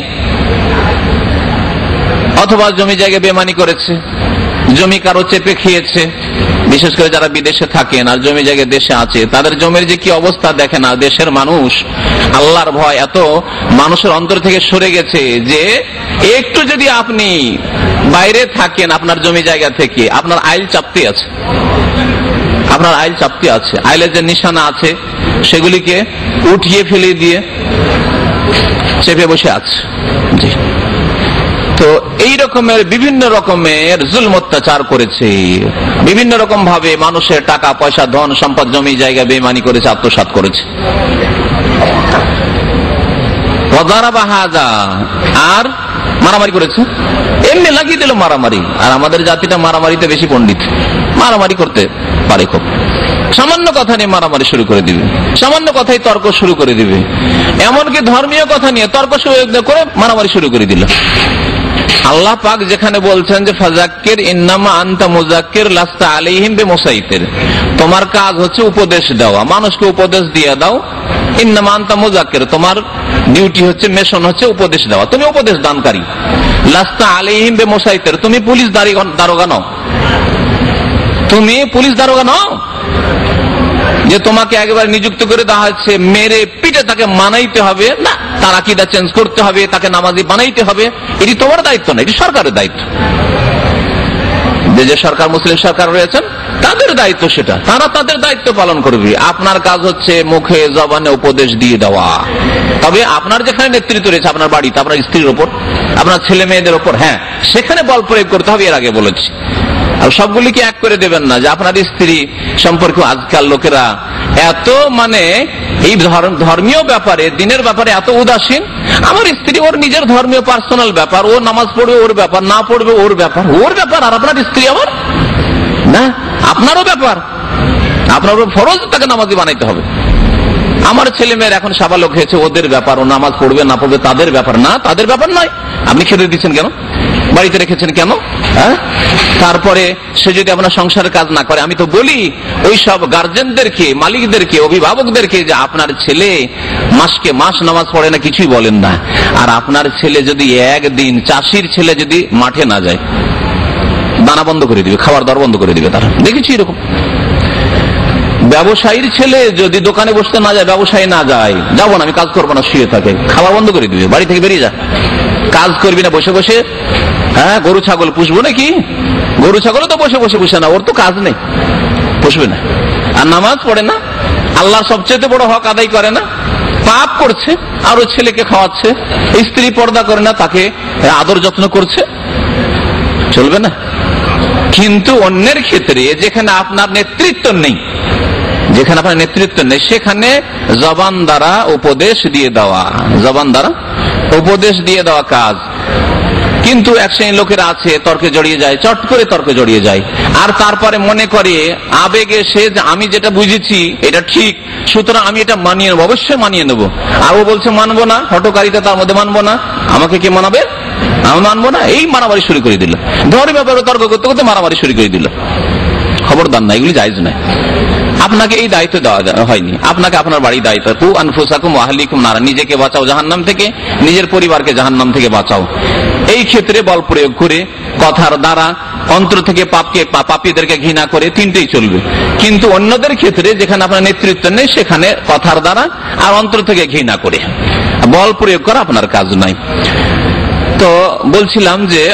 B: অথবা জমি জায়গা বেমানি করেছে, জমি কারো চেপে খেয়েছে। বিশেষ করে যারা বিদেশে থাকেন আর জমি জায়গা দেশে আছে, তাদের জমির যে কি অবস্থা দেখে না। দেশের মানুষ আল্লাহর ভয় এত মানুষের অন্তর থেকে সরে গেছে যে একটু যদি আপনি বাইরে থাকেন আপনার জমি জায়গা থেকে, আপনার আইল চাপতে আছে, আপনার আইল চাপতে আছে, আইলের যে নিশানা আছে সেগুলিকে উঠিয়ে ফেলে দিয়ে চেপে বসে আছে। জি, তো এই রকমের বিভিন্ন রকমের জুলম অত্যাচার করেছে, বিভিন্ন রকম ভাবে মানুষের টাকা পয়সা ধন সম্পদ জমি জায়গা বেঈমানি করেছে, আত্মসাৎ করেছে। আর মারামারি করেছে, এমনি লাগিয়ে দিল মারামারি। আর আমাদের জাতিটা মারামারিতে বেশি পণ্ডিত, মারামারি করতে পারে খুব, সামান্য কথা নিয়ে মারামারি শুরু করে দিবে, সামান্য কথাই তর্ক শুরু করে দিবে, এমনকি ধর্মীয় কথা নিয়ে তর্ক করে মারামারি শুরু করে দিল। আল্লাহ পাক যেখানে বলছেন যে ফাযাক্কির ইন্নামা আনতা মুযাক্কির লাস্তা আলাইহিম বিমুসাইতির, তোমার কাজ হচ্ছে উপদেশ দেওয়া, মানুষকে উপদেশ দিয়ে দাও। ইন্নামা আনতা মুযাক্কির, তোমার ডিউটি হচ্ছে, মিশন হচ্ছে উপদেশ দেওয়া, তুমি উপদেশ দানকারী। লাস্তা আলাইহিম বিমুসাইতির, তুমি পুলিশ দারোগা নও, তুমি পুলিশ দারোগা নও যে তোমাকে একবার নিযুক্ত করে দেওয়া হচ্ছে, মেরে পিটে তাকে মানাইতে হবে না, তার আকীদা চেঞ্জ করতে হবে, তাকে নামাজি বানাইতে হবে। এটি তোমার দায়িত্ব না, এটি সরকারের দায়িত্ব। যে যে সরকার মুসলিম সরকার রয়েছেন তাদের দায়িত্ব সেটা, তারা তাদের দায়িত্ব পালন করবে। আপনার কাজ হচ্ছে মুখে জবানে উপদেশ দিয়ে দেওয়া। তবে আপনার যেখানে নেতৃত্ব রয়েছে, আপনার বাড়িতে, আপনার স্ত্রীর ওপর, আপনার ছেলে মেয়েদের ওপর, হ্যাঁ সেখানে বল প্রয়োগ করতে হবে, এর আগে বলেছি। আর সবগুলিকে এক করে দেবেন না, যে আপনার স্ত্রী সম্পর্কে আজকাল লোকেরা এত মানে এই ধর্মীয় ব্যাপারে, দিনের ব্যাপারে এত উদাসীন। আমার স্ত্রী ওর নিজের ধর্মীয় পার্সোনাল ব্যাপার, ও নামাজ পড়বে ওর ব্যাপার, না পড়বে ওর ব্যাপার, ওর ব্যাপার। আর আপনার স্ত্রী আবার না, আপনারও ব্যাপার, আপনার ফরজ তাকে নামাজি বানাইতে হবে। আমার ছেলে মেয়ের এখন সাবালক হয়েছে, ওদের ব্যাপার, ও নামাজ পড়বে না পড়বে তাদের ব্যাপার না, তাদের ব্যাপার নয়। আপনি খেতে দিচ্ছেন কেন, বাড়িতে রেখেছেন কেন? হ্যাঁ, তারপরে সে যদি আপনার সংসারের কাজ না করে, আমি তো বলি ওই সব গার্জেনদেরকে, মালিকদেরকে, অভিভাবকদেরকে যে আপনার ছেলে মাসকে মাস নামাজ পড়ে না, কিছুই বলেন না। আর আপনার ছেলে যদি একদিন, চাষির ছেলে যদি মাঠে না যায়, দানা বন্ধ করে দিবে, খাবার দর বন্ধ করে দিবে। তারা দেখেছি এরকম। ব্যবসায়ীর ছেলে যদি দোকানে বসতে না যায়, ব্যবসায়ী না যায়, যাবো না আমি, কাজ করবো না, শুয়ে থাকে, খাবার বন্ধ করে দিবে, বাড়ি থেকে বেরিয়ে যায়, কাজ করবি না বসে বসে। হ্যাঁ, গরু ছাগল পুষবো নাকি? গরু ছাগল তো বসে বসে পুষে না, ওর তো কাজ নেই, পুষবে না। আর নামাজ পড়ে না, আল্লাহর সবচেয়ে বড় হক আদায় করে না, পাপ করছে, আর ওই ছেলেকে খাওয়াচ্ছে। স্ত্রী পর্দা করে না, তাকে আদর যত্ন করছে, চলবে না। কিন্তু অন্যের ক্ষেত্রে যেখানে আপনার নেতৃত্ব নেই, যেখানে আপনার নেতৃত্ব নেই সেখানে জবান দ্বারা উপদেশ দিয়ে দেওয়া, জবান দ্বারা উপদেশ দিয়ে দেওয়া কাজ। কিন্তু এক শ্রেণীর লোকেরা আছে তর্কে জড়িয়ে যায়, চট করে তর্কে জড়িয়ে যায়, আর তারপরে মনে করে আবেগে সে আমি যেটা বুঝেছি এটা ঠিক, সুতরাং আমি এটা মানিয়ে নেবো, অবশ্যই মানিয়ে নেবো। আর ও বলছে মানবো না, হটকারিতা তার মধ্যে মানবো না, আমাকে কে মানাবে, আমি মানবো না, এই মারামারি শুরু করে দিল। ধর্মের ব্যাপারে তর্ক করতে করতে মারামারি শুরু করে দিল। খবরদার না, এগুলি জায়েজ নয়। আপনাকে এই দায়িত্ব দেওয়া হয়নি, আপনাকে আপনার বাড়ির দায়িত্ব। কু আনফুসাকুম ওয়া আহলিকুম নারা, নিজেকে বাঁচাও জাহান্নাম থেকে, নিজের পরিবারকে জাহান্নাম থেকে বাঁচাও। এই ক্ষেত্রে বল প্রয়োগ করে, কথার দ্বারা, অন্তর থেকে পাপকে পাপীদেরকে ঘৃণা করে, তিনটেই চলবে। কিন্তু অন্যদের ক্ষেত্রে যেখানে আপনার নেতৃত্ব নেই সেখানে কথার দ্বারা আর অন্তর থেকে ঘৃণা করে বল প্রয়োগ করা আপনার কাজ নয়। তো বলছিলাম যে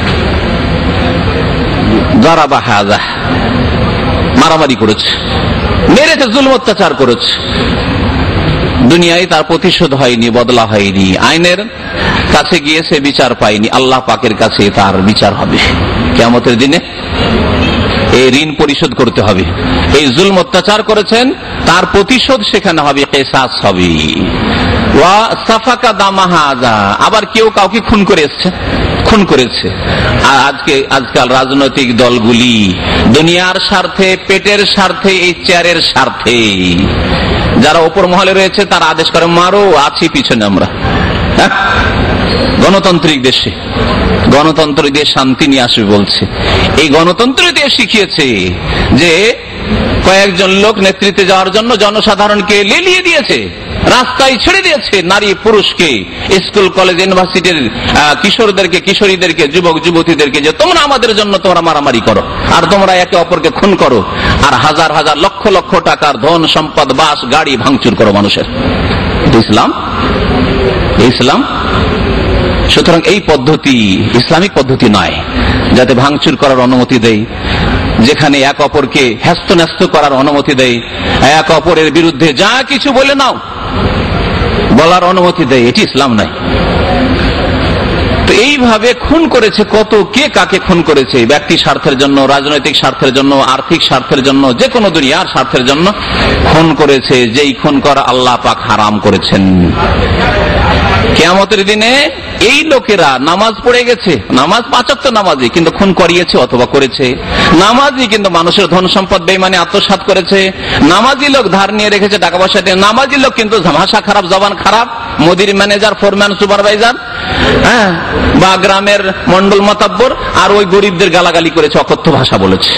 B: দারাবা হাযা, মারামারি করেছে, মেরেছে, জুলম অত্যাচার করেছে, দুনিয়ায় তার প্রতিশোধ হয়নি, বদলা হয়নি, আইনের কাছে গিয়ে সে বিচার পায়নি, আল্লাহ পাকের কাছে তার বিচার হবে কিয়ামতের দিনে। এই ঋণ পরিশোধ করতে হবে, এই জুলম অত্যাচার করেছেন তার প্রতিশোধ সেখানে হবে, কিসাস হবে। ওয়া সাফাকা দামা হাযা, আবার কেউ কাউকে খুন করে এসছে, খুন করেছে। আর আজকে আজকাল রাজনৈতিক দলগুলি দুনিয়ার স্বার্থে, পেটের স্বার্থে, এই চেয়ারের স্বার্থে যারা উপর মহলে রয়েছে তারা আদেশ করে মারো, আছি পিছনে আমরা। হ্যাঁ, গণতান্ত্রিক দেশে গণতন্ত্র দিয়ে শান্তি নিয়ে আসবে বলছে। এই গণতন্ত্র দিয়ে শিখিয়েছে যে কয়েকজন লোক নেতৃত্বে যাওয়ার জন্য জনসাধারণকে লেলিয়ে দিয়েছে, রাস্তায় ছেড়ে দিয়েছে, নারী পুরুষকে, স্কুল কলেজ ইউনিভার্সিটির কিশোরদেরকে, কিশোরীদেরকে, যুবক যুবতীদেরকে, যে তোমরা আমাদের জন্য তোমরা মারামারি করো আর তোমরা একে অপরকে খুন করো আর হাজার হাজার লক্ষ লক্ষ টাকার ধন সম্পদ, বাস গাড়ি ভাঙচুর করো মানুষের। ইসলাম ইসলাম সুতরাং এই পদ্ধতি ইসলামিক পদ্ধতি নয়, যাতে ভাঙচুর করার অনুমতি দেয়, যেখানে এক অপরকে হ্যাস্ত করার অনুমতি দেয়, এক অপরের বিরুদ্ধে যা কিছু বলে নাও বলার অনুমতি দেয়, এটি ইসলাম নয়। তো এইভাবে খুন করেছে কত, কে কাকে খুন করেছে, ব্যক্তি স্বার্থের জন্য, রাজনৈতিক স্বার্থের জন্য, আর্থিক স্বার্থের জন্য, যে কোনো দুনিয়ার স্বার্থের জন্য খুন করেছে, যেই খুন করা আল্লাহ পাক হারাম করেছেন। কিয়ামতের দিনে এই লোকেরা নামাজ পড়ে গেছে, নামাজ পাঁচ ওয়াক্ত নামাজি, কিন্তু খুন করিয়েছে অথবা করেছে, নামাজি কিন্তু মানুষের ধন সম্পদ বেঈমানি আত্মসাৎ করেছে, নামাজি লোক ধার নিয়ে রেখেছে, টাকা পয়সা দিয়ে, নামাজি লোক কিন্তু ভাষা খারাপ, জবান খারাপ, মুদির ম্যানেজার, ফোরম্যান, সুপারভাইজার, হ্যাঁ, বা গ্রামের মন্ডল মাতাব্বর, আর ওই গরিবদের গালাগালি করেছে, অকথ্য ভাষা বলেছে।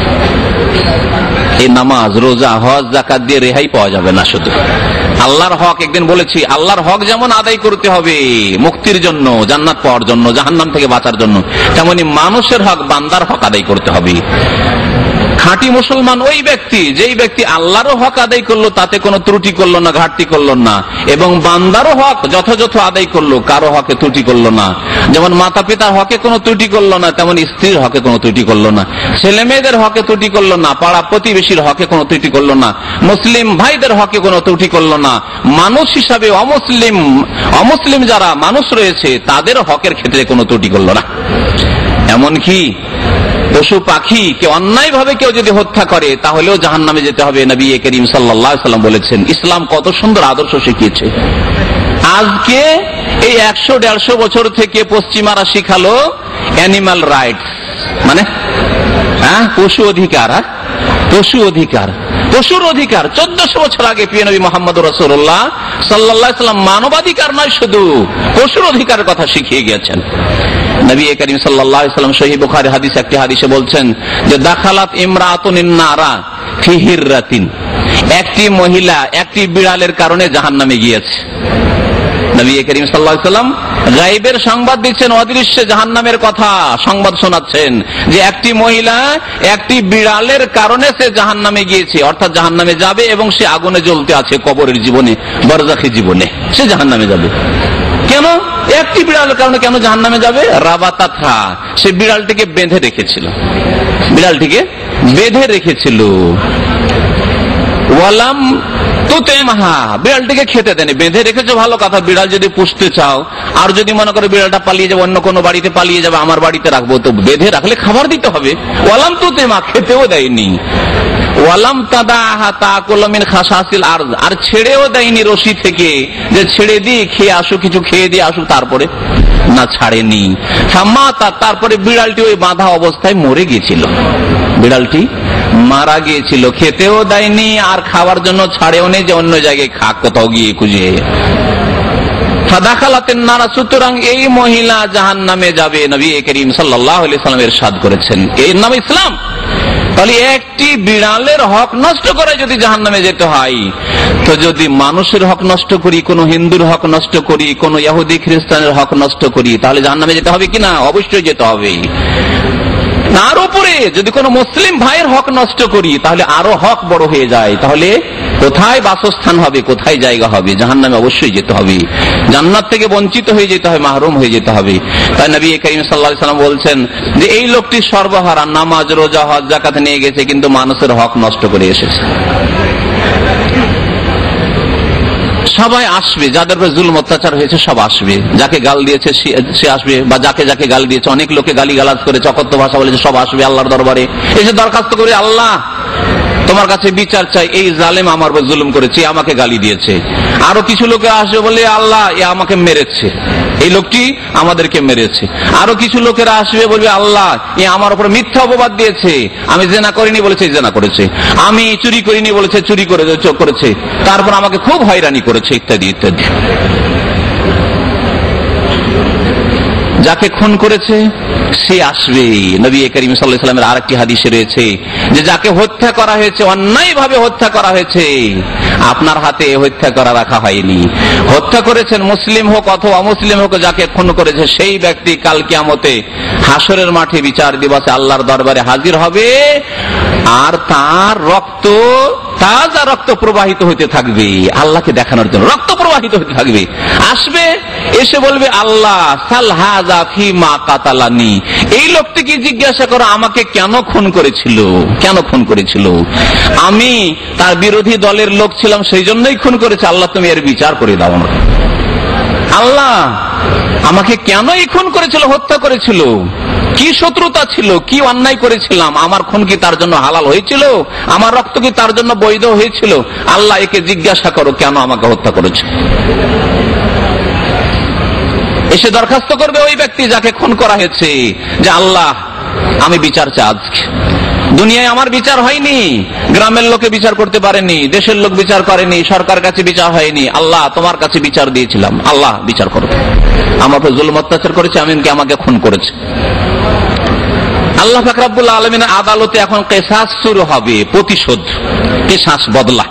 B: এই নামাজ, রোজা, হজ, যাকাত দিয়ে রেহাই পাওয়া যাবে না। শুধু আল্লাহর হক, একদিন বলেছি, আল্লাহর হক যেমন আদায় করতে হবে মুক্তির জন্য, জান্নাত পাওয়ার জন্য, জাহান্নাম থেকে বাঁচার জন্য, তেমনি মানুষের হক, বান্দার হক আদায় করতে হবে। খাঁটি মুসলমান ওই ব্যক্তি যেই ব্যক্তি আল্লাহরও হক আদায় করলো, তাতে কোনো ত্রুটি করলো না, ঘাটতি করলো না, এবং বান্দারও হক যথাযথ আদায় করলো, কারো হকে ত্রুটি করলো না। যেমন মাতা পিতার হকে কোনো ত্রুটি করলো না, তেমন স্ত্রীর হকে কোনো ত্রুটি করলো না, ছেলে মেয়েদের হকে ত্রুটি করলো না, পাড়া প্রতিবেশীর হকে কোনো ত্রুটি করলো না, মুসলিম ভাইদের হকে কোনো ত্রুটি করলো না। মানুষ হিসাবে অমুসলিম অমুসলিম যারা মানুষ রয়েছে তাদের হকের ক্ষেত্রে কোনো ত্রুটি করলো না। এমনকি পশু পাখি কে অন্যায় ভাবে কেউ যদি হত্যা করে তাহলেও জাহান্নামে যেতে হবে। নবী করিম সাল্লাল্লাহু আলাইহি ওয়াসাল্লাম বলেছেন। ইসলাম কত সুন্দর আদর্শ শিখিয়েছে। আজকে এই একশো দেড়শো বছর থেকে পশ্চিমারা শিখালো অ্যানিমাল রাইটস, মানে হ্যাঁ পশু অধিকার, পশু অধিকার, পশুর অধিকার। চোদ্দশো বছর আগে প্রিয় নবী মুহাম্মদ রাসূলুল্লাহ সাল্লাল্লাহু আলাইহি ওয়াসাল্লাম মানবাধিকার নয়, শুধু পশুর অধিকারের কথা শিখিয়ে গেছেন। নবী করিম সাল্লাল্লাহু আলাইহি ওয়াসাল্লাম সহিহ বুখারী হাদিস, একটি হাদিসে বলছেন যে দাখালাত ইমরাতুন নারা ফি হিররাতিন, একটি মহিলা একটি বিড়ালের কারণে জাহান্নামে গিয়েছে। নবী করিম সাল্লাল্লাহু আলাইহি ওয়াসাল্লাম গায়বের সংবাদ দিচ্ছেন, অদৃশ্য জাহান্নামের কথা সংবাদ শোনাচ্ছেন যে একটি মহিলা একটি বিড়ালের কারণে সে জাহান্নামে গিয়েছে, অর্থাৎ জাহান্নামে যাবে এবং সে আগুনে জ্বলতে আছে কবরের জীবনে, বরজাখী জীবনে সে জাহান্নামে যাবে। কেন? একটি বিড়ালের কারণে কেন জাহান্নামে যাবে? রাবাতাথা, সে বিড়ালটিকে বেঁধে রেখেছিল, বিড়ালটিকে বেঁধে রেখেছিল। ওয়ালাম তুতেমাহা, বিড়ালটিকে খেতে দেয়নি, বেঁধে রেখেছো ভালো কথা, বিড়াল যদি পুষতে চাও আর যদি মনে করো বিড়ালটা পালিয়ে যাবে, অন্য কোনো বাড়িতে পালিয়ে যাবে, আমার বাড়িতে রাখবো, তো বেঁধে রাখলে খাবার দিতে হবে। ওয়ালাম তুতেমা, খেতেও দেয়নি। ওয়ালাম তাদাহা তাকুল মিন খাসাসিল আরদ, আর ছেড়েও দেয়নি রশি থেকে যে ছেড়ে দি খেয়ে আসুক, কিছু খেয়ে দিয়ে আসুক, তারপরে না ছাড়েনি। ফামাতা, তারপরে বিড়ালটি ওই বাঁধা অবস্থায় মরে গিয়েছিল, বিড়ালটি মারা গিয়েছিল, খেতেও দেয়নি আর খাওয়ার জন্য ছাড়েও নেই যে অন্য জায়গায় খাক কোথাও গিয়ে খুঁজে। ফাদাখালাতিন নার, সুতরাং এই মহিলা জাহান্নামে যাবে। নবী করিম সাল্লাল্লাহু আলাইহি ওয়াসাল্লাম ইরশাদ করেছেন, এর নাম ইসলাম। তাহলে একটি বিড়ালের হক নষ্ট করে যদি জাহান্নামে যেতে হয়, তো যদি মানুষের হক নষ্ট করি, কোন হিন্দুর হক নষ্ট করি, কোন ইহুদি খ্রিস্টানের হক নষ্ট করি, তাহলে জাহান্নামে যেতে হবে কিনা? অবশ্যই যেতে হবে। তার উপরে যদি কোন মুসলিম ভাইয়ের হক নষ্ট করি, তাহলে আরো হক বড় হয়ে যায়। তাহলে কোথায় বাসস্থান হবে, কোথায় জায়গা হবে? জাহান্নামে অবশ্যই যেতে হবে, জান্নাত থেকে বঞ্চিত হয়ে যেতে হবে, মাহরুম হয়ে যেতে হবে। তাই নবী করিম সাল্লাল্লাহু আলাইহি ওয়াসাল্লাম বলছেন যে এই লোকটি সর্বহারা, নামাজ রোজা হজ যাকাত নিয়ে গেছে, কিন্তু মানুষের হক নষ্ট করে এসেছে। সবাই আসবে, যাদের উপর জুলুম অত্যাচার হয়েছে সব আসবে, যাকে গাল দিয়েছে সে আসবে, বা যাকে যাকে গাল দিয়েছে, অনেক লোকে গালি গালাজ করেছে, অকথ্য ভাষা বলেছে, সব আসবে আল্লাহর দরবারে, এসে দরখাস্ত করে, আল্লাহ তোমার কাছে বিচার চাই, এই জালেম আমার উপর জুলুম করেছে, আমাকে গালি দিয়েছে। আরো কিছু লোকে আসবে বলে, আল্লাহ এ আমাকে মেরেছে, এই লোকটি আমাদেরকে মেরেছে। আরো কিছু লোকেরা আসবে বলবে, আল্লাহ এ আমার উপর মিথ্যা অপবাদ দিয়েছে, আমি জেনা করিনি বলেছে জেনা করেছে, আমি চুরি করিনি বলেছে চুরি করে করেছে, তারপর আমাকে খুব হয়রানি করেছে, ইত্যাদি ইত্যাদি। যাকে খুন করেছে সে আসবে। নবী করিম সাল্লাল্লাহু আলাইহি ওয়াসাল্লামের আরেকটি হাদিসে রয়েছে যে যাকে হত্যা করা হয়েছে, অন্যায় ভাবে হত্যা করা হয়েছে, আপনার হাতে হত্যা করা রাখা হয়নি, হত্যা করেছেন মুসলিম হোক অথবা অমুসলিম হোক, যাকে খুন করেছে সেই ব্যক্তি কাল কিয়ামতে হাসরের মাঠে বিচার দিবসে আল্লাহর দরবারে হাজির হবে, আর তার রক্ত, তাজা রক্ত প্রবাহিত হতে থাকবে, আল্লাহকে দেখানোর জন্য রক্ত প্রবাহিত হতে থাকবে। আসবে, এসে বলবে, আল্লাহ সাল হাযা ফিমা কাতালানি, এই লোকটিকে জিজ্ঞাসা করো আমাকে কেন খুন করেছিল, কেন খুন করেছিল, আমি তার বিরোধী দলের লোক ছিলাম সেই জন্যই খুন করেছে, আল্লাহ তুমি এর বিচার করে দাও আমাকে। আল্লাহ আমাকে কেন এই খুন করেছিল, হত্যা করেছিল, কি শত্রুতা ছিল, কি অন্যায় করেছিলাম, আমার খুন কি তার জন্য হালাল হয়েছিল, আমার রক্ত কি তার জন্য বৈধ হয়েছিল, আল্লাহ একে জিজ্ঞাসা করো কেন আমাকে হত্যা করেছে। এসে দরখাস্ত করবে ওই ব্যক্তি যাকে খুন করা হয়েছে যে আল্লাহ আমি বিচার চাই, আজকে দুনিয়ায় আমার বিচার হয়নি, গ্রামের লোকে বিচার করতে পারেনি, দেশের লোক বিচার করেনি, সরকার কাছে বিচার হয়নি, আল্লাহ তোমার কাছে বিচার দিয়েছিলাম, আল্লাহ বিচার করো, আমার উপর জুলুম অত্যাচার করেছে, এমনকি আমাকে খুন করেছে। আল্লাহ পাক রব্বুল আলামিনের আদালতে এখন কিসাস শুরু হবে, প্রতিশোধ, কিসাস, বদলা।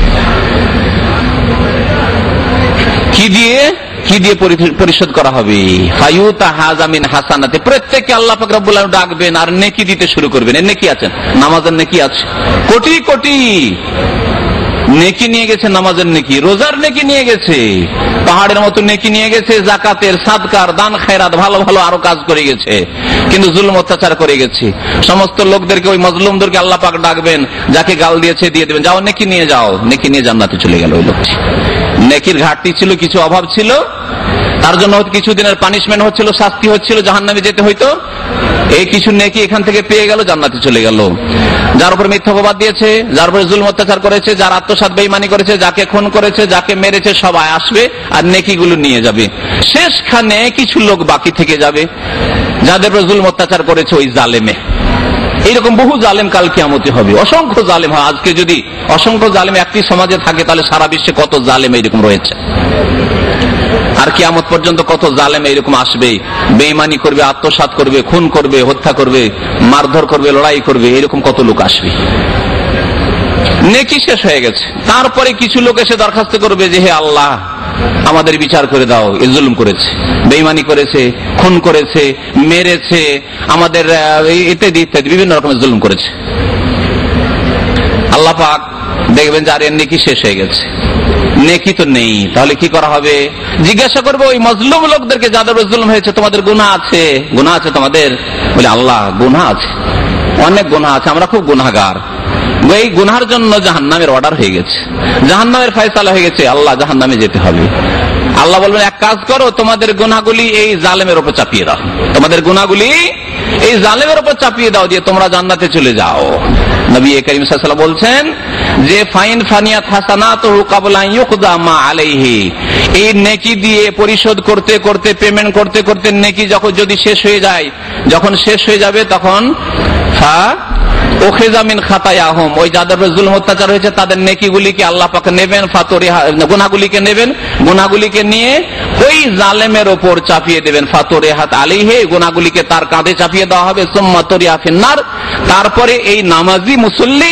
B: কি দিয়ে কি দিয়ে পরিশোধ করা হবে? ফায়ুতা হাযা মিন হাসানাতি, প্রত্যেককে আল্লাহ পাক রব্বুল আলামিন ডাকবেন আর নেকি দিতে শুরু করবেন। এর নেকি আছেন, নামাজের নেকি আছে, কোটি কোটি নেকি নিয়ে গেছে, নামাজের নেকি, রোজার নেকি নিয়ে গেছে, পাহাড়ের মতো নেকি নিয়ে গেছে, যাকাতের, সাদকার, দান খায়রাত, ভালো ভালো আরো কাজ করে গেছে, কিন্তু জুলুম অত্যাচার করে গেছে। সমস্ত লোকদেরকে, ওই মজলুমদেরকে আল্লাহ পাক ডাকবেন, যাকে গাল দিয়েছে দিয়ে দেবেন, যাও নেকি নিয়ে যাও, নেকি নিয়ে জান্নাতে চলে গেল ওই লোকটি। নেকির ঘাটতি ছিল, কিছু অভাব ছিল, তার জন্য কিছু দিনের পানিশমেন্ট হচ্ছিল, শাস্তি হচ্ছিল, জাহান্নামে যেতে হইতো, এই কিছু নেকি এখান থেকে পেয়ে গেল, জান্নাতে চলে গেল। যার উপর মিথ্যা অপবাদ দিয়েছে, যার উপরে জুলুম অত্যাচার করেছে, যার আত্মসাৎ বেঈমানি করেছে, যাকে খুন করেছে, যাকে মেরেছে, সবাই আসবে আর নেকিগুলো নিয়ে যাবে। শেষখানে কিছু লোক বাকি থেকে যাবে, যাদের উপর জুলুম অত্যাচার করেছে ওই জালেমে। এইরকম বহু জালেম কাল কিয়ামতে হবে, অসংখ্য জালেম হয়। আজকে যদি অসংখ্য জালেম একটি সমাজে থাকে, তাহলে সারা বিশ্বে কত জালেম এইরকম রয়েছে, আর কিয়ামত পর্যন্ত কত জালেম এইরকম আসবে, বেঈমানি করবে, আত্মসাৎ করবে, খুন করবে, হত্যা করবে, মারধর করবে, লড়াই করবে, এরকম কত লোক আসবে। নেকি শেষ হয়ে গেছে, তারপরে কিছু লোক এসে দরখাস্ত করবে যে হে আল্লাহ আমাদের বিচার করে দাও, এ জুলুম করেছে, বেঈমানি করেছে, খুন করেছে, মেরেছে, আমাদের ইত্যাদি ইত্যাদি বিভিন্ন রকমের জুলুম করেছে। আল্লাহ পাক দেখবেন যে আর এর নেকি শেষ হয়ে গেছে, নেকি তো নেই, তাহলে কি করা হবে? জিজ্ঞাসা করবো ওই মজলুম লোকদেরকে, যাদের জুলুম হয়েছে, তোমাদের গুনাহ আছে, গুনাহ আছে তোমাদের? বলে আল্লাহ গুনাহ আছে, অনেক গুনাহ আছে, আমরা খুব গুনাহগার, এই গুনার জন্য জাহান্নামের অর্ডার হয়ে গেছে, জাহান্নামের ফয়সালা হয়ে গেছে, আল্লাহ জাহান্নামে যেতে হবে। আল্লাহ বলবেন এক কাজ করো, তোমাদের গুনাহগুলি এই জালেমের উপর চাপিয়ে দাও, তোমাদের গুনাহগুলি এই জালেমের উপর চাপিয়ে দাও, দিয়ে তোমরা জান্নাতে চলে যাও। নবী করিম সাল্লাল্লাহু আলাইহি ওয়াসাল্লাম বলছেন যে ফাইন ফানিয়াত হাসানাতুহু ক্বাবলা আন ইউকযা মা আলাইহি, এই নেকি দিয়ে পরিশোধ করতে করতে, পেমেন্ট করতে করতে নেকি যখন যদি শেষ হয়ে যায়, যখন শেষ হয়ে যাবে তখন ফা ওখিযা মিন খাতায়াহুম, ওই যাদের জুলম অত্যাচার হয়েছে তাদের নেকিগুলিকে আল্লাহ পাক নেবেন, ফাতরিহা গুনাহগুলিকে নেবেন, গুনাহগুলিকে নিয়ে ওই জালেমের উপর চাপিয়ে দেবেন। ফাতরিহাত আলাইহি, গুনাহগুলিকে তার কাঁধে চাপিয়ে দেওয়া হবে। সুম্মা তুরিয়া ফিন্নার, তারপরে এই নামাজি মুসল্লি,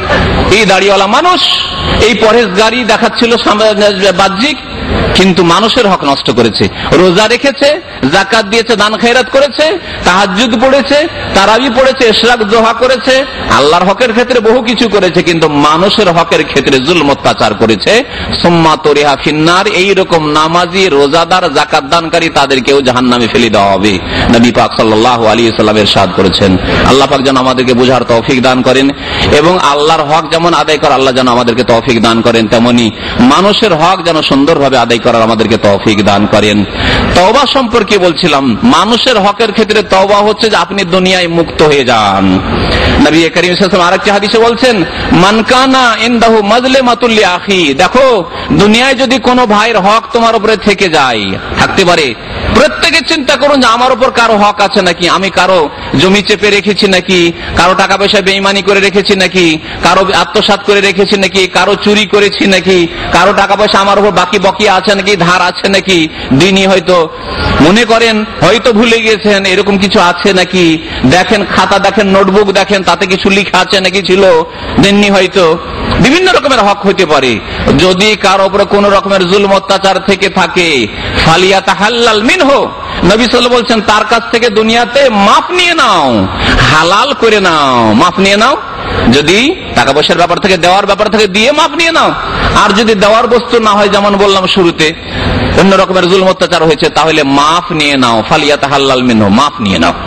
B: এই দাড়িওয়ালা মানুষ, এই পরহেজগারি দেখাচ্ছিল বাহ্যিক, কিন্তু মানুষের হক নষ্ট করেছে। রোজা রেখেছে, যাকাত দিয়েছে, দান খায়রাত করেছে, তাহাজ্জুদ পড়েছে, তারাবি পড়েছে, ইশরাক দোহা করেছে, আল্লাহর হকের ক্ষেত্রে বহু কিছু করেছে, কিন্তু মানুষের হকের ক্ষেত্রে জুলম অত্যাচার করেছে। সুম্মা তুরিহা ফিন্নার, এইরকম নামাজি, রোজাদার, যাকাত দানকারী তাদেরকেও জাহান্নামে ফেলে দেওয়া হবে। নবী পাক সাল্লাল্লাহু আলাইহি ওয়াসাল্লাম ইরশাদ করেছেন। আল্লাহ পাক যেন আমাদেরকে বোঝার তৌফিক দান করেন, এবং আল্লাহর হক যেমন আদায় করা আল্লাহ যেন আমাদেরকে তৌফিক দান করেন, তেমনি মানুষের হক যেন সুন্দরভাবে আদায় করার আমাদেরকে তৌফিক দান করেন। তওবা সম্পর্কে বলছিলাম, মানুষের হকের ক্ষেত্রে তওবা হচ্ছে যে আপনি দুনিয়ায় মুক্ত হয়ে যান। নবী করিম সাল্লাল্লাহু আলাইহি ওয়াসাল্লাম আরেকটি হাদিসে বলছেন, মান কানা ইনদাহু মাজলিমাতুল লিআখি, দেখো দুনিয়ায় যদি কোনো ভাইয়ের হক তোমার উপরে থেকে যায়, থাকতে পারে, প্রত্যেকে চিন্তা করুন যে আমার উপর কারো হক আছে নাকি, আমি কারো জমি চেপে রেখেছি নাকি, কারো টাকা পয়সা বেঈমানি করে রেখেছি নাকি, কারো আত্মসাৎ করে রেখেছি নাকি, কারো চুরি করেছি নাকি, কারো টাকা পয়সা আমার উপর বাকি বকিয়া আছে নাকি, ধার আছে নাকি, দিনই হয়তো মনে করেন, হয়তো ভুলে গেছেন, এরকম কিছু আছে নাকি, দেখেন খাতা দেখেন, নোটবুক দেখেন, তাতে কিছু লেখা আছে নাকি, ছিল দেননি হয়তো, বিভিন্ন রকমের হক হইতে পারে। যদি কারো উপরে কোন রকমের জুলম অত্যাচার থেকে থাকে, ফালিয়াতাহাল্লাল মিনহু, নবী সাল্লাল্লাহু আলাইহি ওয়াসাল্লাম বলছেন তার কাছ থেকে দুনিয়াতে মাফ নিয়ে নাও, হালাল করে নাও, মাফ নিয়ে নাও। যদি টাকা পয়সার ব্যাপার থেকে, দেওয়ার ব্যাপার থেকে দিয়ে মাফ নিয়ে নাও। আর যদি দেওয়ার বস্তু না হয়, যেমন বললাম শুরুতে, অন্য রকমের জুলম অত্যাচার হয়েছে, তাহলে মাফ নিয়ে নাও, ফালিয়াতাহাল্লাল মিনহু, মাফ নিয়ে নাও।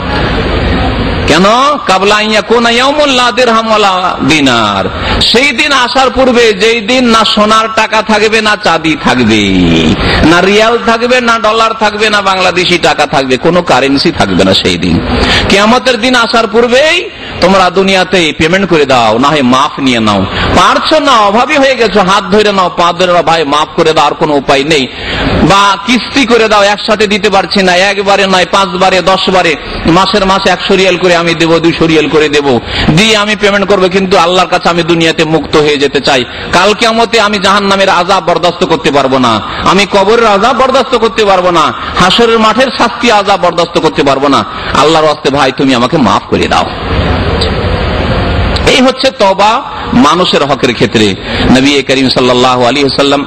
B: কেন? কাবলা ইয়াকুনা ইয়াউমুল লা দিরহাম ওয়ালা দিনার, সেই দিন আসার পূর্বে, যেই দিন না সোনার টাকা থাকবে, না চাঁদি থাকবে, না রিয়াল থাকবে, না ডলার থাকবে, না বাংলাদেশি টাকা থাকবে, কোনো কারেন্সি থাকবে না সেই দিন। কিয়ামতের দিন আসার পূর্বেই তোমরা দুনিয়াতে পেমেন্ট করে দাও, না হয় মাফ নিয়ে নাও। পারছো না, অভাবী হয়ে গেছো, হাত ধরে নাও, পা ধরে নাও, ভাই মাফ করে দাও, আর কোনো উপায় নেই, বা কিস্তি করে দাও, একসাথে দিতে পারছি না, একবারে নয়, পাঁচবারে, দশ বারে, মাসের মাসে একশো রিয়াল করে আমি দেবো, দুইশো রিয়াল করে দেবো, দিয়ে আমি পেমেন্ট করবো, কিন্তু আল্লাহর কাছে আমি দুনিয়াতে মুক্ত হয়ে যেতে চাই। কাল কিয়ামতে আমি জাহান্নামের আযাব বরদাস্ত করতে পারবো না, আমি কবরের আযাব বরদাস্ত করতে পারবো না, হাসরের মাঠের শাস্তি আযাব বরদাস্ত করতে পারবো না, আল্লাহর ওয়াস্তে ভাই তুমি আমাকে মাফ করে দাও। এই হচ্ছে তওবা মানুষের হকের ক্ষেত্রে। নবী করিম সাল্লাল্লাহু আলাইহি ওয়াসাল্লাম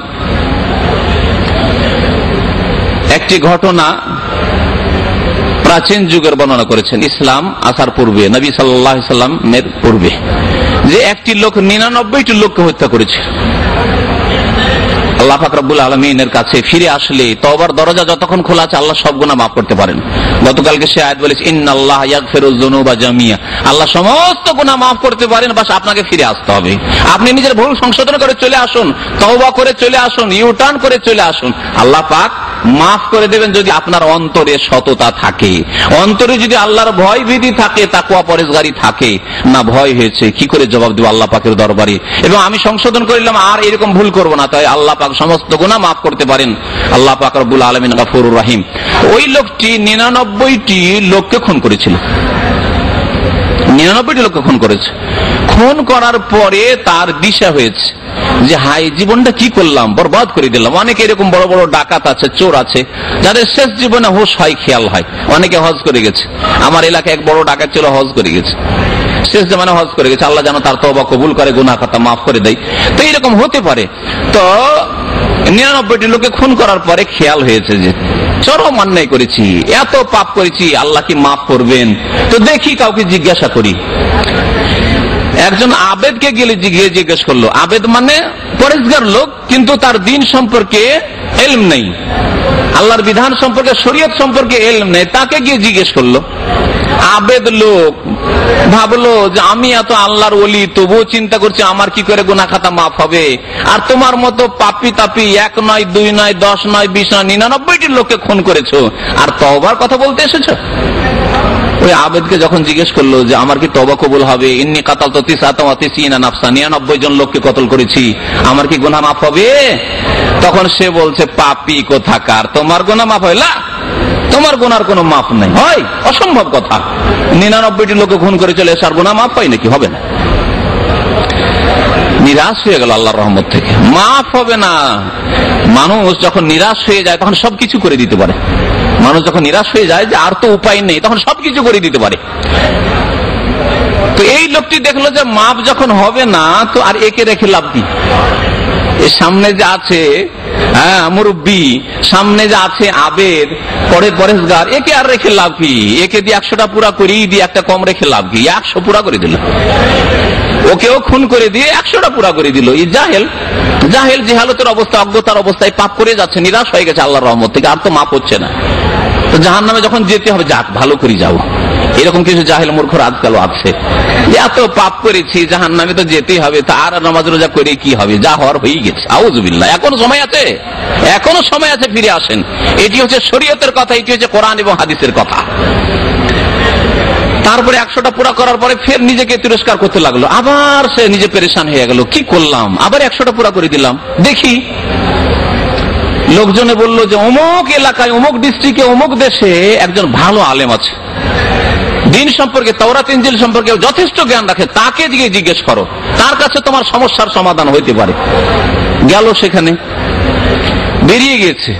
B: একটি ঘটনা প্রাচীন যুগের বর্ণনা করেছেন, ইসলাম আসার পূর্বে, নবী সাল্লাল্লাহু আলাইহি ওয়াসাল্লামের পূর্বে, যে একটি লোক নিরানব্বইটি লোককে হত্যা করেছে। আল্লাহ পাক রব্বুল আলামিনের কাছে ফিরে আসলে তওবার দরজা যতক্ষণ খোলা আছে, আল্লাহ সব গুনাহ মাফ করতে পারেন। গতকালকে সে আয়াত বলেছে, ইন্নাল্লাহা ইয়াগফিরুয যুনুবা জামিয়া, আল্লাহ সমস্ত গুনাহ মাফ করতে পারেন, বাস আপনাকে ফিরে আসতে হবে। আপনি নিজের ভুল সংশোধন করে চলে আসুন, তওবা করে চলে আসুন, ইউ টার্ন করে চলে আসুন, আল্লাহ পাক মাফ করে দেবেন, যদি আপনার অন্তরে সততা থাকে, অন্তরে যদি আল্লাহর ভয় ভীতি থাকে, তাকওয়া পরহেজগারি থাকে। না ভয় হয়েছে, কি করে জবাব দেব আল্লাহ পাকের দরবারে, এবং আমি সংশোধন করিলাম, আর এরকম ভুল করব না, তাই আল্লাহ পাক সমস্ত গুনাহ মাফ করতে পারেন। আল্লাহ পাক রব্বুল আলামিন গফুরুর রহিম। ওই লোকটি নিরানব্বইটি লোককে খুন করেছিল, নিরানব্বইটি লোককে খুন করেছে। খুন করার পরে তার দিশা হয়েছে যে হাই, জীবনটা কি করলাম, বরবাদ করে দিলাম। অনেকে এরকম বড় বড় ডাকাত আছে, চোর আছে, যাদের শেষ জীবনে হুঁশ হয়, খেয়াল হয়। অনেকে হজ করে গেছে, আমার এলাকায় এক বড় ডাকাত ছিল, হজ করে গেছে, শেষ জামানে হজ করে গেছে, আল্লাহ যেন তার তওবা কবুল করে, গুনাহ খাতা মাফ করে দেয়। তো এরকম হতে পারে। তো নিরানব্বইটি লোকে খুন করার পরে খেয়াল হয়েছে যে চরম অন্যায় করেছি, এত পাপ করেছি, আল্লাহ কি মাফ করবেন? তো দেখি কাউকে জিজ্ঞাসা করি। একজন আবেদকে গেলে গিয়ে জিজ্ঞেস করলো, আবেদ মানে পরেজগার লোক, কিন্তু তার দিন সম্পর্কে ইলম নেই, আল্লাহর বিধান সম্পর্কে, শরীয়ত সম্পর্কে ইলম নেই, তাকে গিয়ে জিজ্ঞেস করলো। আবেদ লোক ভাবলো যে আমি এত আল্লাহর ওলি, তবুও চিন্তা করছি আমার কি করে গুনাহ খাতা মাফ হবে, আর তোমার মতো পাপি তাপি এক নয়, দুই নয়, দশ নয়, বিশ নয়, নিরানব্বইটি লোককে খুন করেছো, আর তওবার কথা বলতে এসেছো। ওই আবেদকে যখন জিজ্ঞেস করলো যে আমার কি তওবা কবুল হবে, ইন্নী কাতালতু তিসআতা ওয়া তিসঈনা নাফসা, নিরানব্বই জন লোককে কতল করেছি, আমার কি গুনাহ মাফ হবে? তখন সে বলছে, পাপী কোথাকার, তোমার গুনাহ মাফ হয় না? তোমার গুনার কোনো মাফ নাই। হয় অসম্ভব কথা, নিরানব্বইটি লোকে খুন করে চলে এসে আর গুনাহ মাফ হয় নাকি? হবে না। নিরাশ হয়ে গেল আল্লাহর রহমত থেকে, মাফ হবে না। মানুষ যখন নিরাশ হয়ে যায় তখন সবকিছু করে দিতে পারে। মানুষ যখন নিরাশ হয়ে যায় যে আর তো উপায় নেই, তখন সবকিছু করে দিতে পারে। তো এই লোকটি দেখলো যে মাপ যখন হবে না, তো আর একে রেখে লাভ কি? এর সামনে যে আছে হ্যাঁ মুরব্বী, সামনে যে আছে আবেদ, পরে পরেশগার, একে আর রেখে লাভ কি? একে দিয়ে একশোটা পুরা করিয়ে দিয়ে একটা কম রেখে লাভ কি? একশো পুরা করে দিল, ওকেও খুন করে দিয়ে একশোটা পুরা করে দিল। এই জাহেল, জাহেল জেহালতের অবস্থা, অজ্ঞতার অবস্থায় পাপ করে যাচ্ছে, নিরাশ হয়ে গেছে আল্লাহর রহমত থেকে, আর তো মাপ হচ্ছে না। তো জাহান্নামে যখন যেতে হবে, যাক ভালো করে যাও। এরকম কিছু জাহেল মূর্খ আজকালও আছে, এত পাপ করেছি জাহান্নামে তো যেতেই হবে, তা আর নামাজ রোজা করে কি হবে, যা হওয়ার হয়ে গেছে। আউযুবিল্লাহ, এখনো সময় আছে, এখনো সময় আছে, ফিরে আসেন। এটি হচ্ছে শরীয়তের কথা, এটি হচ্ছে কোরআন এবং হাদিসের কথা। তারপরে একশোটা পুরা করার পরে ফের নিজেকে তিরস্কার করতে লাগলো, আবার সে নিজে পেরেশান হয়ে গেল, কি করলাম, আবার একশোটা পুরা করে দিলাম। দেখি লোকজনে বলল যে অমুক এলাকায়, অমুক ডিস্ট্রিক্টে, অমুক দেশে একজন ভালো আলেম আছে, দিন সম্পর্কে, তাওরাত ইনজিল সম্পর্কে যথেষ্ট জ্ঞান রাখে, তাকে গিয়ে জিজ্ঞেস করো, তার কাছে তোমার সমস্যার সমাধান হইতে পারে। গেল সেখানে, বেরিয়ে গিয়েছে,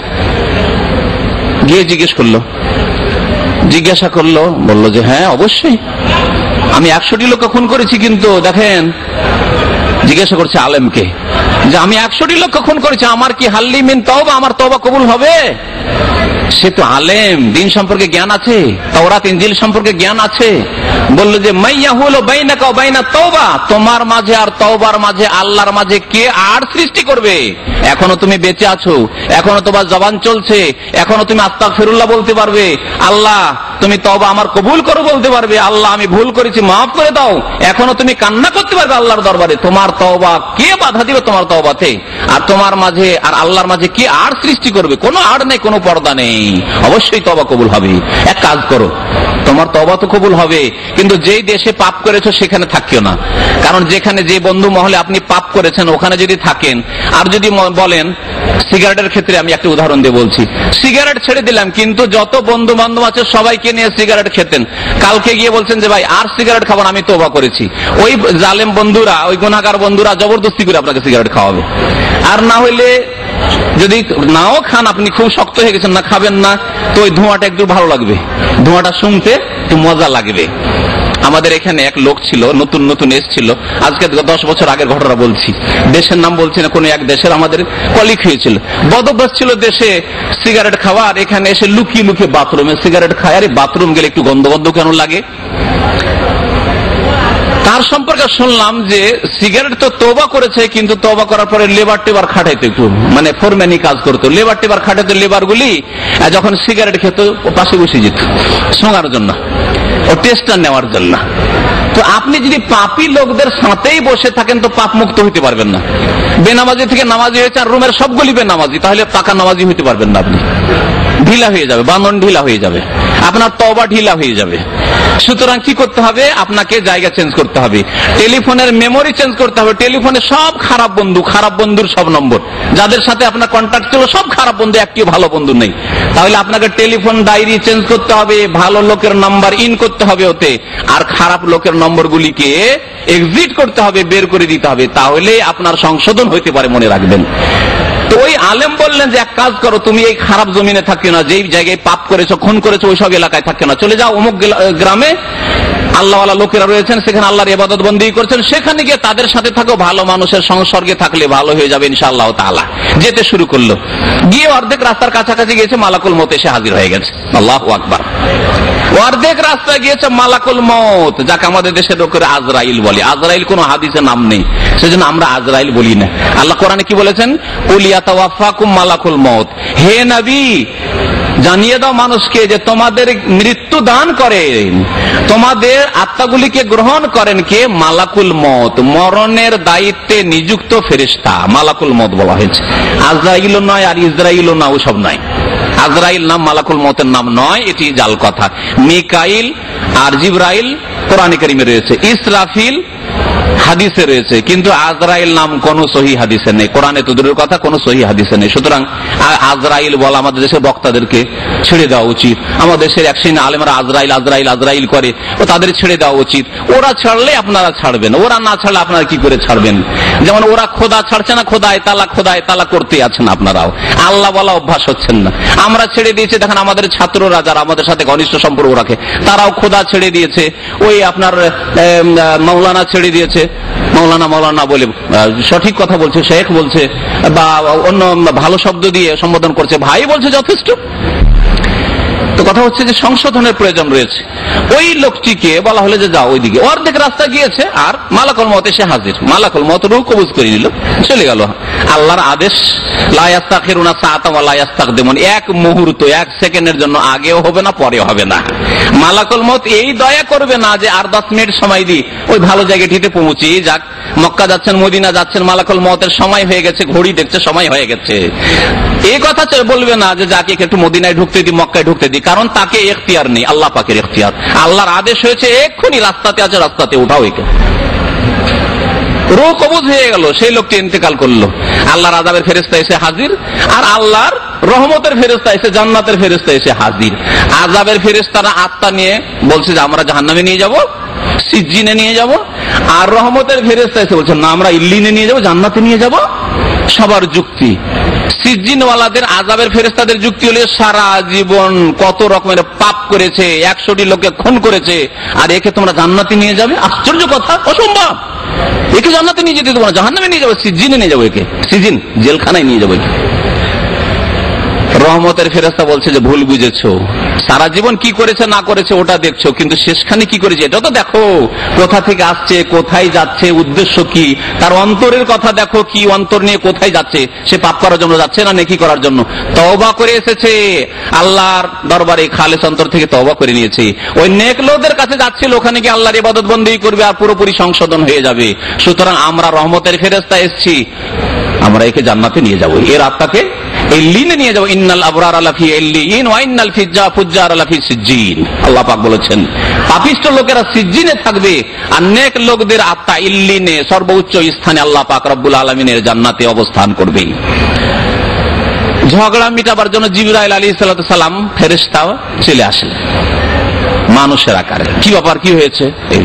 B: গিয়ে জিজ্ঞেস করলো, জিজ্ঞাসা করলো, বললো যে হ্যাঁ অবশ্যই আমি একশোটি লোক খুন করেছি, কিন্তু দেখেন, জিজ্ঞাসা করছে আলেমকে যে আমি একশোটি লোক খুন করেছি, আমার কি হাল্লি মিন তওবা, আমার তওবা কবুল হবে? সে তো আলেম, দিন সম্পর্কে জ্ঞান আছে, তাওরাত ইনজিল সম্পর্কে জ্ঞান আছে। বলল যে মাইয়াহুলু বাইনাকা ওয়া বাইনা তওবা, তোমার মাঝে আর তওবার মাঝে, আল্লাহর মাঝে কে আর সৃষ্টি করবে? এখনো তুমি বেঁচে আছো, এখনো তোমার জবান চলছে, এখনো তুমি আস্তাগফিরুল্লাহ বলতে পারবে, আল্লাহ তুমি তওবা আমার কবুল করো বলতে পারবে, আল্লাহ আমি ভুল করেছি মাফ করে দাও, এখনো তুমি কান্না করতে পারবে আল্লাহর দরবারে। তোমার তওবা কে বাধা দিবে তোমার তওবাতে? আর তোমার মাঝে আর আল্লাহর মাঝে কি আর সৃষ্টি করবে? কোনো আড় নেই, কোনো পর্দা নেই, অবশ্যই তওবা কবুল হবে। এক কাজ করো, তোমার তওবা তো কবুল হবে, কিন্তু যেই দেশে পাপ করেছো সেখানে থাকিও না। কারণ যেখানে যে বন্ধু মহলে আপনি পাপ করেছেন ওখানে যদি থাকেন, আর যদি বলেন, সিগারেটের ক্ষেত্রে আমি একটা উদাহরণ দিয়ে বলছি, সিগারেট ছেড়ে দিলাম, কিন্তু যত বন্ধু বান্ধব আছে সবাইকে নিয়ে সিগারেট খেতেন, কালকে গিয়ে বলছেন যে ভাই আর সিগারেট খাবো না, আমি তওবা করেছি, ওই জালেম বন্ধুরা, ওই গুনাহগার বন্ধুরা জবরদস্তি করে আপনাকে সিগারেট খাওয়াবে। আর না হইলে যদি নাও খান, আপনি খুব শক্ত হয়ে গেছেন, না খাবেন না, তো ওই ধোঁয়াটা একটু ভালো লাগবে, ধোঁয়াটা শুনতে একটু মজা লাগবে। আমাদের এখানে এক লোক ছিল, নতুন নতুন এসেছিল, আজকে দশ বছর আগের ঘটনা বলছি, দেশের নাম বলছি না, কোন এক দেশের আমাদের কলিগ হয়েছিল, বদভ্যাস ছিল দেশে সিগারেট খাওয়া, আর এখানে এসে লুকিয়ে লুকিয়ে বাথরুমে সিগারেট খায়। আরে বাথরুম গেলে একটু গন্ধ গন্ধ কেন লাগে? তার সম্পর্কে শুনলাম যে সিগারেট তো তওবা করেছে, কিন্তু তওবা করার পরে লেবার টেবার খাটাইতো, একটু মানে ফোরম্যানি কাজ করতো, লেবার টেবার খাটাইতো, লেবার গুলি যখন সিগারেট খেত পাশে বসে যেত শোঙার জন্য, ও টেস্টটা নেওয়ার জন্য। তো আপনি যদি পাপী লোকদের সাথেই বসে থাকেন তো পাপ মুক্ত হইতে পারবেন না। বেনামাজি থেকে নামাজি হয়েছে, আর রুমের সবগুলি বেনামাজি, তাহলে পাকা নামাজি হইতে পারবেন না। আপনি ঢিলা হয়ে যাবে, বাঁধন ঢিলা হয়ে যাবে, আপনার তওবা ঢিলা হয়ে যাবে। সুতরাং কি করতে হবে? আপনাকে জায়গা চেঞ্জ করতে হবে, টেলিফোনের মেমোরি চেঞ্জ করতে হবে। টেলিফোনে সব খারাপ বন্ধু, খারাপ বন্ধুর সব নম্বর, যাদের সাথে আপনার কন্ট্যাক্ট ছিল সব খারাপ বন্ধু, একটিও ভালো বন্ধু নেই। তাহলে আপনাকে টেলিফোন ডায়েরি চেঞ্জ করতে হবে, ভালো লোকের নাম্বার ইন করতে হবে ওতে, আর খারাপ লোকের নম্বরগুলিকে এক্সিট করতে হবে, বের করে দিতে হবে, তাহলে আপনার সংশোধন হইতে পারে, মনে রাখবেন। তো ওই আলেম বললেন যে এক কাজ করো, তুমি এই খারাপ জমিনে থাকিও না, যেই জায়গায় পাপ করেছো, খুন করেছো, ওই সব এলাকায় থাকিও না, চলে যাও অমুক গ্রামে আল্লাহওয়ালা লোকেরা রয়েছেন, সেখানে আল্লাহর ইবাদত বন্দেগী করছেন, সেখানে গিয়ে তাদের সাথে থাকো, ভালো মানুষের সংসর্গে থাকলে ভালো হয়ে যাবে ইনশাআল্লাহ তাআলা। যেতে শুরু করলো, গিয়ে অর্ধেক রাস্তার কাছাকাছি গিয়েছে, মালাকুল মউত এসে হাজির হয়ে গেছে। আল্লাহু আকবার। অর্ধেক রাস্তায় গিয়েছে মালাকুল মউত, যাকে আমাদের দেশের লোকেরা আজরাইল বলে। আজরাইল কোনো হাদিসে নাম নেই, সেজন্য আমরা আজরাইল বলি না। আল্লাহ কোরআনে কি বলেছেন? কুল ইয়াতাওয়াফাকুম মালাকুল মউত, হে নবী জানিয়ে দাও মানুষকে যে তোমাদের মৃত্যু দান করেন, তোমাদের আত্মাগুলিকে গ্রহণ করেন কে? মালাকুল মউত, মরণের দায়িত্বে নিযুক্ত ফেরেশতা, মালাকুল মউত বলা হয়েছে। আজরাইলও নয় আর ইসরাইলও না, ওসব নয়। আজরাইল নাম মালাকুল মউতের নাম নয়, এটি জাল কথা। মিকাইল আর জিবরাইল কোরআনে কারিমে রয়েছে, ইসরাফিল হাদিসে রয়েছে, কিন্তু আজরাইল নাম কোন সহি হাদিসে নেই, কোরআনে তো দূরের কথা কোন সহি হাদিসে নেই। সুতরাং আজরাইল বলা আমাদের দেশের বক্তাদেরকে ছেড়ে দেওয়া উচিত। আমাদের দেশের এক শ্রেণী আলেমরা আজরাইল আজরাইল আজরাইল করে, ও তাদের ছেড়ে দেওয়া উচিত। ওরা ছাড়লে আপনারা ছাড়বেন, ওরা না ছাড়লে আপনারা কি করে ছাড়বেন? যেমন ওরা খোদা ছাড়ছে না, খোদায় তালা খোদায় তালা করতে আছেন আপনারাও, আল্লাহ বলা অভ্যাস হচ্ছেন না। আমরা ছেড়ে দিয়েছি, দেখেন আমাদের ছাত্ররা যারা আমাদের সাথে ঘনিষ্ঠ সম্পর্ক রাখে তারাও খোদা ছেড়ে দিয়েছে, ওই আপনার মৌলানা ছেড়ে দিয়েছে, মৌলানা মৌলানা বলে সঠিক কথা বলছে, শেখ বলছে বা অন্য ভালো শব্দ দিয়ে সম্বোধন করছে, ভাই বলছে, যথেষ্ট। তো কথা হচ্ছে যে সংশোধনের প্রয়োজন রয়েছে। ওই লোকটিকে বলা হলো যে যাও ওইদিকে, অর্ধেক রাস্তা গিয়েছে আর মালাকুল মউত এসে হাজির, মালাকুল মউত রূহ কবজ করে নিল, চলে গেল। আল্লাহর আদেশ, লা ইস্তাখিরুনা সাআতা ওয়া লা ইস্তাকদিমুন, এক মুহূর্ত এক সেকেন্ডের জন্য আগেও হবে না পরেও হবে না। মালাকুল মউত এই দয়া করবে না যে আর দশ মিনিট সময় দিই ওই ভালো জায়গাটিতে পৌঁছি যাক, মক্কা যাচ্ছেন মদিনা যাচ্ছেন, মালাকুল মউতের সময় হয়ে গেছে, ঘড়ি দেখছে সময় হয়ে গেছে, এই কথা বলবে না যে যাকে একটু মদিনায় ঢুকতে দি মক্কায় ঢুকতে দি, কারণ তাকে এখতিয়ার নেই, আল্লাহ পাকের এখতিয়ার। আল্লাহর আদেশ হয়েছে এক্ষুনি রাস্তাতে আছে, রাস্তাতে উঠাও একে। রূহ কবজ হয়ে গেল, সেই লোকটি ইন্তেকাল করলো, আল্লাহর আযাবের ফেরেশতা এসে হাজির আর আল্লাহর রহমতের ফেরেশতা এসে জান্নাতের ফেরেশতা এসে হাজির। আযাবের ফেরেশতারা আত্মা নিয়ে বলছে যে আমরা জাহান্নামে নিয়ে যাব, সিজ্জিনে নিয়ে যাব, আর রহমতের ফেরেশতা এসে বলছে না আমরা ইল্লিনে নিয়ে যাব, জান্নাতে নিয়ে যাব। সবার যুক্তি, সিজ্জিনওয়ালাদের আযাবের ফেরেশতাদের যুক্তি হলে সারা জীবন কত রকমের পাপ করেছে, একশোটি লোককে খুন করেছে, আর একে তোমরা জান্নাতে নিয়ে যাবে? আশ্চর্য কথা, অসম্ভব। একে জান্নাতে নিয়ে যেতে তোমরা জাহান্নামে নিয়ে যাবো, সিজ্জিনে নিয়ে যাবো, একে সিজিন জেলখানায় নিয়ে যাবো। রহমতের ফেরেশতা বলছে যে ভুল বুঝেছো, সারা জীবন কি করেছে না করেছে ওটা দেখছো, কিন্তু শেষখানে কি করেছে এটা তো দেখো, কোথা থেকে আসছে, কোথায় যাচ্ছে, উদ্দেশ্য কি, তার অন্তরের কথা দেখো, কি অন্তর নিয়ে কোথায় যাচ্ছে, সে পাপ করার জন্য যাচ্ছে না নেকি করার জন্য? তওবা করে এসেছে, আল্লাহর দরবারে খালেস অন্তর থেকে তওবা করে নিয়েছে। ওই নেক লোকদের কাছে যাচ্ছিল, ওখানে গিয়ে আল্লাহর ইবাদত বন্দেগী করবে আর পুরোপুরি সংশোধন হয়ে যাবে। সুতরাং আমরা রহমতের ফেরেশতা এসেছি, আমরা একে জান্নাতে নিয়ে যাবো, এর আত্মাকে ইল্লিনে নিয়ে যাবো। ইন্নাল আবরার লাফি ইল্লিয়িন ওয়া ইন্নাল ফুজ্জার লাফি সিজ্জিন। আল্লাহ পাক বলেছেন পাপিষ্ঠ লোকেরা সিজ্জিনে থাকবে আর নেক লোকদের আত্মা ইল্লিনে, সর্বোচ্চ স্থানে আল্লাহ পাক রব্বুল আলামিনের জান্নাতে অবস্থান করবে। ঝগড়া মিটাবার জন্য জিবরাইল আলাইহিস সালাম ফেরেশতা চলে আসলেন মানুষের আকারে। কি ব্যাপার, কি হয়েছে? এই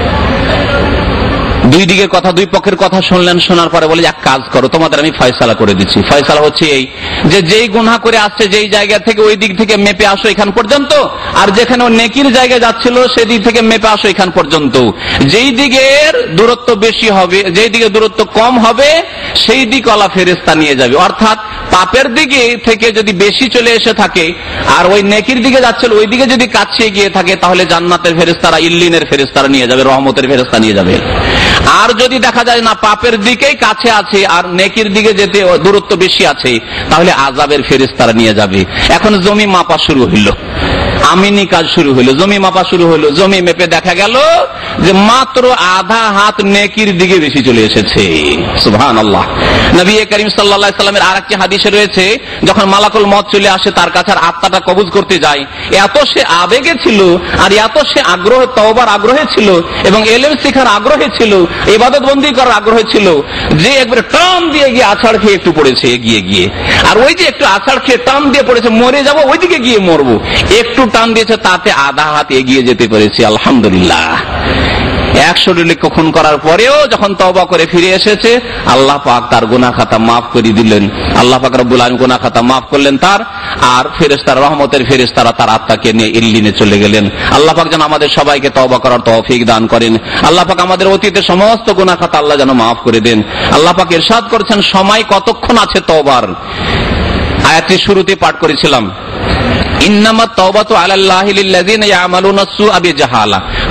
B: দুই দিকের কথা, দুই পক্ষের কথা শুনলেন, শোনার পরে বলে এক কাজ করো, তোমাদের আমি ফয়সালা করে দিচ্ছি। ফয়সালা হচ্ছে এই যে যেই গুনাহ করে আসছে যেই জায়গা থেকে ওই দিক থেকে মেপে আসো এখান পর্যন্ত, আর যেখানে ও নেকির জায়গায় যাচ্ছিল সেই দিক থেকে মেপে আসো এখান পর্যন্ত। যেই দিকের দূরত্ব বেশি হবে, যেই দিকে দূরত্ব কম হবে সেই দিক ওয়ালা ফেরেশতা নিয়ে যাবে। অর্থাৎ পাপের দিকে থেকে যদি বেশি চলে এসে থাকে আর ওই নেকির দিকে যাচ্ছিল ওই দিকে যদি কাছে গিয়ে থাকে, তাহলে জান্নাতের ফেরেশতারা, ইল্লিনের ফেরেশতারা নিয়ে যাবে, রহমতের ফেরেশতা নিয়ে যাবে। আর যদি দেখা যায় না পাপের দিকেই কাছে আছে আর নেকির দিকে যেতে দূরত্ব বেশি আছে, তাহলে আযাবের ফেরেশতারা নিয়ে যাবে। এখন জমি মাপা শুরু হইল, আমিনি কাজ শুরু হইল, জমি মাপা শুরু হইল। জমি মেপে দেখা গেল যে মাত্র আধা হাত নেকির দিকে বেশি চলে এসেছে। সুবহানাল্লাহ। নবী করিম সাল্লাল্লাহু আলাইহি সাল্লামের আরেকটি হাদিসে রয়েছে, যখন মালাকুল মউত চলে আসে তার কাছে আত্মাটা কবজ করতে যায়, এত সে আবেগে ছিল আর এত সে আগ্রহ, তওবার আগ্রহে ছিল এবং ইলম শিখার আগ্রহে ছিল, ইবাদত বন্দি করার আগ্রহে ছিল, যে একবারে টান দিয়ে গিয়ে আছাড় খেয়ে একটু পড়েছে এগিয়ে গিয়ে। আর ওই যে একটু আছাড় খেয়ে টান দিয়ে পড়েছে, মরে যাব ওইদিকে গিয়ে মরবো, একটু টান দিয়েছে তাতে আধা হাত এগিয়ে যেতে পেরেছি। আলহামদুলিল্লাহ। একশো লোক খুন করার পরেও যখন তওবা করে ফিরে এসেছে, আল্লাহ পাক তার গুনাহ খাতা মাফ করে দিলেন। আল্লাহ পাক রব্বুল আলামিন গুনাহ খাতা মাফ করলেন তার, আর ফেরেশতারা, রহমতের ফেরেশতারা তার আত্মাকে নিয়ে ইল্লিনে চলে গেলেন। আল্লাহ পাক যেন আমাদের সবাইকে তওবা করার তৌফিক দান করেন। আল্লাহ পাক আমাদের অতীতের সমস্ত গুনাহ খাতা আল্লাহ যেন মাফ করে দেন। আল্লাহ পাক ইরশাদ করেছেন সময় কতক্ষণ আছে তওবার। আয়াতটি শুরুতে পাঠ করেছিলাম, ইন্নামাত তাওবাতু আলাল্লাহি লিল্লাযিনা ইয়ামালুনা সুআ বিজাহালা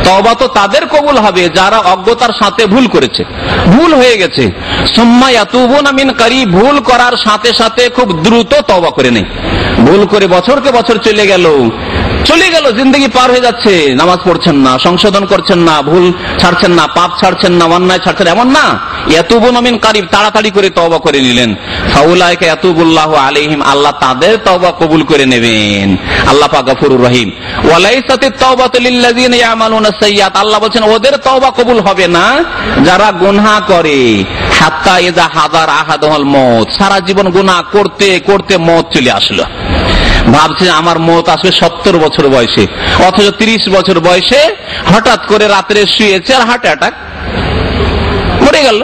B: তওবা তো তাদের কবুল হবে যারা অজ্ঞতার সাথে ভুল করেছে, ভুল হয়ে গেছে। সুম্মা ইয়াতুবুনা মিন করিব, ভুল করার সাথে সাথে খুব দ্রুত তওবা করে নেই। ভুল করে বছরকে বছর চলে গেল চলে গেল জিন্দগি পার হয়ে যাচ্ছে, নামাজ পড়ছেন না, সংশোধন করছেন না, ভুল ছাড়ছেন না, পাপ ছাড়ছেন না, অন্যায় ছাড়ছেন, এমন না। ইয়াতুবুনা মিন করিব, তাড়াতাড়ি করে তওবা করে নিলেন। ফাউলাইকা ইয়াতুবুল্লাহু আলাইহিম, আল্লাহ তাদের তওবা কবুল করে নেবেন। আল্লাহ পাক গফুরুর রহিম। ওয়ালাইসাতিত তাওবাতু লিল্লাযিনা ইয়ামালুনা সাইয়্যাত, আল্লাহ বলেন ওদের তওবা কবুল হবে না যারা গুনাহ করে। হাত্তা ইযা হাদার আহাদুল মউত, সারা জীবন গুনাহ করতে করতে মওত চলে আসলো, ভাবছে আমার মওত আসবে সত্তর বছর বয়সে, অথচ ত্রিশ বছর বয়সে হঠাৎ করে রাত্রে শুয়েছে আর হার্ট অ্যাটাক, মরে গেল।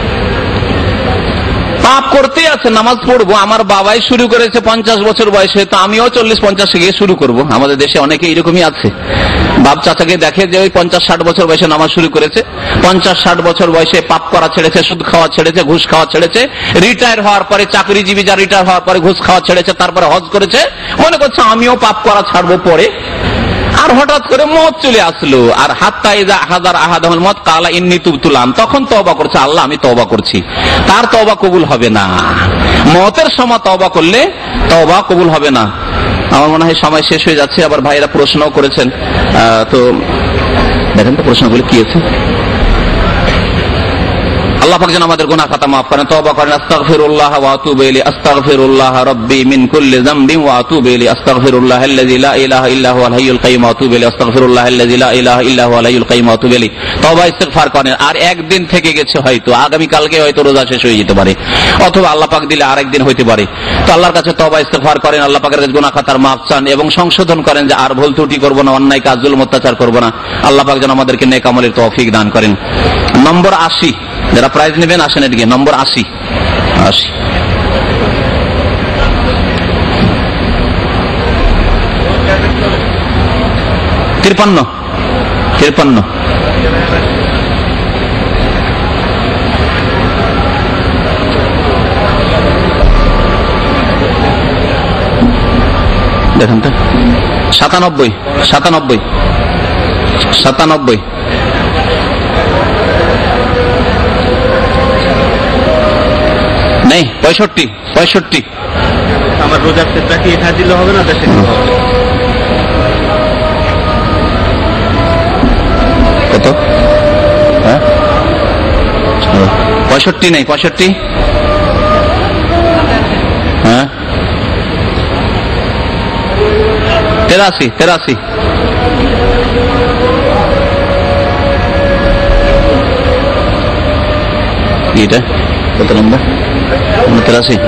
B: পাপ করতে আছে, নামাজ পড়বো, আমার বাবাই শুরু করেছে পঞ্চাশ বছর বয়সে, তো আমিও চল্লিশ পঞ্চাশে গিয়ে শুরু করব। আমাদের দেশে অনেকে এরকমই আছে, বাপ চাচাকে দেখে যে ওই পঞ্চাশ ষাট বছর বয়সে নামাজ শুরু করেছে, পঞ্চাশ ষাট বছর বয়সে পাপ করা ছেড়েছে, সুদ খাওয়া ছেড়েছে, ঘুষ খাওয়া ছেড়েছে, রিটায়ার হওয়ার পরে চাকরিজীবী যা রিটায়ার হওয়ার পরে ঘুষ খাওয়া ছেড়েছে, তারপরে হজ করেছে, মনে করছে আমিও পাপ করা ছাড়বো পরে, আর হঠাৎ করে মওত চলে আসলো। আর হাত্তা ইযা হাদার আহাদুল মওত ক্বালা ইন্নী তুবতু আন, তখন তওবা করছে, আল্লাহ আমি তওবা করছি। তার তওবা কবুল হবে না। মওতের সময় তওবা করলে তওবা কবুল হবে না। আমার মনে হয় সময় শেষ হয়ে যাচ্ছে, আবার ভাইরা প্রশ্নও করেছেন, তো দেখেন তো প্রশ্নগুলো কি আছে। আল্লাহ পাক যেন আমাদের গুনাহ খাতা মাফ করেন, তওবা করেন। আস্তাগফিরুল্লাহ ওয়া আতুবু ইলাইহি, আস্তাগফিরুল্লাহ রাব্বি মিন কুল্লি যামবিন ওয়া আতুবু ইলাইহি, আস্তাগফিরুল্লাহাল্লাযী লা ইলাহা ইল্লা হুয়াল হাইয়ুল কাইয়্যুম ওয়া আতুবু ইলাইহি, আস্তাগফিরুল্লাহাল্লাযী লা ইলাহা ইল্লা হুয়াল হাইয়ুল কাইয়্যুম ওয়া আতুবু ইলাইহি। তওবা ইস্তিগফার করেন। আর একদিন থেকে গেছে, হয়তো আগামী কালকে হয়তো রোজা শেষ হয়ে যেতে পারে, অথবা আল্লাহ পাক দিলে আরেকদিন হইতে পারে। তো আল্লাহর কাছে তওবা ইস্তিগফার করেন, আল্লাহ পাকের কাছে গুনাহ খাতার মাফ চান এবং সংশোধন করেন যে আর ভুল ত্রুটি করব না, অন্যায় কাজ জুলুম অত্যাচার করব না। আল্লাহ পাক যেন আমাদেরকে নেক আমলের তৌফিক দান করেন। নম্বর আশি, যারা প্রাইজ নেবেন আসেন এদিকে। নম্বর আশি আশি তিরপান্ন তিরপান্ন দেখেন তো। সাতানব্বই সাতানব্বই সাতানব্বই নেই। পঁয়ষট্টি পঁয়ষট্টি
C: আমার রোজার ক্ষেত্রে কি এখানে দিলে হবে না, দেশে
B: কত? হ্যাঁ পঁয়ষট্টি নেই, পঁয়ষট্টি হ্যাঁ তেরাশি তেরাশি এটা কত নম্বর? তেরাশি।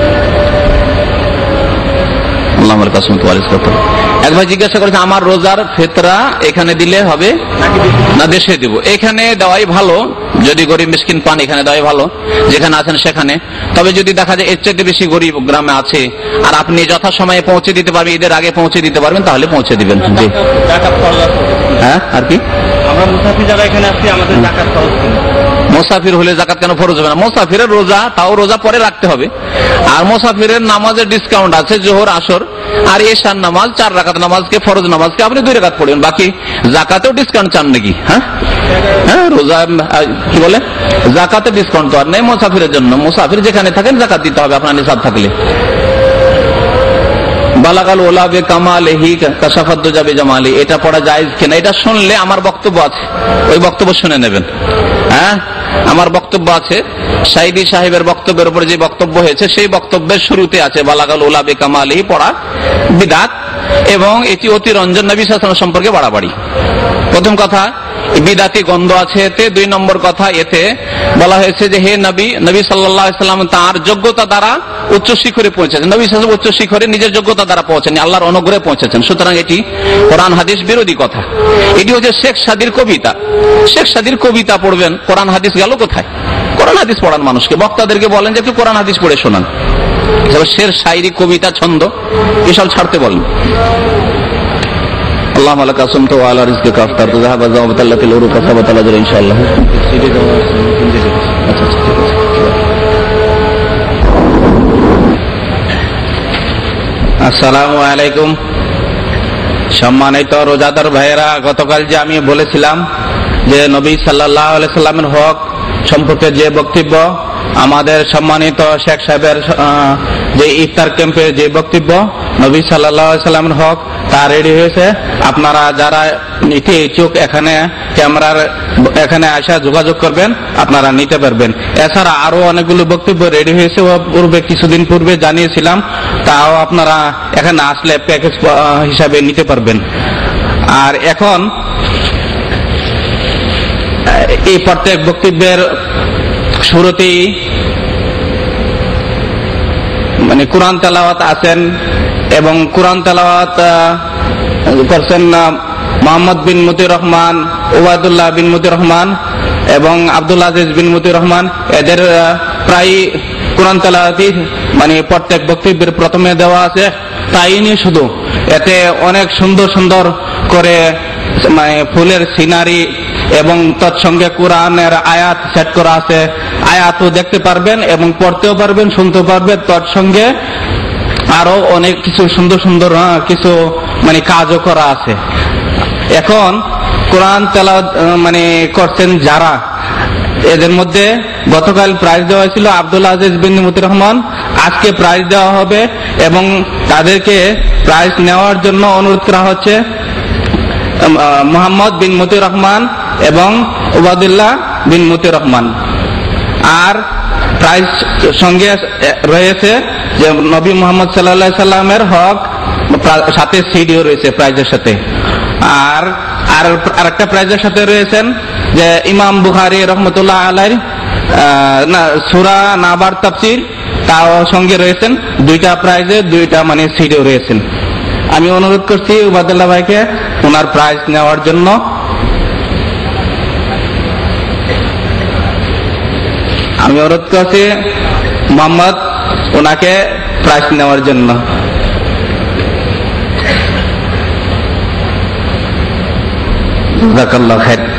B: এক ভাই জিজ্ঞাসা করেছে আমার রোজার ফিতরা এখানে দিলে হবে না দেশে দিব? এখানে দেওয়াই ভালো, যদি গরিব মিসকিন পান এখানে দেওয়াই ভালো, যেখানে আছেন সেখানে। তবে যদি দেখা যায় এর চেয়ে বেশি গরিব গ্রামে আছে আর আপনি যথাসময়ে পৌঁছে দিতে পারবেন, ঈদের আগে পৌঁছে দিতে পারবেন, তাহলে পৌঁছে দিবেন। জি হ্যাঁ। আর কি
C: আমরা মুসাফির যারা এখানে আসছি আমাদের যাকাত খরচ
B: মুসাফির হলে যাকাত কেন ফরজ হবে না? মুসাফিরের রোজা তাও রোজা পরে রাখতে হবে। আর মুসাফিরের নামাজের ডিসকাউন্ট আছে, জোহর আসর আর এশার নামাজ, চার রাকাত নামাজকে ফরজ নামাজকে আপনি দুই রাকাত পড়বেন, বাকি জাকাতেও ডিসকাউন্ট চান নাকি? হ্যাঁ হ্যাঁ রোজা কি বলে জাকাতে ডিসকাউন্ট তো আর নেই মুসাফিরের জন্য। মুসাফির যেখানে থাকেন জাকাত দিতে হবে আপনার নিসাব থাকলে। বালাগাল ওলা বে কামালিহি কাশাফাত দুজা বে জামালি, এটা পড়া জায়েজ কিনা এটা শুনলে আমার বক্তব্য আছে, ওই বক্তব্য শুনে নেবেন। হ্যাঁ আমার বক্তব্য আছে, সাইদি সাহেবের বক্তব্যের উপরে যে বক্তব্য হয়েছে সেই বক্তব্যের শুরুতে আছে বালাগাল ওলা বে কামালিহি পড়া বিদআত এবং এটি অতিরঞ্জন নবী সাল্লাল্লাহু আলাইহি ওয়াসাল্লাম সম্পর্কে বাড়াবাড়ি। প্রথম কথা বিদাতি গন্ধ আছে এতে। দুই নম্বর কথা, এতে বলা হয়েছে যে হে নবী, নবী সাল্লাল্লাহু আলাইহি ওয়াসাল্লাম তার যোগ্যতা দ্বারা উচ্চ শিখরে পৌঁছেছেন। নবী সাল্লাল্লাহু আলাইহি ওয়াসাল্লাম উচ্চ শিখরে নিজের যোগ্যতা দ্বারা পৌঁছেন, আল্লাহর অনুগ্রহে পৌঁছেছেন। সুতরাং এটি কোরআন হাদিস বিরোধী কথা। এটি হচ্ছে শেখ সাদির কবিতা। শেখ সাদির কবিতা পড়বেন, কোরআন হাদিস গেল কোথায়? কোরআন হাদিস পড়ান মানুষকে, বক্তাদেরকে বলেন যে একটু কোরআন হাদিস পড়ে শোনান। শের শায়রি কবিতা ছন্দ এসব ছাড়তে বলেন। اللهم لك صمت وعلى رزقك افطرت ذهب ذهبت التي العروق ثبت الاجر ان شاء الله. আসসালামু আলাইকুম। সম্মানিত রোজাদার ভাইয়েরা, গতকাল যে আমি বলেছিলাম যে নবী সাল্লাল্লাহু আলাইহি সাল্লামের হক সম্পর্কে যে বক্তব্য, আমাদের সম্মানিত শেখ সাহেবের যে ইফতার ক্যাম্পে যে বক্তব্য নবী সাল্লাল্লাহু আলাইহি সাল্লামের হক তা রেডি হয়েছে। আপনারা যারা নিতে ইচ্ছুক এখানে ক্যামেরার এখানে আসা যোগাযোগ করবেন, আপনারা নিতে পারবেন। এছাড়া আরো অনেকগুলো বক্তব্য রেডি হয়েছে, পূর্বে কিছুদিন পূর্বে জানিয়েছিলাম, তাও আপনারা এখানে আসলে প্যাকেজ হিসাবে নিতে পারবেন। আর এখন এই প্রত্যেক বক্তব্যের শুরুতেই মানে কোরআন তেলাওয়াত আছেন এবং কোরআন তেলাওয়াত করছেন মোহাম্মদ বিন মতিউর রহমান, ওবায়দুল্লাহ বিন মতিউর রহমান এবং আব্দুল আজিজ বিন মতিউর রহমান। এদের প্রায় কোরআন তেলাওয়াতই মানে প্রত্যেক বক্তব্যের প্রথমে দেওয়া আছে। তাই নিয়ে শুধু এতে অনেক সুন্দর সুন্দর করে মানে ফুলের সিনারি এবং তৎসঙ্গে কোরআনের আয়াত সেট করা আছে। আয়াতও দেখতে পারবেন এবং পড়তেও পারবেন, শুনতে পারবেন। তৎসঙ্গে আরো অনেক কিছু সুন্দর সুন্দর কিছু মানে কাজও করা আছে। এখন কোরআন তেলাওয়াত মানে করছেন যারা, এদের মধ্যে গতকাল প্রাইজ দেওয়া হয়েছিল আব্দুল আজিজ বিন মতিউর রহমান, আজকে প্রাইজ দেওয়া হবে এবং তাদেরকে প্রাইজ নেওয়ার জন্য অনুরোধ করা হচ্ছে মোহাম্মদ বিন মতিউর রহমান এবং ওবায়দুল্লাহ বিন মতিউর রহমান। আর প্রাইজ সঙ্গে রয়েছে যে নবী মুহাম্মদ সাল্লাল্লাহু আলাইহি সাল্লামের হক, সাথে সিডিও রয়েছে প্রাইজের সাথে। আর আর আরেকটা প্রাইজের সাথে রয়েছেন যে ইমাম বুখারী রহমতুল্লাহ আলাইহি না সূরা নাবার তাফসীর, তাও সঙ্গে রয়েছেন। দুইটা প্রাইজে দুইটা মানে সিডিও রয়েছেন। আমি অনুরোধ করছি ওবায়দুল্লাহ ভাইকে ওনার প্রাইজ নেওয়ার জন্য। আমি অনুরোধ করছি মোহাম্মদ ওনাকে প্রাইজ নেওয়ার জন্য। জাযাকাল্লাহু খাইর।